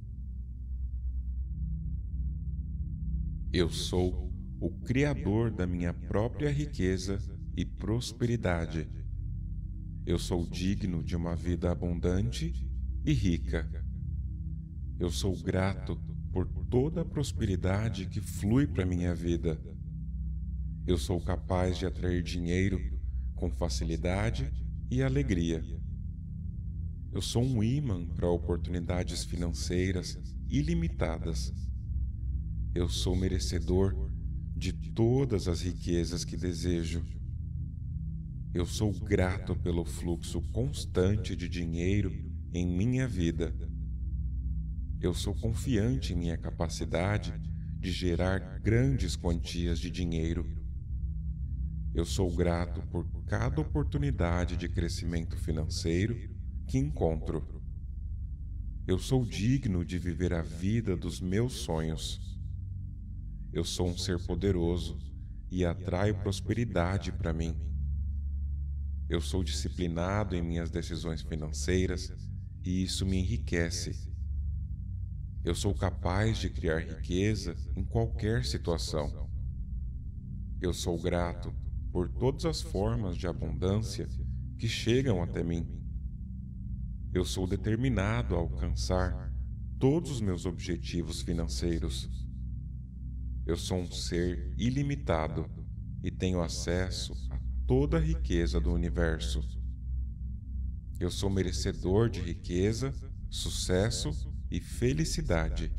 Eu sou o criador da minha própria riqueza e prosperidade. Eu sou digno de uma vida abundante e rica. Eu sou grato por toda a prosperidade que flui para minha vida. Eu sou capaz de atrair dinheiro com facilidade e alegria. Eu sou um ímã para oportunidades financeiras ilimitadas. Eu sou merecedor de todas as riquezas que desejo. Eu sou grato pelo fluxo constante de dinheiro em minha vida. Eu sou confiante em minha capacidade de gerar grandes quantias de dinheiro. Eu sou grato por cada oportunidade de crescimento financeiro que encontro. Eu sou digno de viver a vida dos meus sonhos. Eu sou um ser poderoso e atraio prosperidade para mim. Eu sou disciplinado em minhas decisões financeiras e isso me enriquece. Eu sou capaz de criar riqueza em qualquer situação. Eu sou grato por todas as formas de abundância que chegam até mim. Eu sou determinado a alcançar todos os meus objetivos financeiros. Eu sou um ser ilimitado e tenho acesso a toda a riqueza do universo. Eu sou merecedor de riqueza, sucesso e felicidade.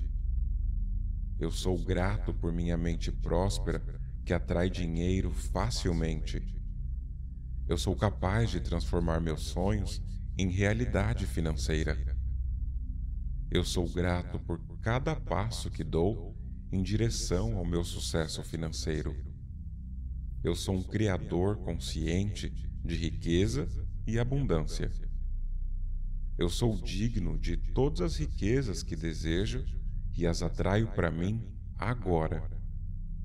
Eu sou grato por minha mente próspera que atrai dinheiro facilmente. Eu sou capaz de transformar meus sonhos em realidade financeira. Eu sou grato por cada passo que dou em direção ao meu sucesso financeiro. Eu sou um criador consciente de riqueza e abundância. Eu sou digno de todas as riquezas que desejo e as atraio para mim agora.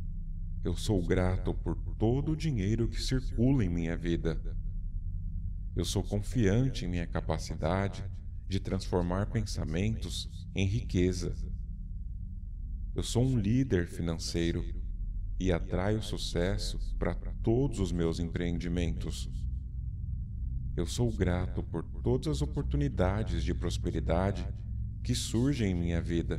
Eu sou grato por todo o dinheiro que circula em minha vida. Eu sou confiante em minha capacidade de transformar pensamentos em riqueza. Eu sou um líder financeiro e atraio sucesso para todos os meus empreendimentos. Eu sou grato por todas as oportunidades de prosperidade que surgem em minha vida.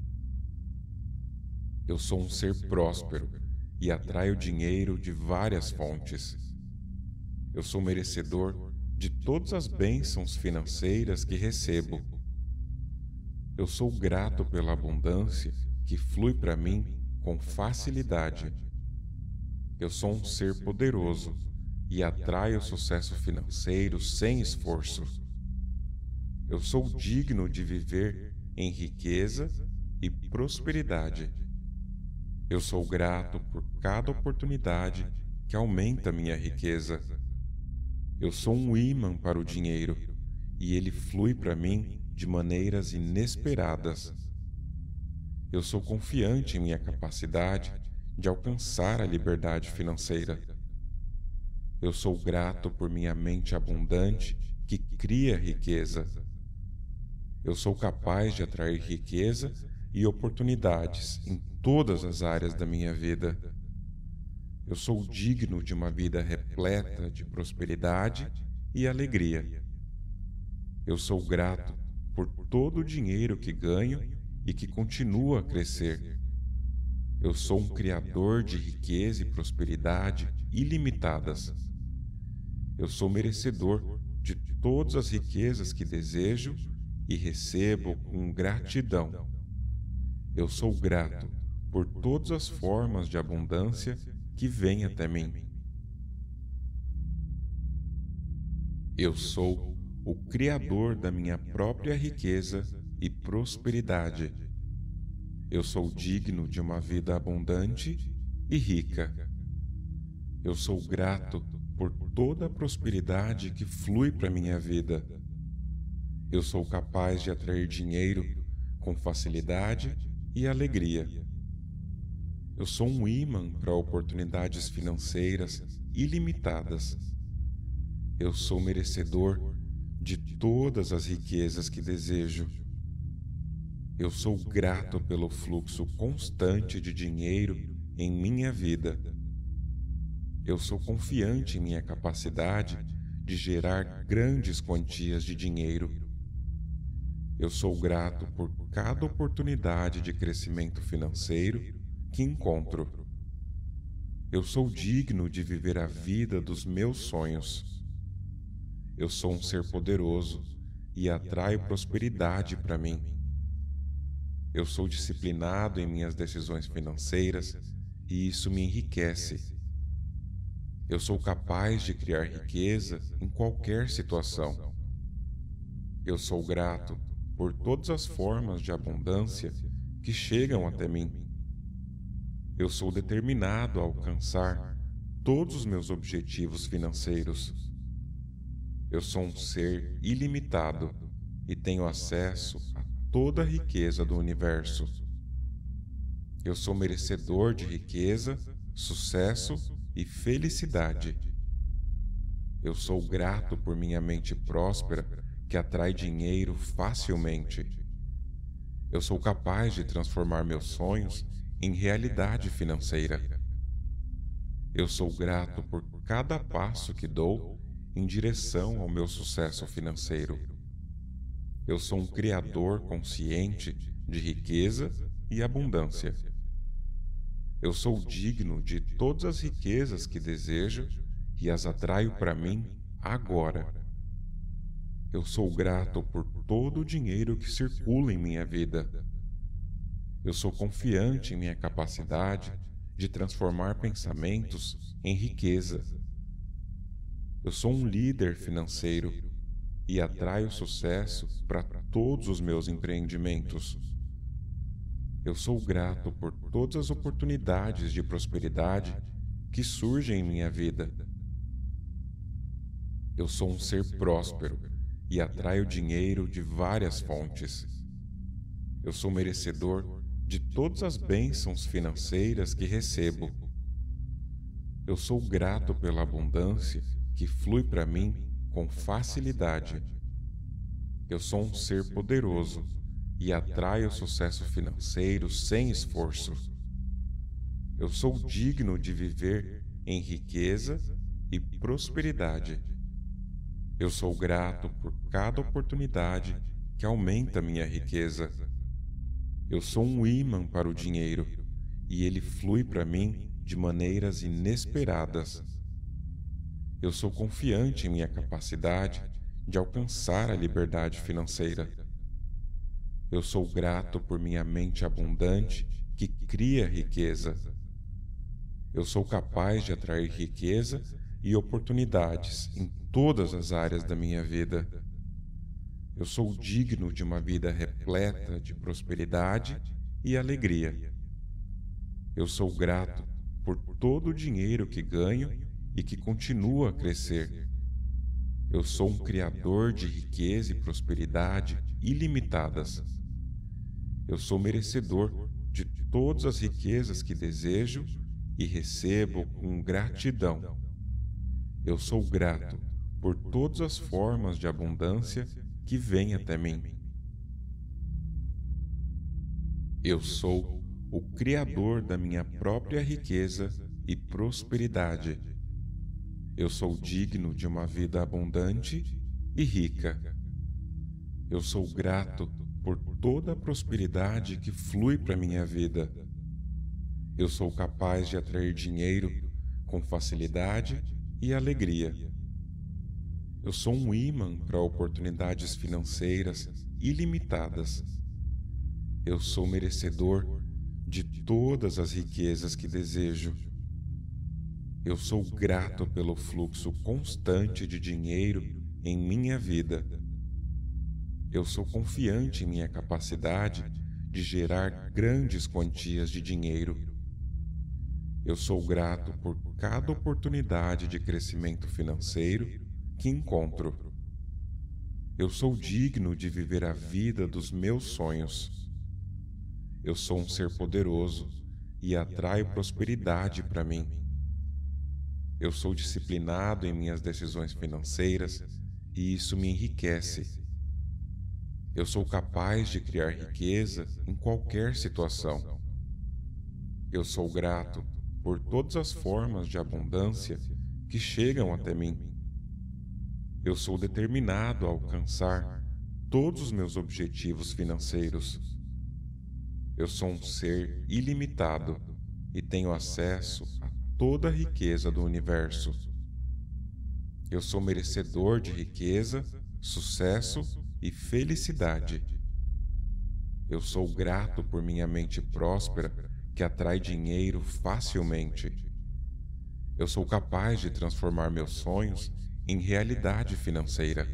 Eu sou um ser próspero e atraio dinheiro de várias fontes. Eu sou merecedor de todas as bênçãos financeiras que recebo. Eu sou grato pela abundância que flui para mim com facilidade. Eu sou um ser poderoso e atraio sucesso financeiro sem esforço. Eu sou digno de viver em riqueza e prosperidade. Eu sou grato por cada oportunidade que aumenta minha riqueza. Eu sou um ímã para o dinheiro e ele flui para mim de maneiras inesperadas. Eu sou confiante em minha capacidade de alcançar a liberdade financeira. Eu sou grato por minha mente abundante que cria riqueza. Eu sou capaz de atrair riqueza e oportunidades em todas as áreas da minha vida. Eu sou digno de uma vida repleta de prosperidade e alegria. Eu sou grato por todo o dinheiro que ganho e que continua a crescer. Eu sou um criador de riqueza e prosperidade ilimitadas. Eu sou merecedor de todas as riquezas que desejo e recebo com gratidão. Eu sou grato por todas as formas de abundância que vêm até mim. Eu sou o criador da minha própria riqueza e prosperidade. Eu sou digno de uma vida abundante e rica. Eu sou grato por toda a prosperidade que flui para minha vida. Eu sou capaz de atrair dinheiro com facilidade e alegria. Eu sou um ímã para oportunidades financeiras ilimitadas. Eu sou merecedor de todas as riquezas que desejo. Eu sou grato pelo fluxo constante de dinheiro em minha vida. Eu sou confiante em minha capacidade de gerar grandes quantias de dinheiro. Eu sou grato por cada oportunidade de crescimento financeiro que encontro. Eu sou digno de viver a vida dos meus sonhos. Eu sou um ser poderoso e atraio prosperidade para mim. Eu sou disciplinado em minhas decisões financeiras e isso me enriquece. Eu sou capaz de criar riqueza em qualquer situação. Eu sou grato por todas as formas de abundância que chegam até mim. Eu sou determinado a alcançar todos os meus objetivos financeiros. Eu sou um ser ilimitado e tenho acesso a toda a riqueza do universo. Eu sou merecedor de riqueza, sucesso e felicidade. Eu sou grato por minha mente próspera que atrai dinheiro facilmente. Eu sou capaz de transformar meus sonhos em realidade financeira. Eu sou grato por cada passo que dou em direção ao meu sucesso financeiro. Eu sou um criador consciente de riqueza e abundância. Eu sou digno de todas as riquezas que desejo e as atraio para mim agora. Eu sou grato por todo o dinheiro que circula em minha vida. Eu sou confiante em minha capacidade de transformar pensamentos em riqueza. Eu sou um líder financeiro e atraio sucesso para todos os meus empreendimentos. Eu sou grato por todas as oportunidades de prosperidade que surgem em minha vida. Eu sou um ser próspero e atraio dinheiro de várias fontes. Eu sou merecedor de todas as bênçãos financeiras que recebo. Eu sou grato pela abundância que flui para mim com facilidade. Eu sou um ser poderoso e atraio o sucesso financeiro sem esforço. Eu sou digno de viver em riqueza e prosperidade. Eu sou grato por cada oportunidade que aumenta minha riqueza. Eu sou um ímã para o dinheiro e ele flui para mim de maneiras inesperadas. Eu sou confiante em minha capacidade de alcançar a liberdade financeira. Eu sou grato por minha mente abundante que cria riqueza. Eu sou capaz de atrair riqueza e oportunidades em todas as áreas da minha vida. Eu sou digno de uma vida repleta de prosperidade e alegria. Eu sou grato por todo o dinheiro que ganho e que continua a crescer. Eu sou um criador de riqueza e prosperidade ilimitadas. Eu sou merecedor de todas as riquezas que desejo e recebo com gratidão. Eu sou grato por todas as formas de abundância que vêm até mim. Eu sou o criador da minha própria riqueza e prosperidade. Eu sou digno de uma vida abundante e rica. Eu sou grato por toda a prosperidade que flui para minha vida. Eu sou capaz de atrair dinheiro com facilidade e alegria. Eu sou um ímã para oportunidades financeiras ilimitadas. Eu sou merecedor de todas as riquezas que desejo. Eu sou grato pelo fluxo constante de dinheiro em minha vida. Eu sou confiante em minha capacidade de gerar grandes quantias de dinheiro. Eu sou grato por cada oportunidade de crescimento financeiro que encontro. Eu sou digno de viver a vida dos meus sonhos. Eu sou um ser poderoso e atraio prosperidade para mim. Eu sou disciplinado em minhas decisões financeiras e isso me enriquece. Eu sou capaz de criar riqueza em qualquer situação. Eu sou grato por todas as formas de abundância que chegam até mim. Eu sou determinado a alcançar todos os meus objetivos financeiros. Eu sou um ser ilimitado e tenho acesso a toda a riqueza do universo. Eu sou merecedor de riqueza, sucesso e felicidade. Eu sou grato por minha mente próspera que atrai dinheiro facilmente. Eu sou capaz de transformar meus sonhos em realidade financeira.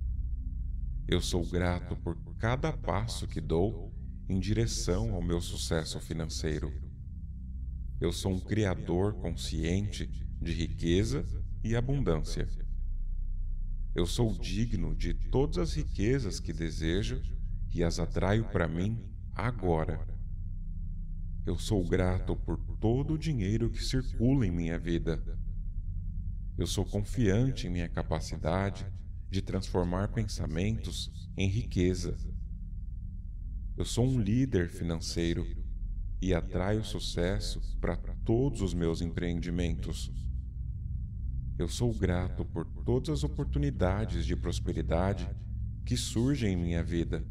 Eu sou grato por cada passo que dou em direção ao meu sucesso financeiro. Eu sou um criador consciente de riqueza e abundância. Eu sou digno de todas as riquezas que desejo e as atraio para mim agora. Eu sou grato por todo o dinheiro que circula em minha vida. Eu sou confiante em minha capacidade de transformar pensamentos em riqueza. Eu sou um líder financeiro e atraio sucesso para todos os meus empreendimentos. Eu sou grato por todas as oportunidades de prosperidade que surgem em minha vida.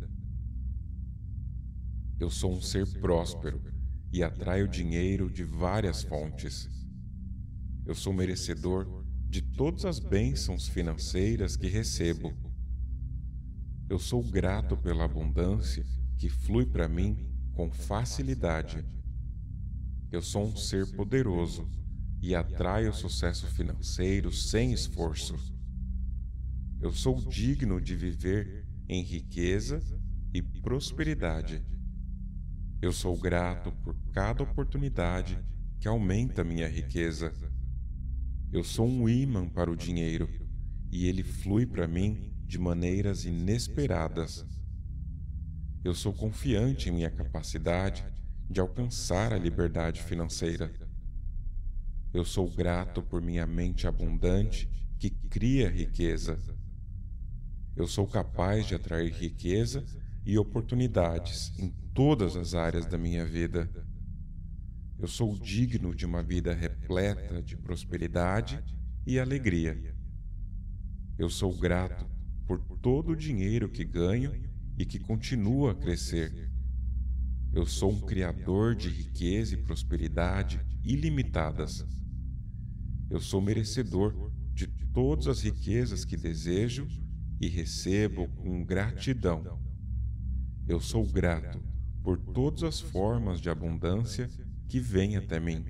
Eu sou um ser próspero e atraio dinheiro de várias fontes. Eu sou merecedor de todas as bênçãos financeiras que recebo. Eu sou grato pela abundância que flui para mim com facilidade. Eu sou um ser poderoso e atraio sucesso financeiro sem esforço. Eu sou digno de viver em riqueza e prosperidade. Eu sou grato por cada oportunidade que aumenta minha riqueza. Eu sou um ímã para o dinheiro e ele flui para mim de maneiras inesperadas. Eu sou confiante em minha capacidade de alcançar a liberdade financeira. Eu sou grato por minha mente abundante que cria riqueza. Eu sou capaz de atrair riqueza e oportunidades em todas as áreas da minha vida. Eu sou digno de uma vida repleta de prosperidade e alegria. Eu sou grato por todo o dinheiro que ganho e que continua a crescer. Eu sou um criador de riqueza e prosperidade ilimitadas. Eu sou merecedor de todas as riquezas que desejo e recebo com gratidão. Eu sou grato por todas as formas de abundância que vêm até mim.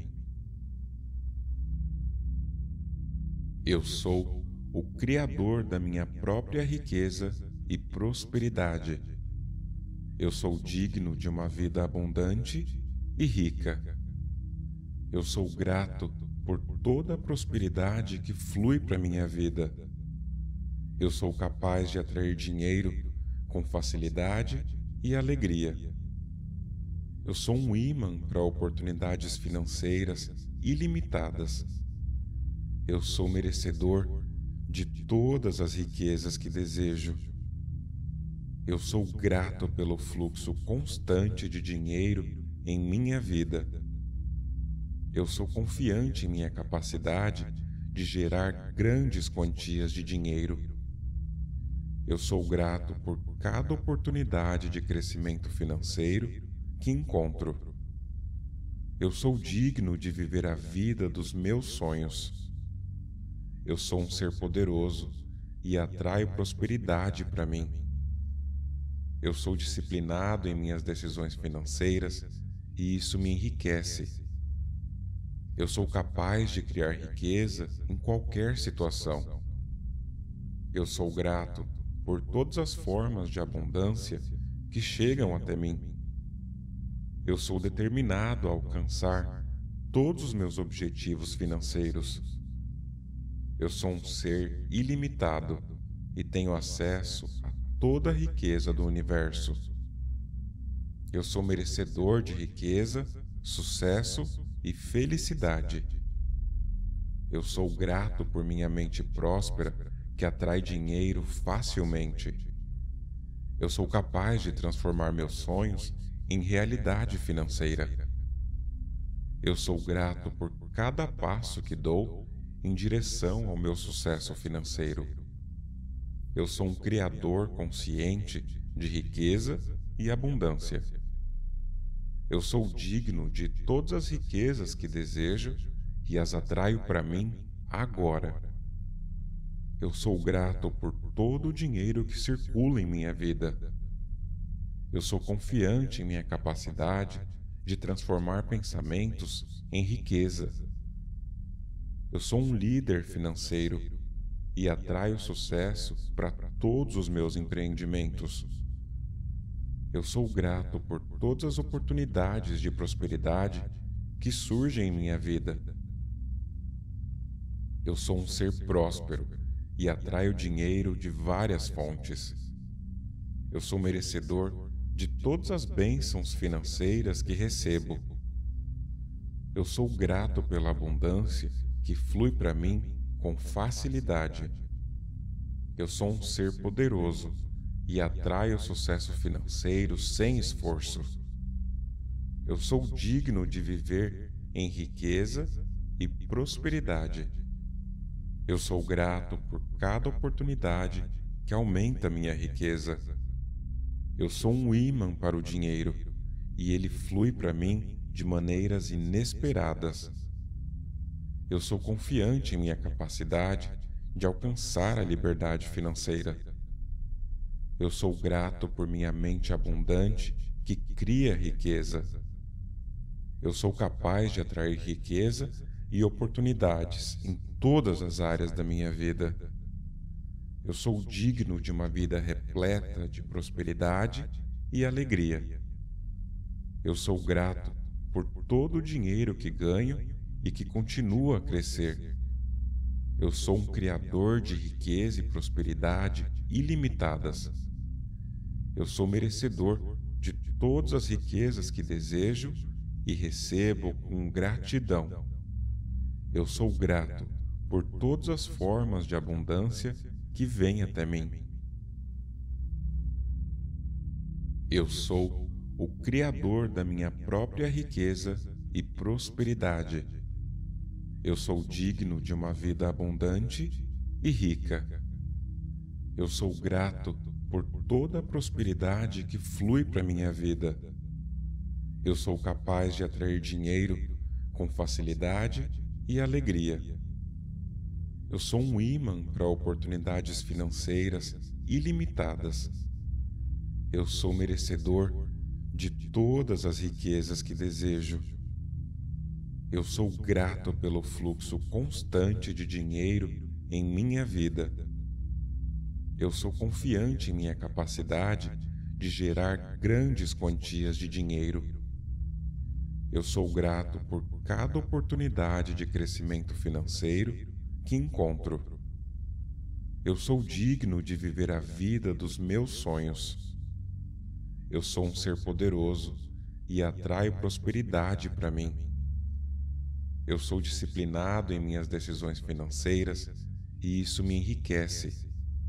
Eu sou o criador da minha própria riqueza e prosperidade. Eu sou digno de uma vida abundante e rica. Eu sou grato por toda a prosperidade que flui para minha vida. Eu sou capaz de atrair dinheiro com facilidade e alegria. Eu sou um ímã para oportunidades financeiras ilimitadas. Eu sou merecedor de todas as riquezas que desejo. Eu sou grato pelo fluxo constante de dinheiro em minha vida. Eu sou confiante em minha capacidade de gerar grandes quantias de dinheiro. Eu sou grato por cada oportunidade de crescimento financeiro que encontro. Eu sou digno de viver a vida dos meus sonhos. Eu sou um ser poderoso e atraio prosperidade para mim. Eu sou disciplinado em minhas decisões financeiras e isso me enriquece. Eu sou capaz de criar riqueza em qualquer situação. Eu sou grato por todas as formas de abundância que chegam até mim. Eu sou determinado a alcançar todos os meus objetivos financeiros. Eu sou um ser ilimitado e tenho acesso a toda a riqueza do universo. Eu sou merecedor de riqueza, sucesso e felicidade. Eu sou grato por minha mente próspera que atrai dinheiro facilmente. Eu sou capaz de transformar meus sonhos em realidade financeira. Eu sou grato por cada passo que dou em direção ao meu sucesso financeiro. Eu sou um criador consciente de riqueza e abundância. Eu sou digno de todas as riquezas que desejo e as atraio para mim agora. Eu sou grato por todo o dinheiro que circula em minha vida. Eu sou confiante em minha capacidade de transformar pensamentos em riqueza. Eu sou um líder financeiro e atraio sucesso para todos os meus empreendimentos. Eu sou grato por todas as oportunidades de prosperidade que surgem em minha vida. Eu sou um ser próspero e atraio dinheiro de várias fontes. Eu sou merecedor de todas as bênçãos financeiras que recebo. Eu sou grato pela abundância que flui para mim com facilidade. Eu sou um ser poderoso e atraio sucesso financeiro sem esforço. Eu sou digno de viver em riqueza e prosperidade. Eu sou grato por cada oportunidade que aumenta minha riqueza. Eu sou um ímã para o dinheiro e ele flui para mim de maneiras inesperadas. Eu sou confiante em minha capacidade de alcançar a liberdade financeira. Eu sou grato por minha mente abundante que cria riqueza. Eu sou capaz de atrair riqueza e oportunidades em todas as áreas da minha vida. Eu sou digno de uma vida repleta de prosperidade e alegria. Eu sou grato por todo o dinheiro que ganho e que continua a crescer. Eu sou um criador de riqueza e prosperidade ilimitadas. Eu sou merecedor de todas as riquezas que desejo e recebo com gratidão. Eu sou grato por todas as formas de abundância que vêm até mim. Eu sou o criador da minha própria riqueza e prosperidade. Eu sou digno de uma vida abundante e rica. Eu sou grato por toda a prosperidade que flui para minha vida. Eu sou capaz de atrair dinheiro com facilidade e alegria. Eu sou um ímã para oportunidades financeiras ilimitadas. Eu sou merecedor de todas as riquezas que desejo. Eu sou grato pelo fluxo constante de dinheiro em minha vida. Eu sou confiante em minha capacidade de gerar grandes quantias de dinheiro. Eu sou grato por cada oportunidade de crescimento financeiro que encontro. Eu sou digno de viver a vida dos meus sonhos. Eu sou um ser poderoso e atraio prosperidade para mim. Eu sou disciplinado em minhas decisões financeiras e isso me enriquece.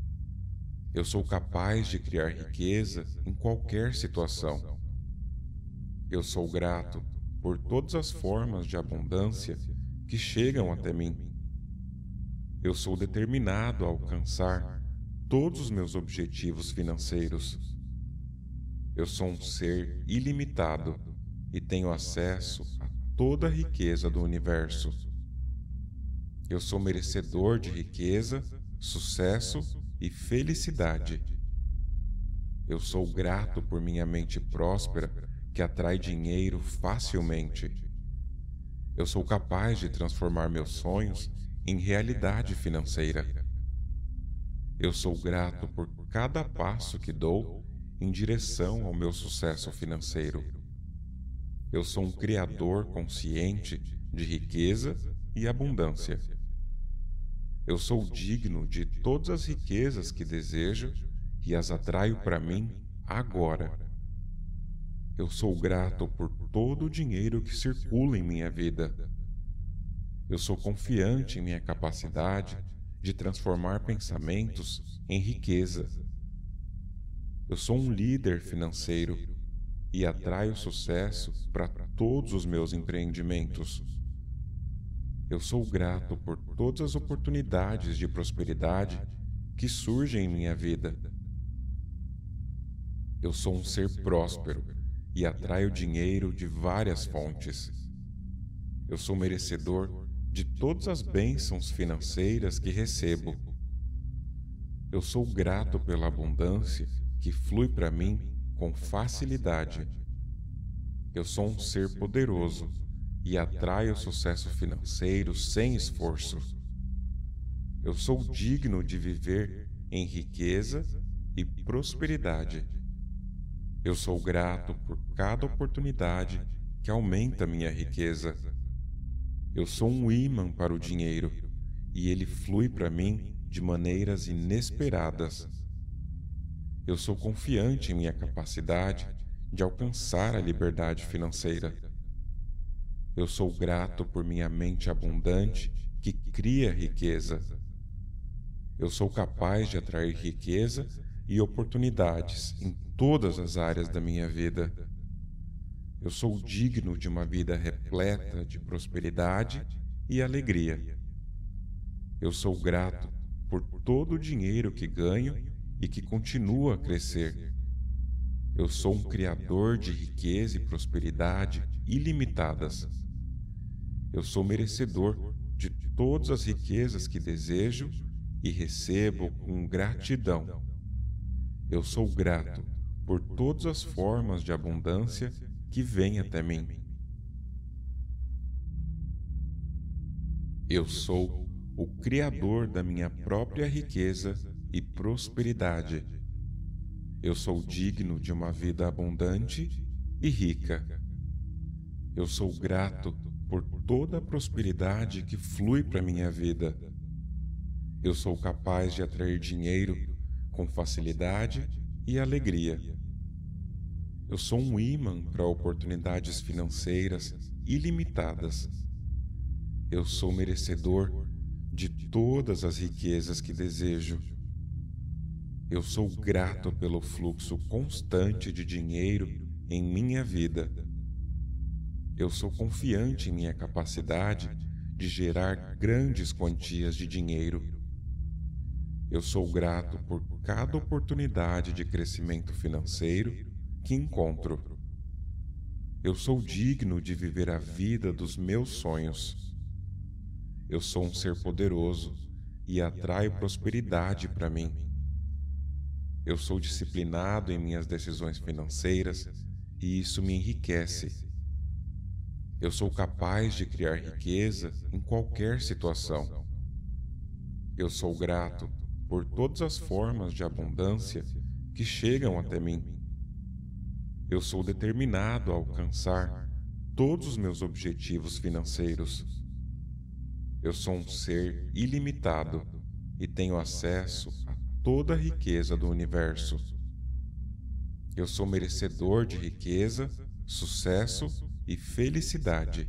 Eu sou capaz de criar riqueza em qualquer situação. Eu sou grato por todas as formas de abundância que chegam até mim. Eu sou determinado a alcançar todos os meus objetivos financeiros. Eu sou um ser ilimitado e tenho acesso a toda a riqueza do universo. Eu sou merecedor de riqueza, sucesso e felicidade. Eu sou grato por minha mente próspera que atrai dinheiro facilmente. Eu sou capaz de transformar meus sonhos em realidade financeira. Eu sou grato por cada passo que dou em direção ao meu sucesso financeiro. Eu sou um criador consciente de riqueza e abundância. Eu sou digno de todas as riquezas que desejo e as atraio para mim agora. Eu sou grato por todo o dinheiro que circula em minha vida. Eu sou confiante em minha capacidade de transformar pensamentos em riqueza. Eu sou um líder financeiro e atraio sucesso para todos os meus empreendimentos. Eu sou grato por todas as oportunidades de prosperidade que surgem em minha vida. Eu sou um ser próspero e atraio dinheiro de várias fontes. Eu sou merecedor de todas as bênçãos financeiras que recebo. Eu sou grato pela abundância que flui para mim com facilidade. Eu sou um ser poderoso e atraio sucesso financeiro sem esforço. Eu sou digno de viver em riqueza e prosperidade. Eu sou grato por cada oportunidade que aumenta minha riqueza. Eu sou um ímã para o dinheiro e ele flui para mim de maneiras inesperadas. Eu sou confiante em minha capacidade de alcançar a liberdade financeira. Eu sou grato por minha mente abundante que cria riqueza. Eu sou capaz de atrair riqueza e oportunidades em todas as áreas da minha vida. Eu sou digno de uma vida repleta de prosperidade e alegria. Eu sou grato por todo o dinheiro que ganho e que continua a crescer. Eu sou um criador de riqueza e prosperidade ilimitadas. Eu sou merecedor de todas as riquezas que desejo e recebo com gratidão. Eu sou grato por todas as formas de abundância que vêm até mim. Eu sou o criador da minha própria riqueza e prosperidade. Eu sou digno de uma vida abundante e rica. Eu sou grato por toda a prosperidade que flui para minha vida. Eu sou capaz de atrair dinheiro com facilidade e alegria. Eu sou um ímã para oportunidades financeiras ilimitadas. Eu sou merecedor de todas as riquezas que desejo. Eu sou grato pelo fluxo constante de dinheiro em minha vida. Eu sou confiante em minha capacidade de gerar grandes quantias de dinheiro. Eu sou grato por cada oportunidade de crescimento financeiro que encontro. Eu sou digno de viver a vida dos meus sonhos. Eu sou um ser poderoso e atraio prosperidade para mim. Eu sou disciplinado em minhas decisões financeiras e isso me enriquece. Eu sou capaz de criar riqueza em qualquer situação. Eu sou grato por todas as formas de abundância que chegam até mim. Eu sou determinado a alcançar todos os meus objetivos financeiros. Eu sou um ser ilimitado e tenho acesso a toda a riqueza do universo. Eu sou merecedor de riqueza, sucesso e felicidade.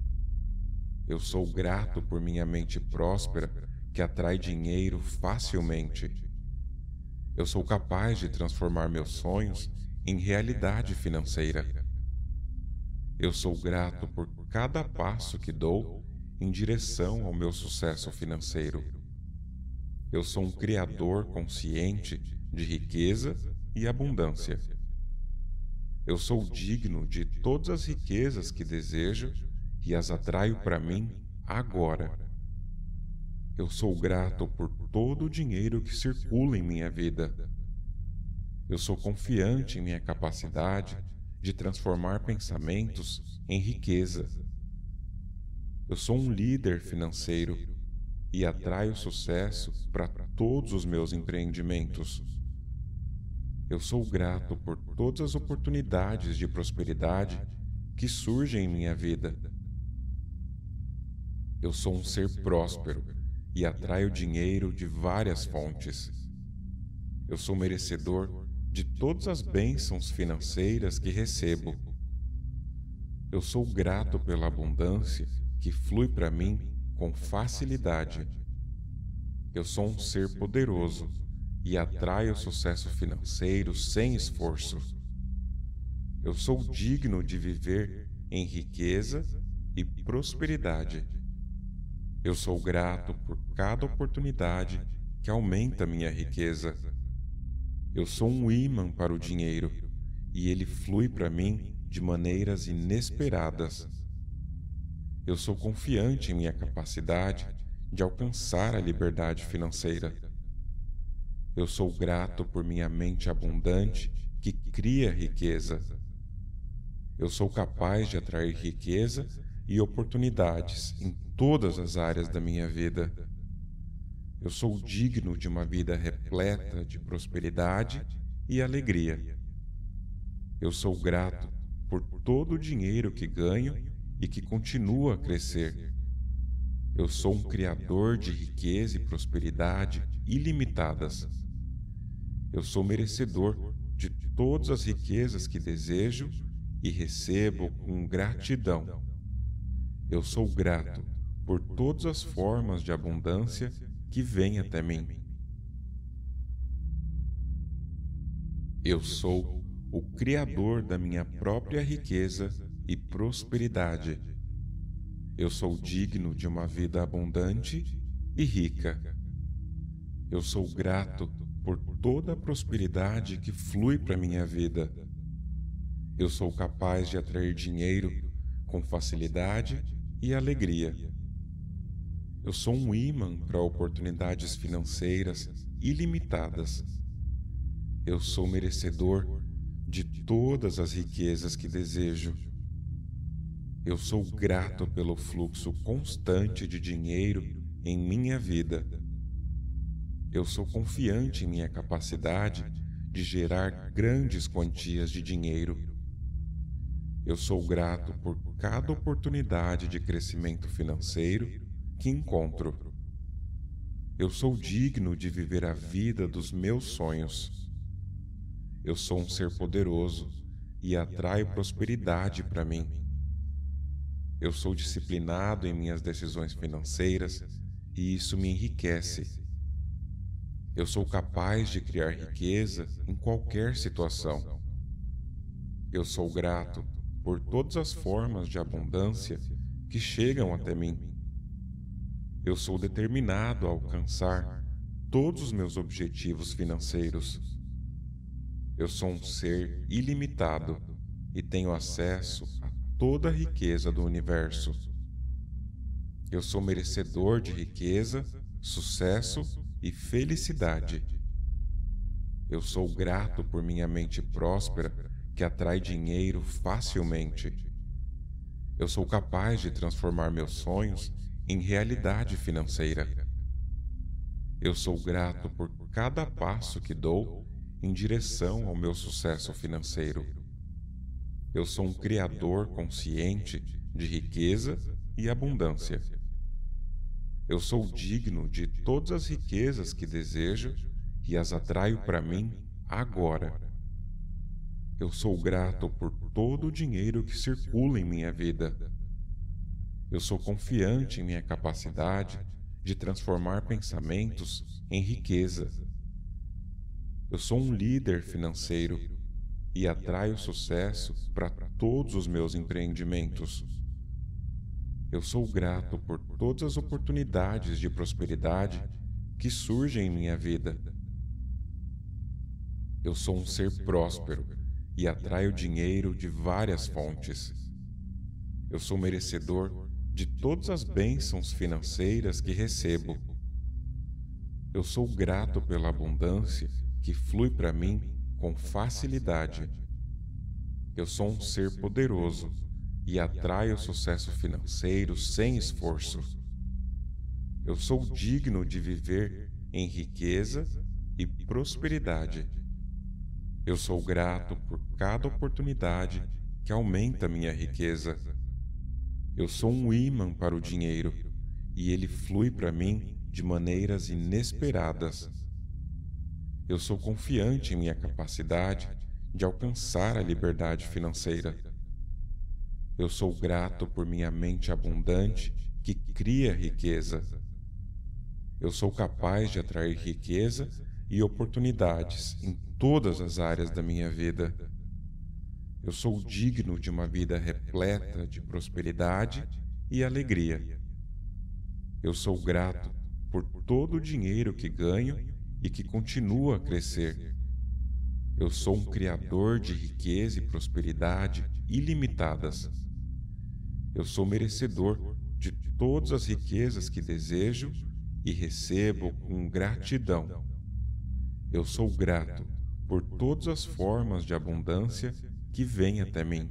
Eu sou grato por minha mente próspera que atrai dinheiro facilmente. Eu sou capaz de transformar meus sonhos em realidade financeira. Eu sou grato por cada passo que dou em direção ao meu sucesso financeiro. Eu sou um criador consciente de riqueza e abundância. Eu sou digno de todas as riquezas que desejo e as atraio para mim agora. Eu sou grato por todo o dinheiro que circula em minha vida. Eu sou confiante em minha capacidade de transformar pensamentos em riqueza. Eu sou um líder financeiro e atraio sucesso para todos os meus empreendimentos. Eu sou grato por todas as oportunidades de prosperidade que surgem em minha vida. Eu sou um ser próspero e atraio dinheiro de várias fontes. Eu sou merecedor de todas as bênçãos financeiras que recebo. Eu sou grato pela abundância que flui para mim com facilidade. Eu sou um ser poderoso e atraio sucesso financeiro sem esforço. Eu sou digno de viver em riqueza e prosperidade. Eu sou grato por cada oportunidade que aumenta minha riqueza. Eu sou um ímã para o dinheiro e ele flui para mim de maneiras inesperadas. Eu sou confiante em minha capacidade de alcançar a liberdade financeira. Eu sou grato por minha mente abundante que cria riqueza. Eu sou capaz de atrair riqueza e oportunidades em todas as áreas da minha vida. Eu sou digno de uma vida repleta de prosperidade e alegria. Eu sou grato por todo o dinheiro que ganho e que continua a crescer. Eu sou um criador de riqueza e prosperidade ilimitadas. Eu sou merecedor de todas as riquezas que desejo e recebo com gratidão. Eu sou grato por todas as formas de abundância que vêm até mim. Eu sou o criador da minha própria riqueza e prosperidade. Eu sou digno de uma vida abundante e rica. Eu sou grato por toda a prosperidade que flui para minha vida. Eu sou capaz de atrair dinheiro com facilidade e alegria. Eu sou um ímã para oportunidades financeiras ilimitadas. Eu sou merecedor de todas as riquezas que desejo. Eu sou grato pelo fluxo constante de dinheiro em minha vida. Eu sou confiante em minha capacidade de gerar grandes quantias de dinheiro. Eu sou grato por cada oportunidade de crescimento financeiro que encontro. Eu sou digno de viver a vida dos meus sonhos. Eu sou um ser poderoso e atraio prosperidade para mim. Eu sou disciplinado em minhas decisões financeiras e isso me enriquece. Eu sou capaz de criar riqueza em qualquer situação. Eu sou grato por todas as formas de abundância que chegam até mim. Eu sou determinado a alcançar todos os meus objetivos financeiros. Eu sou um ser ilimitado e tenho acesso a toda a riqueza do universo. Eu sou merecedor de riqueza, sucesso e felicidade. Eu sou grato por minha mente próspera que atrai dinheiro facilmente. Eu sou capaz de transformar meus sonhos em realidade financeira. Eu sou grato por cada passo que dou em direção ao meu sucesso financeiro. Eu sou um criador consciente de riqueza e abundância. Eu sou digno de todas as riquezas que desejo e as atraio para mim agora. Eu sou grato por todo o dinheiro que circula em minha vida. Eu sou confiante em minha capacidade de transformar pensamentos em riqueza. Eu sou um líder financeiro e atraio sucesso para todos os meus empreendimentos. Eu sou grato por todas as oportunidades de prosperidade que surgem em minha vida. Eu sou um ser próspero e atraio dinheiro de várias fontes. Eu sou merecedor de todas as bênçãos financeiras que recebo. Eu sou grato pela abundância que flui para mim com facilidade. Eu sou um ser poderoso e atraio sucesso financeiro sem esforço. Eu sou digno de viver em riqueza e prosperidade. Eu sou grato por cada oportunidade que aumenta minha riqueza. Eu sou um ímã para o dinheiro e ele flui para mim de maneiras inesperadas. Eu sou confiante em minha capacidade de alcançar a liberdade financeira. Eu sou grato por minha mente abundante que cria riqueza. Eu sou capaz de atrair riqueza e oportunidades em todas as áreas da minha vida. Eu sou digno de uma vida repleta de prosperidade e alegria. Eu sou grato por todo o dinheiro que ganho e que continua a crescer. Eu sou um criador de riqueza e prosperidade ilimitadas. Eu sou merecedor de todas as riquezas que desejo e recebo com gratidão. Eu sou grato por todas as formas de abundância que vêm até mim.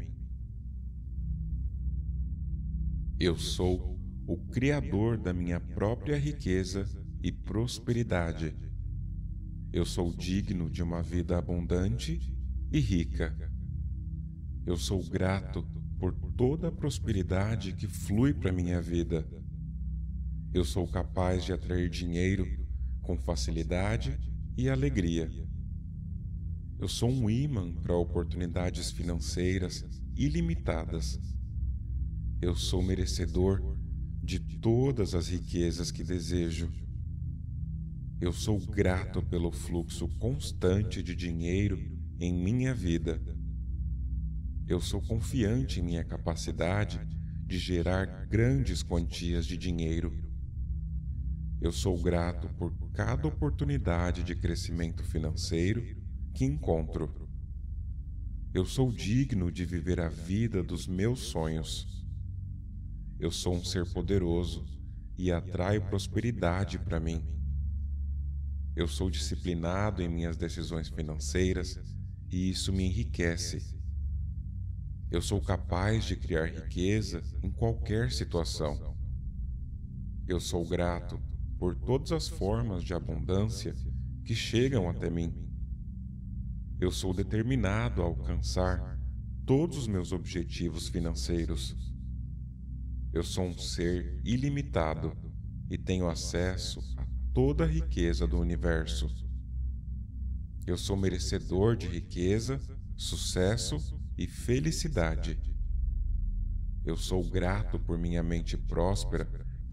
Eu sou o criador da minha própria riqueza e prosperidade. Eu sou digno de uma vida abundante e rica. Eu sou grato por toda a prosperidade que flui para minha vida. Eu sou capaz de atrair dinheiro com facilidade e alegria. Eu sou um ímã para oportunidades financeiras ilimitadas. Eu sou merecedor de todas as riquezas que desejo. Eu sou grato pelo fluxo constante de dinheiro em minha vida. Eu sou confiante em minha capacidade de gerar grandes quantias de dinheiro. Eu sou grato por cada oportunidade de crescimento financeiro que encontro. Eu sou digno de viver a vida dos meus sonhos. Eu sou um ser poderoso e atraio prosperidade para mim. Eu sou disciplinado em minhas decisões financeiras e isso me enriquece. Eu sou capaz de criar riqueza em qualquer situação. Eu sou grato por todas as formas de abundância que chegam até mim. Eu sou determinado a alcançar todos os meus objetivos financeiros. Eu sou um ser ilimitado e tenho acesso a toda a riqueza do universo. Eu sou merecedor de riqueza, sucesso e felicidade. Eu sou grato por minha mente próspera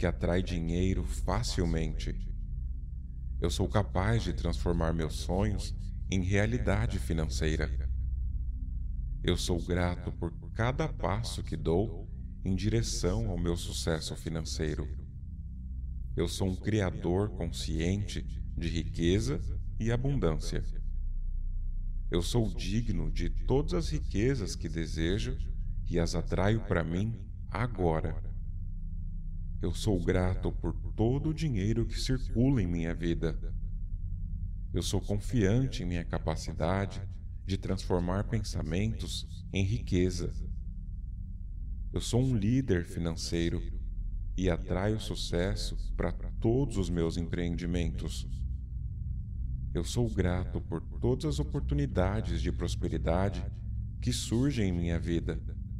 que atrai dinheiro facilmente. Eu sou capaz de transformar meus sonhos em realidade financeira. Eu sou grato por cada passo que dou em direção ao meu sucesso financeiro. Eu sou um criador consciente de riqueza e abundância. Eu sou digno de todas as riquezas que desejo e as atraio para mim agora. Eu sou grato por todo o dinheiro que circula em minha vida. Eu sou confiante em minha capacidade de transformar pensamentos em riqueza. Eu sou um líder financeiro e atraio sucesso para todos os meus empreendimentos. Eu sou grato por todas as oportunidades de prosperidade que surgem em minha vida.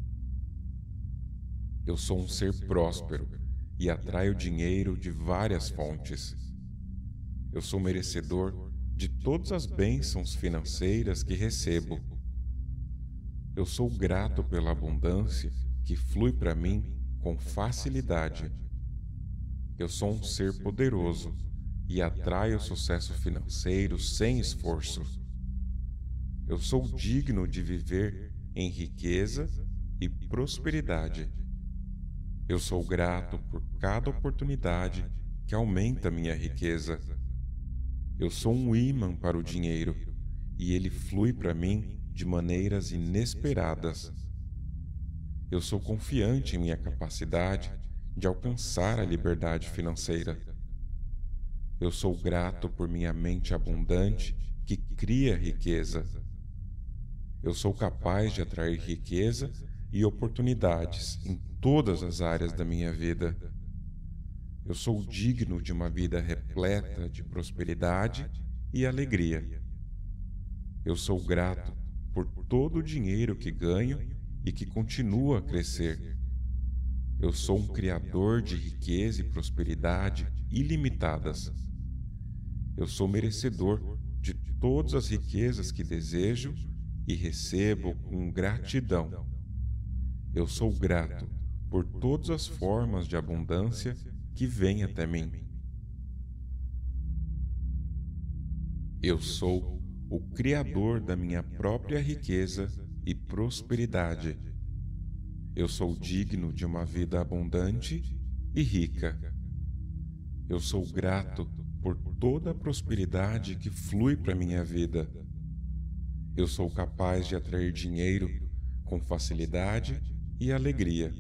Eu sou um ser próspero e atraio dinheiro de várias fontes. Eu sou merecedor de todas as bênçãos financeiras que recebo. Eu sou grato pela abundância que flui para mim com facilidade. Eu sou um ser poderoso e atraio sucesso financeiro sem esforço. Eu sou digno de viver em riqueza e prosperidade. Eu sou grato por cada oportunidade que aumenta minha riqueza. Eu sou um ímã para o dinheiro e ele flui para mim de maneiras inesperadas. Eu sou confiante em minha capacidade de alcançar a liberdade financeira. Eu sou grato por minha mente abundante que cria riqueza. Eu sou capaz de atrair riqueza e oportunidades em todas as áreas da minha vida. Eu sou digno de uma vida repleta de prosperidade e alegria. Eu sou grato por todo o dinheiro que ganho e que continua a crescer. Eu sou um criador de riqueza e prosperidade ilimitadas. Eu sou merecedor de todas as riquezas que desejo e recebo com gratidão. Eu sou grato por todas as formas de abundância que vêm até mim. Eu sou o criador da minha própria riqueza e prosperidade. Eu sou digno de uma vida abundante e rica. Eu sou grato por toda a prosperidade que flui para minha vida. Eu sou capaz de atrair dinheiro com facilidade e alegria.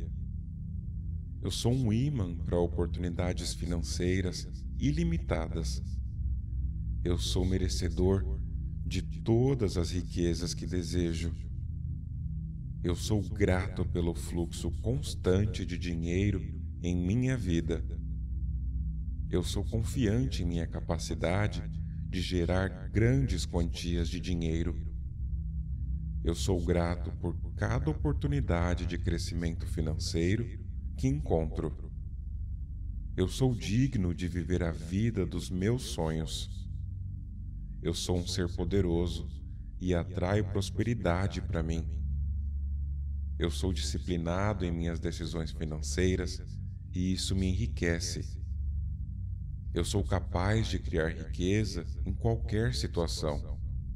Eu sou um ímã para oportunidades financeiras ilimitadas. Eu sou merecedor de todas as riquezas que desejo. Eu sou grato pelo fluxo constante de dinheiro em minha vida. Eu sou confiante em minha capacidade de gerar grandes quantias de dinheiro. Eu sou grato por cada oportunidade de crescimento financeiro que encontro. Eu sou digno de viver a vida dos meus sonhos. Eu sou um ser poderoso e atraio prosperidade para mim. Eu sou disciplinado em minhas decisões financeiras e isso me enriquece. Eu sou capaz de criar riqueza em qualquer situação.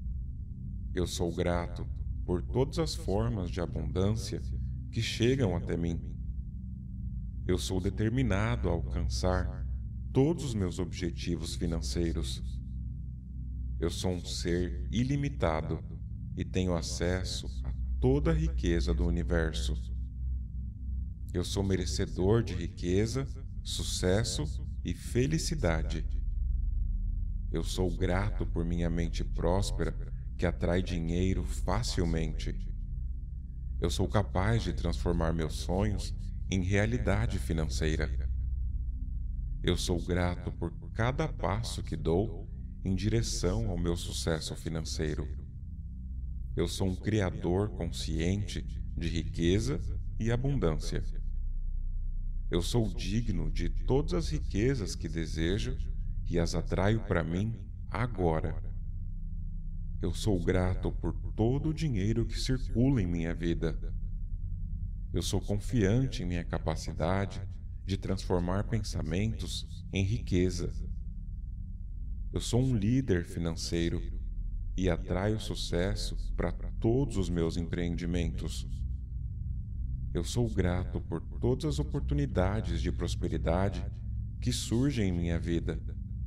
Eu sou grato por todas as formas de abundância que chegam até mim. Eu sou determinado a alcançar todos os meus objetivos financeiros. Eu sou um ser ilimitado e tenho acesso a toda a riqueza do universo. Eu sou merecedor de riqueza, sucesso e felicidade. Eu sou grato por minha mente próspera que atrai dinheiro facilmente. Eu sou capaz de transformar meus sonhos em realidade financeira. Eu sou grato por cada passo que dou em direção ao meu sucesso financeiro. Eu sou um criador consciente de riqueza e abundância. Eu sou digno de todas as riquezas que desejo e as atraio para mim agora. Eu sou grato por todo o dinheiro que circula em minha vida. Eu sou confiante em minha capacidade de transformar pensamentos em riqueza. Eu sou um líder financeiro e atraio sucesso para todos os meus empreendimentos. Eu sou grato por todas as oportunidades de prosperidade que surgem em minha vida.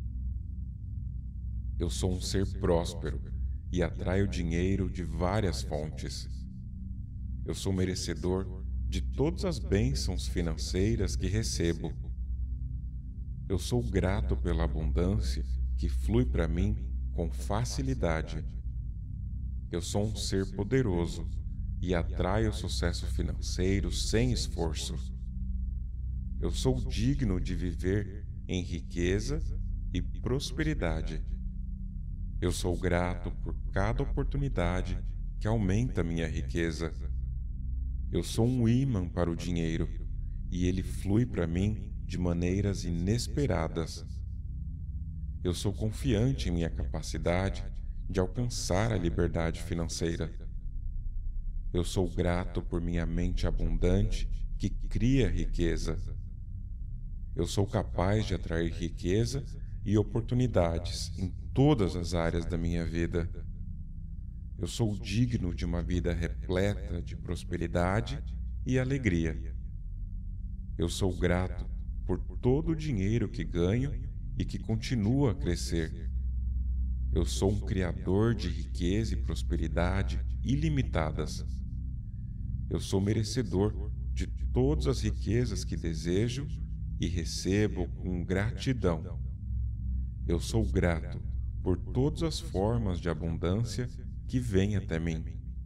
Eu sou um ser próspero e atraio dinheiro de várias fontes. Eu sou merecedor de todas as bênçãos financeiras que recebo. Eu sou grato pela abundância que flui para mim com facilidade. Eu sou um ser poderoso e atraio sucesso financeiro sem esforço. Eu sou digno de viver em riqueza e prosperidade. Eu sou grato por cada oportunidade que aumenta minha riqueza. Eu sou um ímã para o dinheiro e ele flui para mim de maneiras inesperadas. Eu sou confiante em minha capacidade de alcançar a liberdade financeira. Eu sou grato por minha mente abundante que cria riqueza. Eu sou capaz de atrair riqueza e oportunidades em todas as áreas da minha vida. Eu sou digno de uma vida repleta de prosperidade e alegria. Eu sou grato por todo o dinheiro que ganho e que continua a crescer. Eu sou um criador de riqueza e prosperidade ilimitadas. Eu sou merecedor de todas as riquezas que desejo e recebo com gratidão. Eu sou grato por todas as formas de abundância que vêm até mim.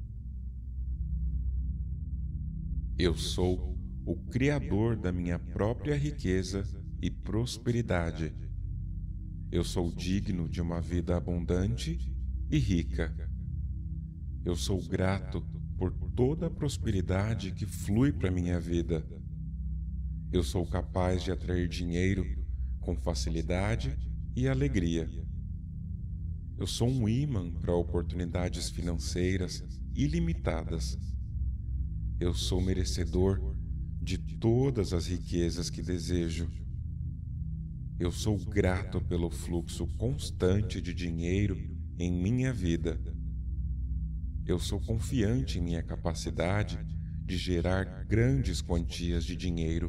Eu sou o criador da minha própria riqueza e prosperidade. Eu sou digno de uma vida abundante e rica. Eu sou grato por toda a prosperidade que flui para minha vida. Eu sou capaz de atrair dinheiro com facilidade e alegria. Eu sou um ímã para oportunidades financeiras ilimitadas. Eu sou merecedor de todas as riquezas que desejo. Eu sou grato pelo fluxo constante de dinheiro em minha vida. Eu sou confiante em minha capacidade de gerar grandes quantias de dinheiro.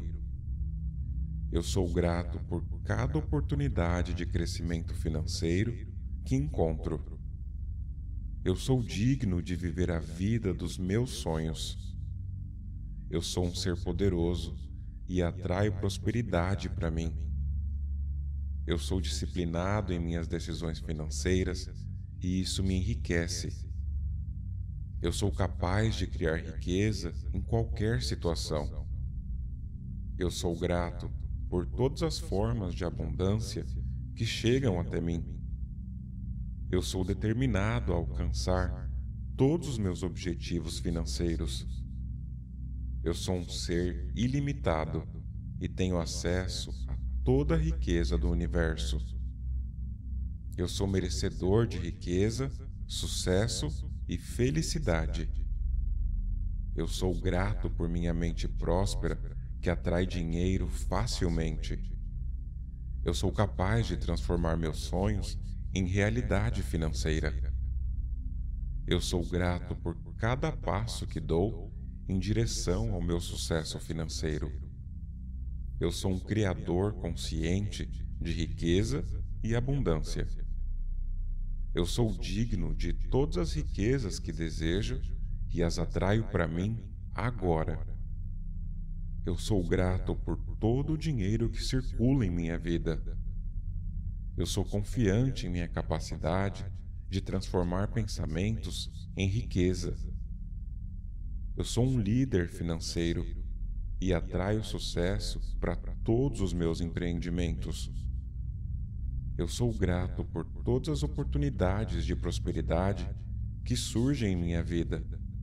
Eu sou grato por cada oportunidade de crescimento financeiro que encontro. Eu sou digno de viver a vida dos meus sonhos. Eu sou um ser poderoso e atraio prosperidade para mim. Eu sou disciplinado em minhas decisões financeiras e isso me enriquece. Eu sou capaz de criar riqueza em qualquer situação. Eu sou grato por todas as formas de abundância que chegam até mim. Eu sou determinado a alcançar todos os meus objetivos financeiros. Eu sou um ser ilimitado e tenho acesso a toda a riqueza do universo. Eu sou merecedor de riqueza, sucesso e felicidade. Eu sou grato por minha mente próspera que atrai dinheiro facilmente. Eu sou capaz de transformar meus sonhos em realidade financeira. Eu sou grato por cada passo que dou em direção ao meu sucesso financeiro. Eu sou um criador consciente de riqueza e abundância. Eu sou digno de todas as riquezas que desejo e as atraio para mim agora. Eu sou grato por todo o dinheiro que circula em minha vida. Eu sou confiante em minha capacidade de transformar pensamentos em riqueza. Eu sou um líder financeiro e atraio sucesso para todos os meus empreendimentos. Eu sou grato por todas as oportunidades de prosperidade que surgem em minha vida.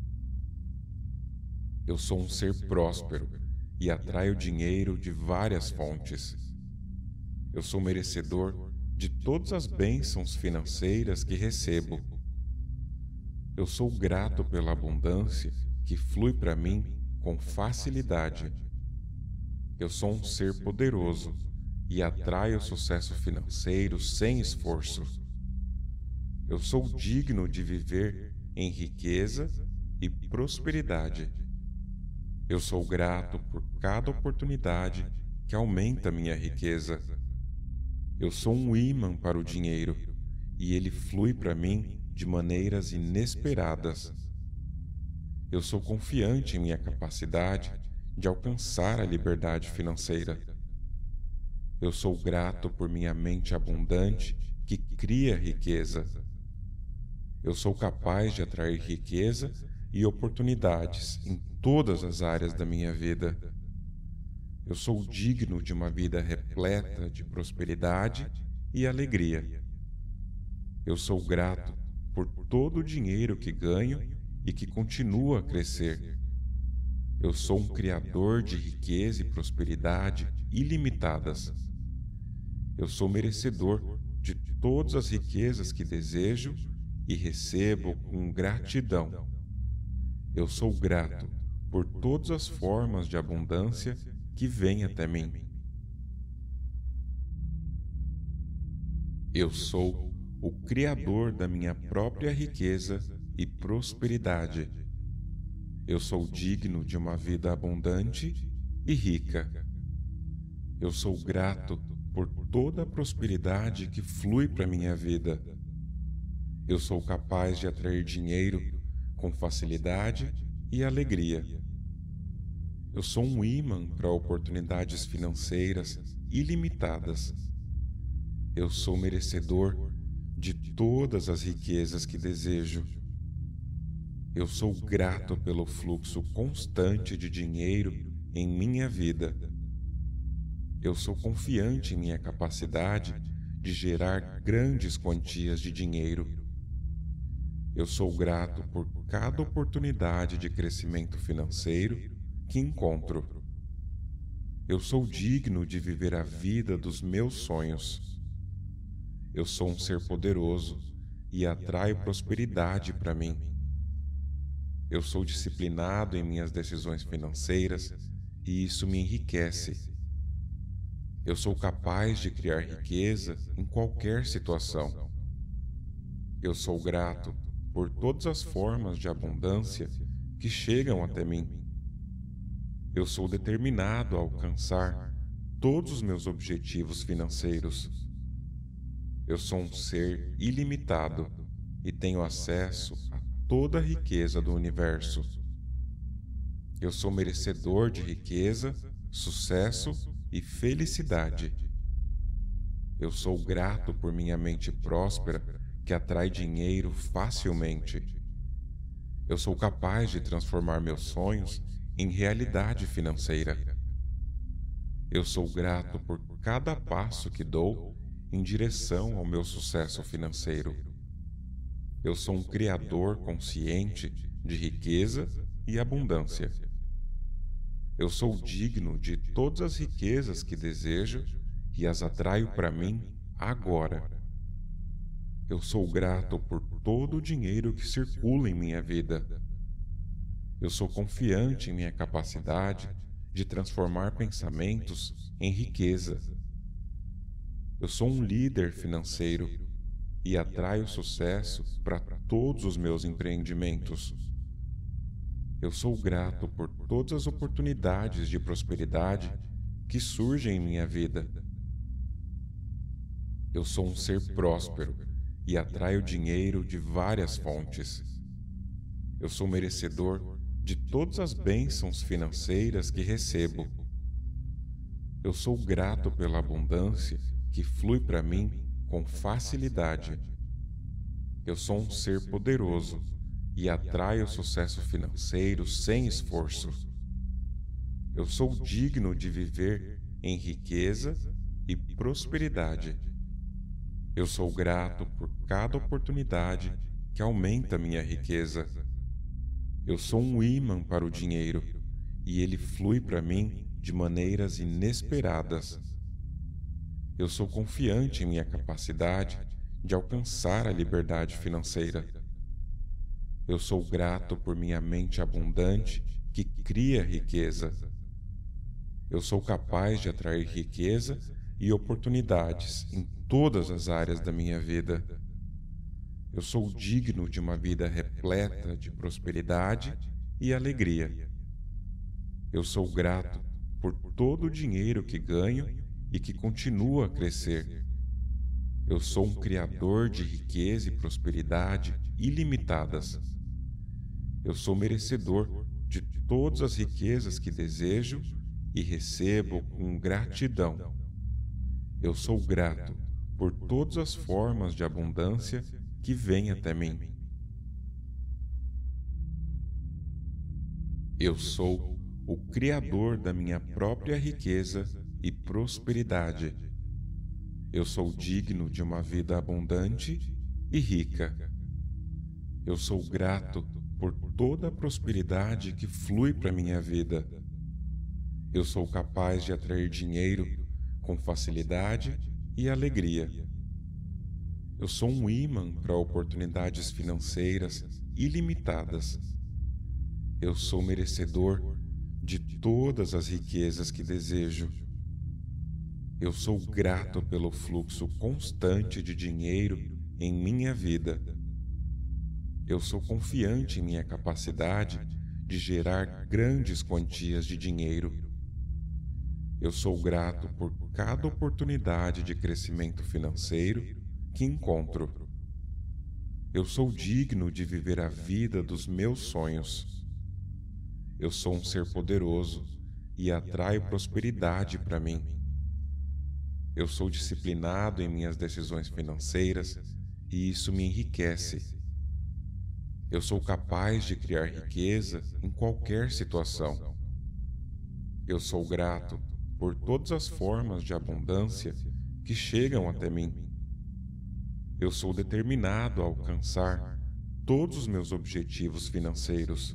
Eu sou um ser próspero e atraio dinheiro de várias fontes. Eu sou merecedor de todas as bênçãos financeiras que recebo. Eu sou grato pela abundância que flui para mim com facilidade. Eu sou um ser poderoso e atraio sucesso financeiro sem esforço. Eu sou digno de viver em riqueza e prosperidade. Eu sou grato por cada oportunidade que aumenta minha riqueza. Eu sou um ímã para o dinheiro e ele flui para mim de maneiras inesperadas. Eu sou confiante em minha capacidade de alcançar a liberdade financeira. Eu sou grato por minha mente abundante que cria riqueza. Eu sou capaz de atrair riqueza e oportunidades em todas as áreas da minha vida. Eu sou digno de uma vida repleta de prosperidade e alegria. Eu sou grato por todo o dinheiro que ganho e que continua a crescer. Eu sou um criador de riqueza e prosperidade ilimitadas. Eu sou merecedor de todas as riquezas que desejo e recebo com gratidão. Eu sou grato por todas as formas de abundância que vêm até mim. Eu sou o criador da minha própria riqueza e prosperidade. Eu sou digno de uma vida abundante e rica. Eu sou grato por toda a prosperidade que flui para minha vida. Eu sou capaz de atrair dinheiro com facilidade e alegria. Eu sou um ímã para oportunidades financeiras ilimitadas. Eu sou merecedor de todas as riquezas que desejo. Eu sou grato pelo fluxo constante de dinheiro em minha vida. Eu sou confiante em minha capacidade de gerar grandes quantias de dinheiro. Eu sou grato por cada oportunidade de crescimento financeiro que encontro. Eu sou digno de viver a vida dos meus sonhos. Eu sou um ser poderoso e atraio prosperidade para mim. Eu sou disciplinado em minhas decisões financeiras e isso me enriquece. Eu sou capaz de criar riqueza em qualquer situação. Eu sou grato por todas as formas de abundância que chegam até mim. Eu sou determinado a alcançar todos os meus objetivos financeiros. Eu sou um ser ilimitado e tenho acesso a toda a riqueza do universo. Eu sou merecedor de riqueza, sucesso e felicidade. Eu sou grato por minha mente próspera que atrai dinheiro facilmente. Eu sou capaz de transformar meus sonhos em realidade financeira. Eu sou grato por cada passo que dou em direção ao meu sucesso financeiro. Eu sou um criador consciente de riqueza e abundância. Eu sou digno de todas as riquezas que desejo e as atraio para mim agora. Eu sou grato por todo o dinheiro que circula em minha vida. Eu sou confiante em minha capacidade de transformar pensamentos em riqueza. Eu sou um líder financeiro e atraio sucesso para todos os meus empreendimentos. Eu sou grato por todas as oportunidades de prosperidade que surgem em minha vida. Eu sou um ser próspero e atraio dinheiro de várias fontes. Eu sou merecedor de todas as bênçãos financeiras que recebo. Eu sou grato pela abundância que flui para mim com facilidade. Eu sou um ser poderoso e atraio sucesso financeiro sem esforço. Eu sou digno de viver em riqueza e prosperidade. Eu sou grato por cada oportunidade que aumenta minha riqueza. Eu sou um ímã para o dinheiro e ele flui para mim de maneiras inesperadas. Eu sou confiante em minha capacidade de alcançar a liberdade financeira. Eu sou grato por minha mente abundante que cria riqueza. Eu sou capaz de atrair riqueza e oportunidades em todas as áreas da minha vida. Eu sou digno de uma vida repleta de prosperidade e alegria. Eu sou grato por todo o dinheiro que ganho e que continua a crescer. Eu sou um criador de riqueza e prosperidade ilimitadas. Eu sou merecedor de todas as riquezas que desejo e recebo com gratidão. Eu sou grato por todas as formas de abundância que vêm até mim. Eu sou o criador da minha própria riqueza e prosperidade. Eu sou digno de uma vida abundante e rica. Eu sou grato por toda a prosperidade que flui para minha vida. Eu sou capaz de atrair dinheiro com facilidade e alegria. Eu sou um ímã para oportunidades financeiras ilimitadas. Eu sou merecedor de todas as riquezas que desejo. Eu sou grato pelo fluxo constante de dinheiro em minha vida. Eu sou confiante em minha capacidade de gerar grandes quantias de dinheiro. Eu sou grato por cada oportunidade de crescimento financeiro que encontro. Eu sou digno de viver a vida dos meus sonhos. Eu sou um ser poderoso e atraio prosperidade para mim. Eu sou disciplinado em minhas decisões financeiras e isso me enriquece. Eu sou capaz de criar riqueza em qualquer situação. Eu sou grato por todas as formas de abundância que chegam até mim. Eu sou determinado a alcançar todos os meus objetivos financeiros.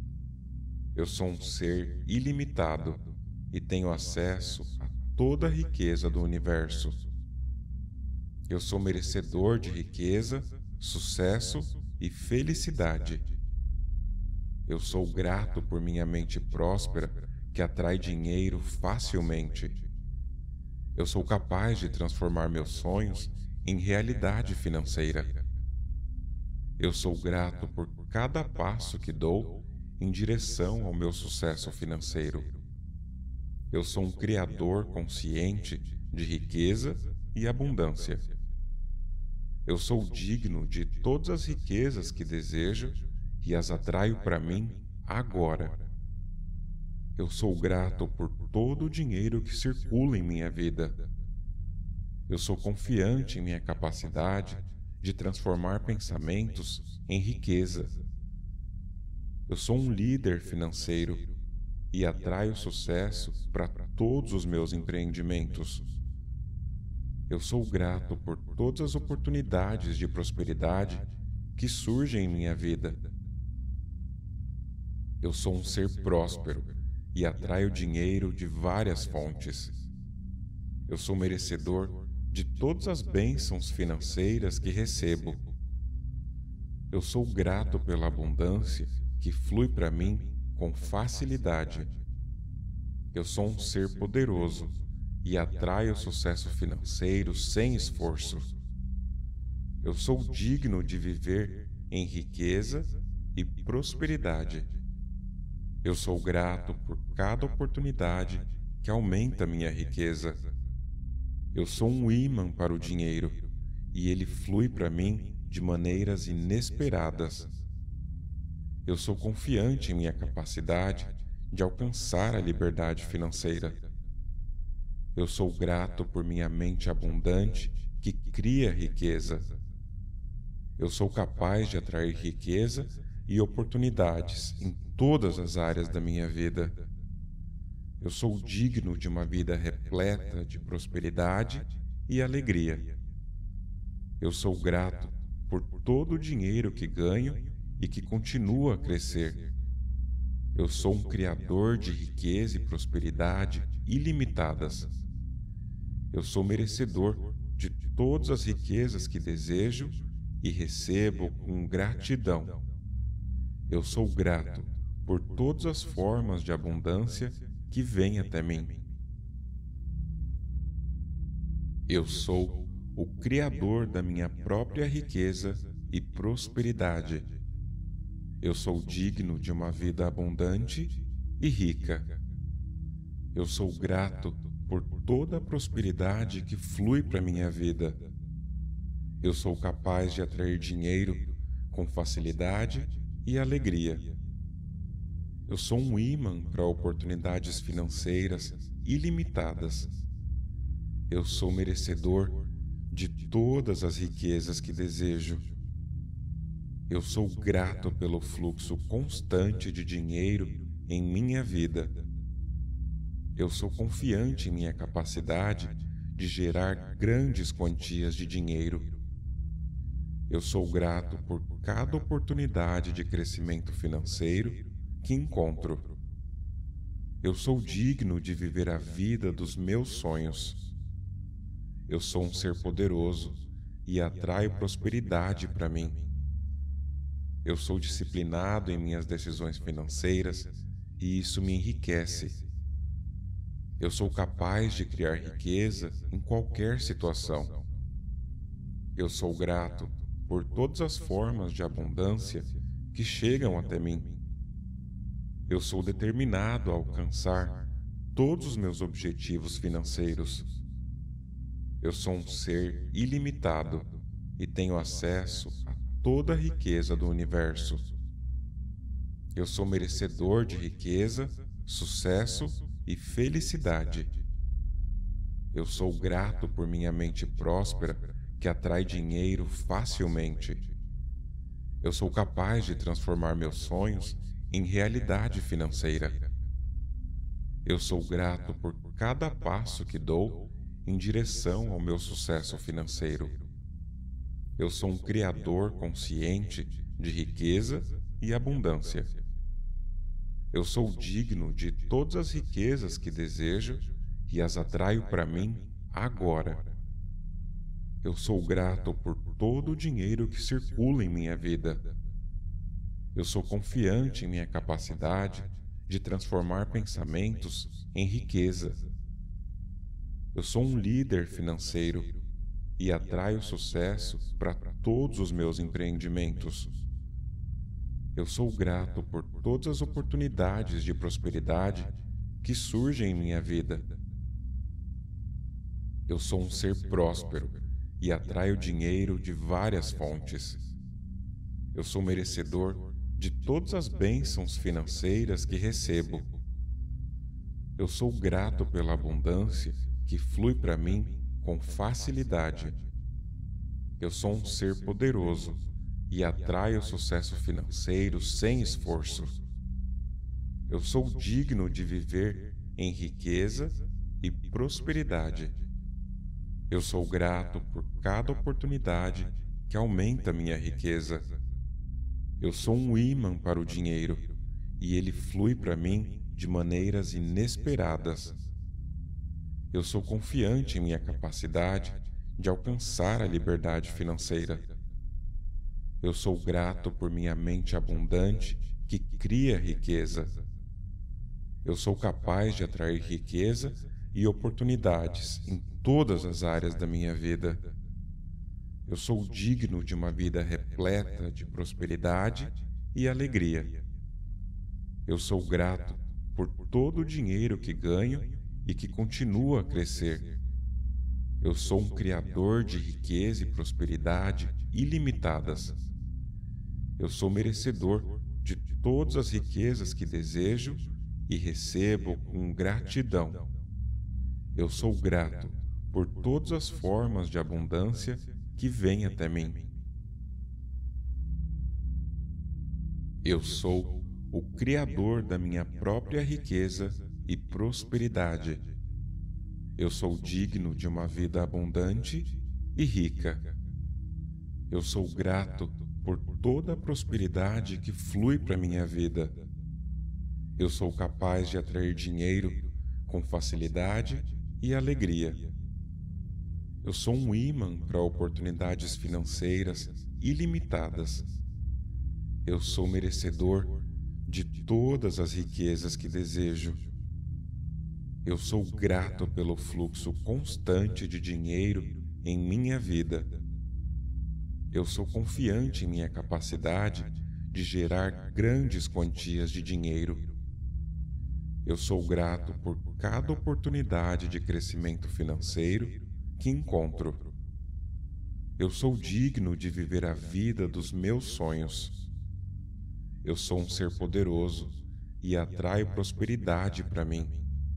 Eu sou um ser ilimitado e tenho acesso a toda a riqueza do universo. Eu sou merecedor de riqueza, sucesso e felicidade. Eu sou grato por minha mente próspera que atrai dinheiro facilmente. Eu sou capaz de transformar meus sonhos em realidade financeira. Eu sou grato por cada passo que dou em direção ao meu sucesso financeiro. Eu sou um criador consciente de riqueza e abundância. Eu sou digno de todas as riquezas que desejo e as atraio para mim agora. Eu sou grato por todo o dinheiro que circula em minha vida. Eu sou confiante em minha capacidade de transformar pensamentos em riqueza. Eu sou um líder financeiro e atraio sucesso para todos os meus empreendimentos. Eu sou grato por todas as oportunidades de prosperidade que surgem em minha vida. Eu sou um ser próspero e atraio dinheiro de várias fontes. Eu sou merecedor de todas as bênçãos financeiras que recebo. Eu sou grato pela abundância que flui para mim com facilidade. Eu sou um ser poderoso e atraio sucesso financeiro sem esforço. Eu sou digno de viver em riqueza e prosperidade. Eu sou grato por cada oportunidade que aumenta minha riqueza. Eu sou um ímã para o dinheiro e ele flui para mim de maneiras inesperadas. Eu sou confiante em minha capacidade de alcançar a liberdade financeira. Eu sou grato por minha mente abundante que cria riqueza. Eu sou capaz de atrair riqueza e oportunidades em todas as áreas da minha vida. Eu sou digno de uma vida repleta de prosperidade e alegria. Eu sou grato por todo o dinheiro que ganho e que continua a crescer. Eu sou um criador de riqueza e prosperidade ilimitadas. Eu sou merecedor de todas as riquezas que desejo e recebo com gratidão. Eu sou grato por todas as formas de abundância que vêm até mim. Eu sou o criador da minha própria riqueza e prosperidade. Eu sou digno de uma vida abundante e rica. Eu sou grato por toda a prosperidade que flui para minha vida. Eu sou capaz de atrair dinheiro com facilidade e alegria. Eu sou um ímã para oportunidades financeiras ilimitadas. Eu sou merecedor de todas as riquezas que desejo. Eu sou grato pelo fluxo constante de dinheiro em minha vida. Eu sou confiante em minha capacidade de gerar grandes quantias de dinheiro. Eu sou grato por cada oportunidade de crescimento financeiro que encontro. Eu sou digno de viver a vida dos meus sonhos. Eu sou um ser poderoso e atraio prosperidade para mim. Eu sou disciplinado em minhas decisões financeiras e isso me enriquece. Eu sou capaz de criar riqueza em qualquer situação. Eu sou grato por todas as formas de abundância que chegam até mim. Eu sou determinado a alcançar todos os meus objetivos financeiros. Eu sou um ser ilimitado e tenho acesso a toda a riqueza do universo. Eu sou merecedor de riqueza, sucesso e felicidade. Eu sou grato por minha mente próspera que atrai dinheiro facilmente. Eu sou capaz de transformar meus sonhos em realidade financeira. Eu sou grato por cada passo que dou em direção ao meu sucesso financeiro. Eu sou um criador consciente de riqueza e abundância. Eu sou digno de todas as riquezas que desejo e as atraio para mim agora. Eu sou grato por todo o dinheiro que circula em minha vida. Eu sou confiante em minha capacidade de transformar pensamentos em riqueza. Eu sou um líder financeiro e atraio sucesso para todos os meus empreendimentos. Eu sou grato por todas as oportunidades de prosperidade que surgem em minha vida. Eu sou um ser próspero e atraio dinheiro de várias fontes. Eu sou merecedor de todas as bênçãos financeiras que recebo. Eu sou grato pela abundância que flui para mim com facilidade. Eu sou um ser poderoso e atraio sucesso financeiro sem esforço. Eu sou digno de viver em riqueza e prosperidade. Eu sou grato por cada oportunidade que aumenta minha riqueza. Eu sou um ímã para o dinheiro e ele flui para mim de maneiras inesperadas. Eu sou confiante em minha capacidade de alcançar a liberdade financeira. Eu sou grato por minha mente abundante que cria riqueza. Eu sou capaz de atrair riqueza e oportunidades em todas as áreas da minha vida. Eu sou digno de uma vida repleta de prosperidade e alegria. Eu sou grato por todo o dinheiro que ganho e que continua a crescer. Eu sou um criador de riqueza e prosperidade ilimitadas. Eu sou merecedor de todas as riquezas que desejo e recebo com gratidão. Eu sou grato por todas as formas de abundância que vêm até mim. Eu sou o criador da minha própria riqueza e prosperidade. Eu sou digno de uma vida abundante e rica. Eu sou grato por toda a prosperidade que flui para minha vida. Eu sou capaz de atrair dinheiro com facilidade e alegria. Eu sou um ímã para oportunidades financeiras ilimitadas. Eu sou merecedor de todas as riquezas que desejo. Eu sou grato pelo fluxo constante de dinheiro em minha vida. Eu sou confiante em minha capacidade de gerar grandes quantias de dinheiro. Eu sou grato por cada oportunidade de crescimento financeiro que encontro. Eu sou digno de viver a vida dos meus sonhos. Eu sou um ser poderoso e atraio prosperidade para mim.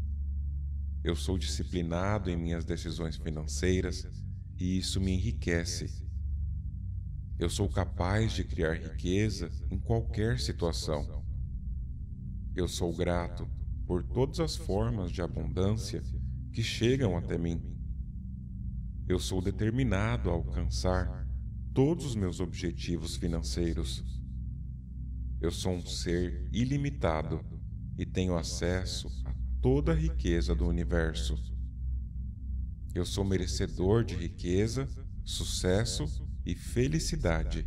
Eu sou disciplinado em minhas decisões financeiras e isso me enriquece. Eu sou capaz de criar riqueza em qualquer situação. Eu sou grato por todas as formas de abundância que chegam até mim. Eu sou determinado a alcançar todos os meus objetivos financeiros. Eu sou um ser ilimitado e tenho acesso a toda a riqueza do universo. Eu sou merecedor de riqueza, sucesso e felicidade.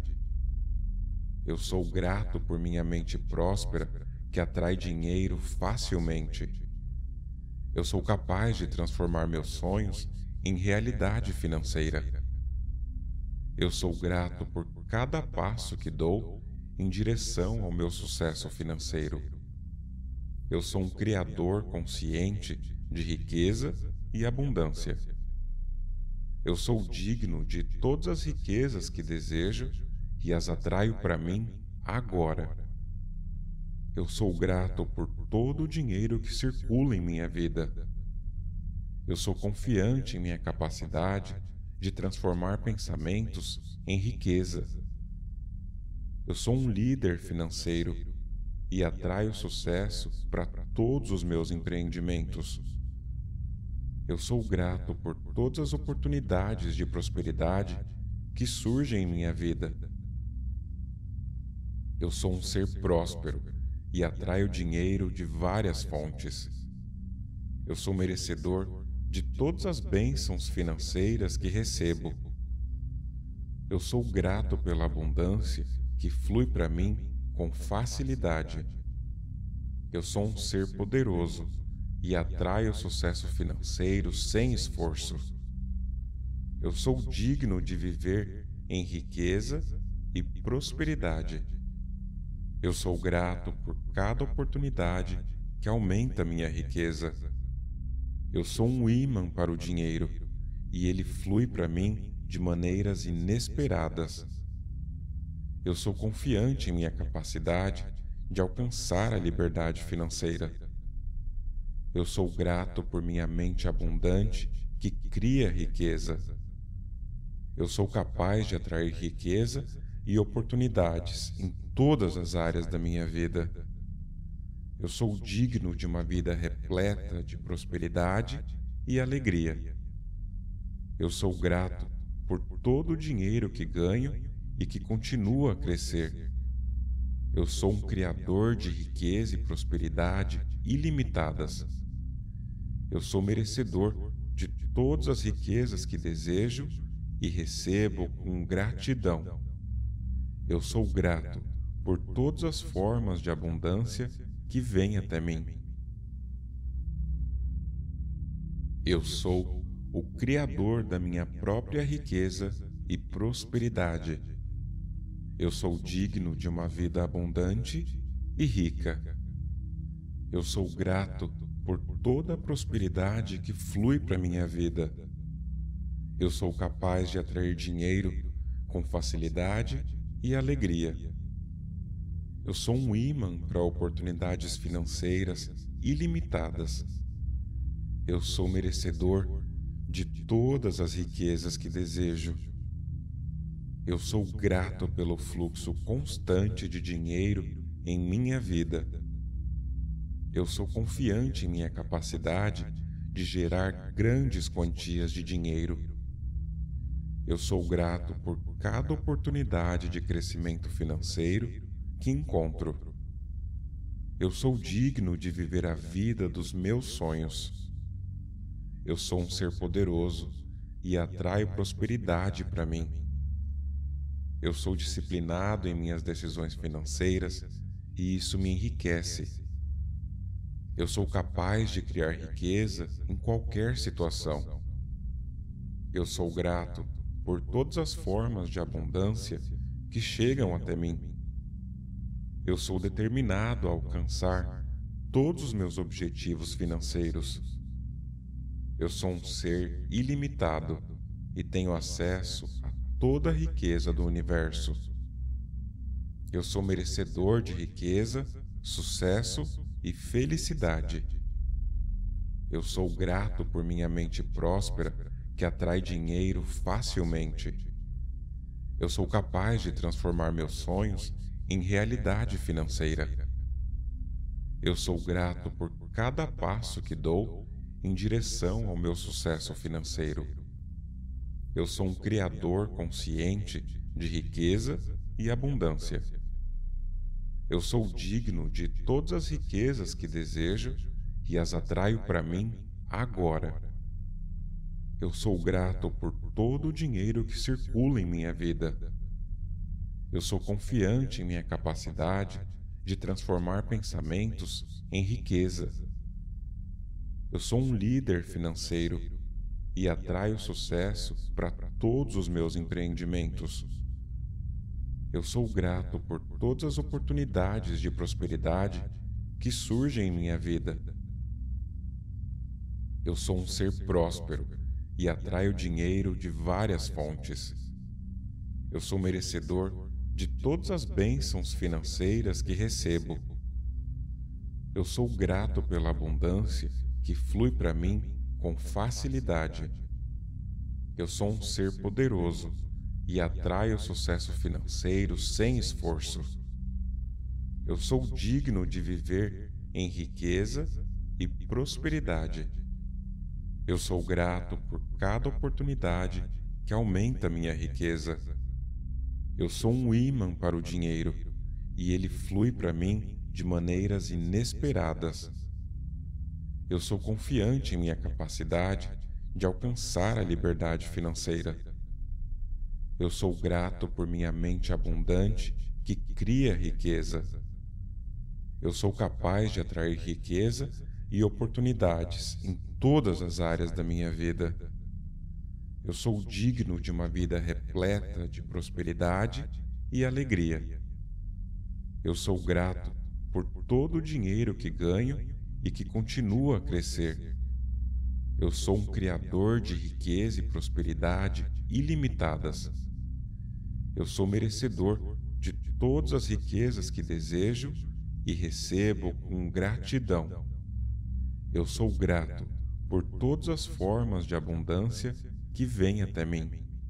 Eu sou grato por minha mente próspera que atrai dinheiro facilmente. Eu sou capaz de transformar meus sonhos em realidade financeira. Eu sou grato por cada passo que dou em direção ao meu sucesso financeiro. Eu sou um criador consciente de riqueza e abundância. Eu sou digno de todas as riquezas que desejo e as atraio para mim agora. Eu sou grato por todo o dinheiro que circula em minha vida. Eu sou confiante em minha capacidade de transformar pensamentos em riqueza. Eu sou um líder financeiro e atraio sucesso para todos os meus empreendimentos. Eu sou grato por todas as oportunidades de prosperidade que surgem em minha vida. Eu sou um ser próspero e atraio dinheiro de várias fontes. Eu sou merecedor de todas as bênçãos financeiras que recebo. Eu sou grato pela abundância que flui para mim com facilidade. Eu sou um ser poderoso e atraio sucesso financeiro sem esforço. Eu sou digno de viver em riqueza e prosperidade. Eu sou grato por cada oportunidade que aumenta minha riqueza. Eu sou um ímã para o dinheiro e ele flui para mim de maneiras inesperadas. Eu sou confiante em minha capacidade de alcançar a liberdade financeira. Eu sou grato por minha mente abundante que cria riqueza. Eu sou capaz de atrair riqueza e oportunidades em todas as áreas da minha vida. Eu sou digno de uma vida repleta de prosperidade e alegria. Eu sou grato por todo o dinheiro que ganho e que continua a crescer. Eu sou um criador de riqueza e prosperidade ilimitadas. Eu sou merecedor de todas as riquezas que desejo e recebo com gratidão. Eu sou grato por todas as formas de abundância que vêm até mim. Eu sou o criador da minha própria riqueza e prosperidade. Eu sou digno de uma vida abundante e rica. Eu sou grato por toda a prosperidade que flui para minha vida. Eu sou capaz de atrair dinheiro com facilidade e alegria. Eu sou um ímã para oportunidades financeiras ilimitadas. Eu sou merecedor de todas as riquezas que desejo. Eu sou grato pelo fluxo constante de dinheiro em minha vida. Eu sou confiante em minha capacidade de gerar grandes quantias de dinheiro. Eu sou grato por cada oportunidade de crescimento financeiro que encontro. Eu sou digno de viver a vida dos meus sonhos. Eu sou um ser poderoso e atraio prosperidade para mim. Eu sou disciplinado em minhas decisões financeiras e isso me enriquece. Eu sou capaz de criar riqueza em qualquer situação. Eu sou grato por todas as formas de abundância que chegam até mim. Eu sou determinado a alcançar todos os meus objetivos financeiros. Eu sou um ser ilimitado e tenho acesso a toda a riqueza do universo. Eu sou merecedor de riqueza, sucesso e felicidade. Eu sou grato por minha mente próspera que atrai dinheiro facilmente. Eu sou capaz de transformar meus sonhos em realidade financeira. Eu sou grato por cada passo que dou em direção ao meu sucesso financeiro. Eu sou um criador consciente de riqueza e abundância. Eu sou digno de todas as riquezas que desejo e as atraio para mim agora. Eu sou grato por todo o dinheiro que circula em minha vida. Eu sou confiante em minha capacidade de transformar pensamentos em riqueza. Eu sou um líder financeiro e atraio sucesso para todos os meus empreendimentos. Eu sou grato por todas as oportunidades de prosperidade que surgem em minha vida. Eu sou um ser próspero e atraio dinheiro de várias fontes. Eu sou merecedor de todas as bênçãos financeiras que recebo. Eu sou grato pela abundância que flui para mim com facilidade. Eu sou um ser poderoso e atraio sucesso financeiro sem esforço. Eu sou digno de viver em riqueza e prosperidade. Eu sou grato por cada oportunidade que aumenta minha riqueza. Eu sou um ímã para o dinheiro e ele flui para mim de maneiras inesperadas. Eu sou confiante em minha capacidade de alcançar a liberdade financeira. Eu sou grato por minha mente abundante que cria riqueza. Eu sou capaz de atrair riqueza e oportunidades em todas as áreas da minha vida. Eu sou digno de uma vida repleta de prosperidade e alegria. Eu sou grato por todo o dinheiro que ganho e que continua a crescer. Eu sou um criador de riqueza e prosperidade ilimitadas. Eu sou merecedor de todas as riquezas que desejo e recebo com gratidão. Eu sou grato por todas as formas de abundância que vêm até mim.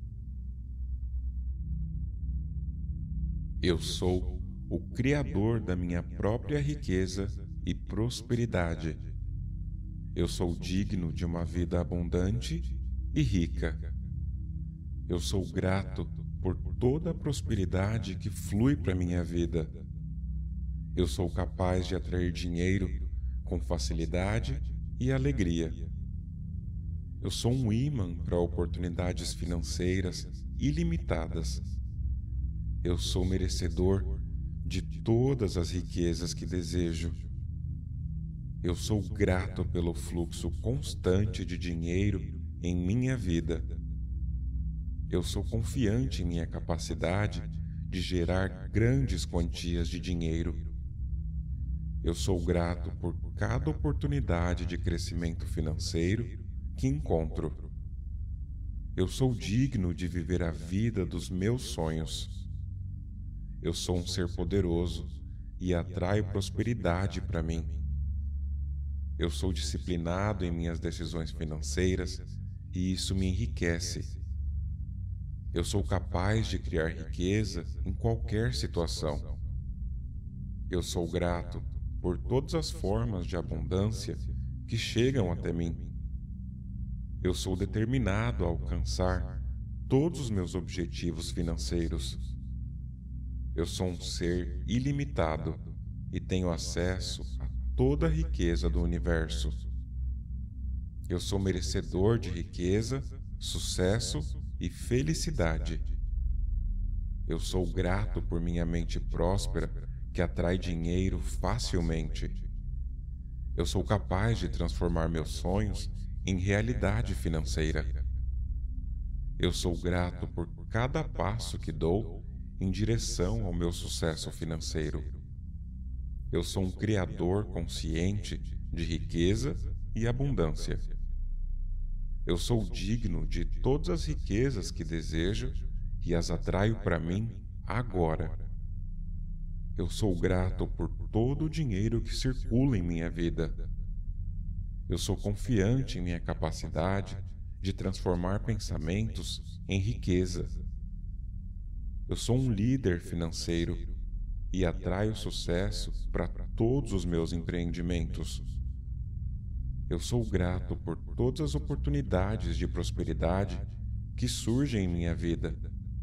Eu sou o criador da minha própria riqueza e prosperidade. Eu sou digno de uma vida abundante e rica. Eu sou grato por toda a prosperidade que flui para minha vida. Eu sou capaz de atrair dinheiro com facilidade e alegria. Eu sou um ímã para oportunidades financeiras ilimitadas. Eu sou merecedor de todas as riquezas que desejo. Eu sou grato pelo fluxo constante de dinheiro em minha vida. Eu sou confiante em minha capacidade de gerar grandes quantias de dinheiro. Eu sou grato por cada oportunidade de crescimento financeiro que encontro. Eu sou digno de viver a vida dos meus sonhos. Eu sou um ser poderoso e atraio prosperidade para mim. Eu sou disciplinado em minhas decisões financeiras e isso me enriquece. Eu sou capaz de criar riqueza em qualquer situação. Eu sou grato por todas as formas de abundância que chegam até mim. Eu sou determinado a alcançar todos os meus objetivos financeiros. Eu sou um ser ilimitado e tenho acesso a toda a riqueza do universo. Eu sou merecedor de riqueza, sucesso e felicidade. Eu sou grato por minha mente próspera que atrai dinheiro facilmente. Eu sou capaz de transformar meus sonhos em realidade financeira. Eu sou grato por cada passo que dou em direção ao meu sucesso financeiro. Eu sou um criador consciente de riqueza e abundância. Eu sou digno de todas as riquezas que desejo e as atraio para mim agora. Eu sou grato por todo o dinheiro que circula em minha vida. Eu sou confiante em minha capacidade de transformar pensamentos em riqueza. Eu sou um líder financeiro e atraio sucesso para todos os meus empreendimentos. Eu sou grato por todas as oportunidades de prosperidade que surgem em minha vida.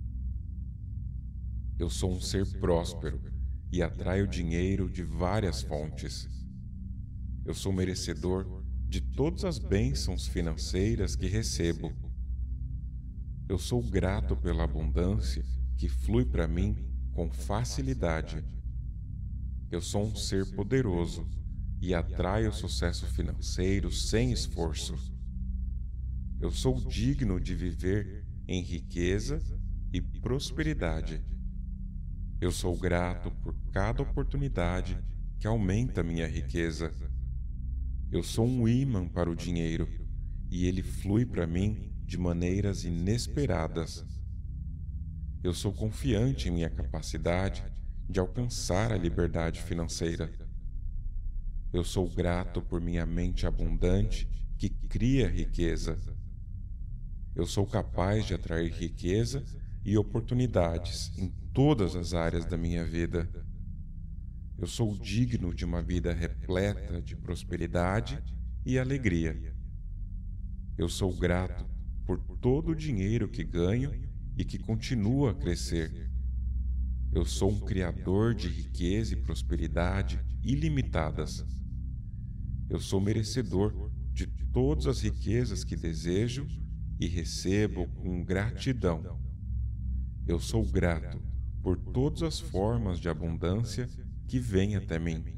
Eu sou um ser próspero e atraio dinheiro de várias fontes. Eu sou merecedor de todas as bênçãos financeiras que recebo. Eu sou grato pela abundância que flui para mim com facilidade. Eu sou um ser poderoso e atraio sucesso financeiro sem esforço. Eu sou digno de viver em riqueza e prosperidade. Eu sou grato por cada oportunidade que aumenta minha riqueza. Eu sou um ímã para o dinheiro e ele flui para mim de maneiras inesperadas. Eu sou confiante em minha capacidade de alcançar a liberdade financeira. Eu sou grato por minha mente abundante que cria riqueza. Eu sou capaz de atrair riqueza e oportunidades em todas as áreas da minha vida. Eu sou digno de uma vida repleta de prosperidade e alegria. Eu sou grato por todo o dinheiro que ganho e que continua a crescer. Eu sou um criador de riqueza e prosperidade ilimitadas. Eu sou merecedor de todas as riquezas que desejo e recebo com gratidão. Eu sou grato por todas as formas de abundância que vêm até mim.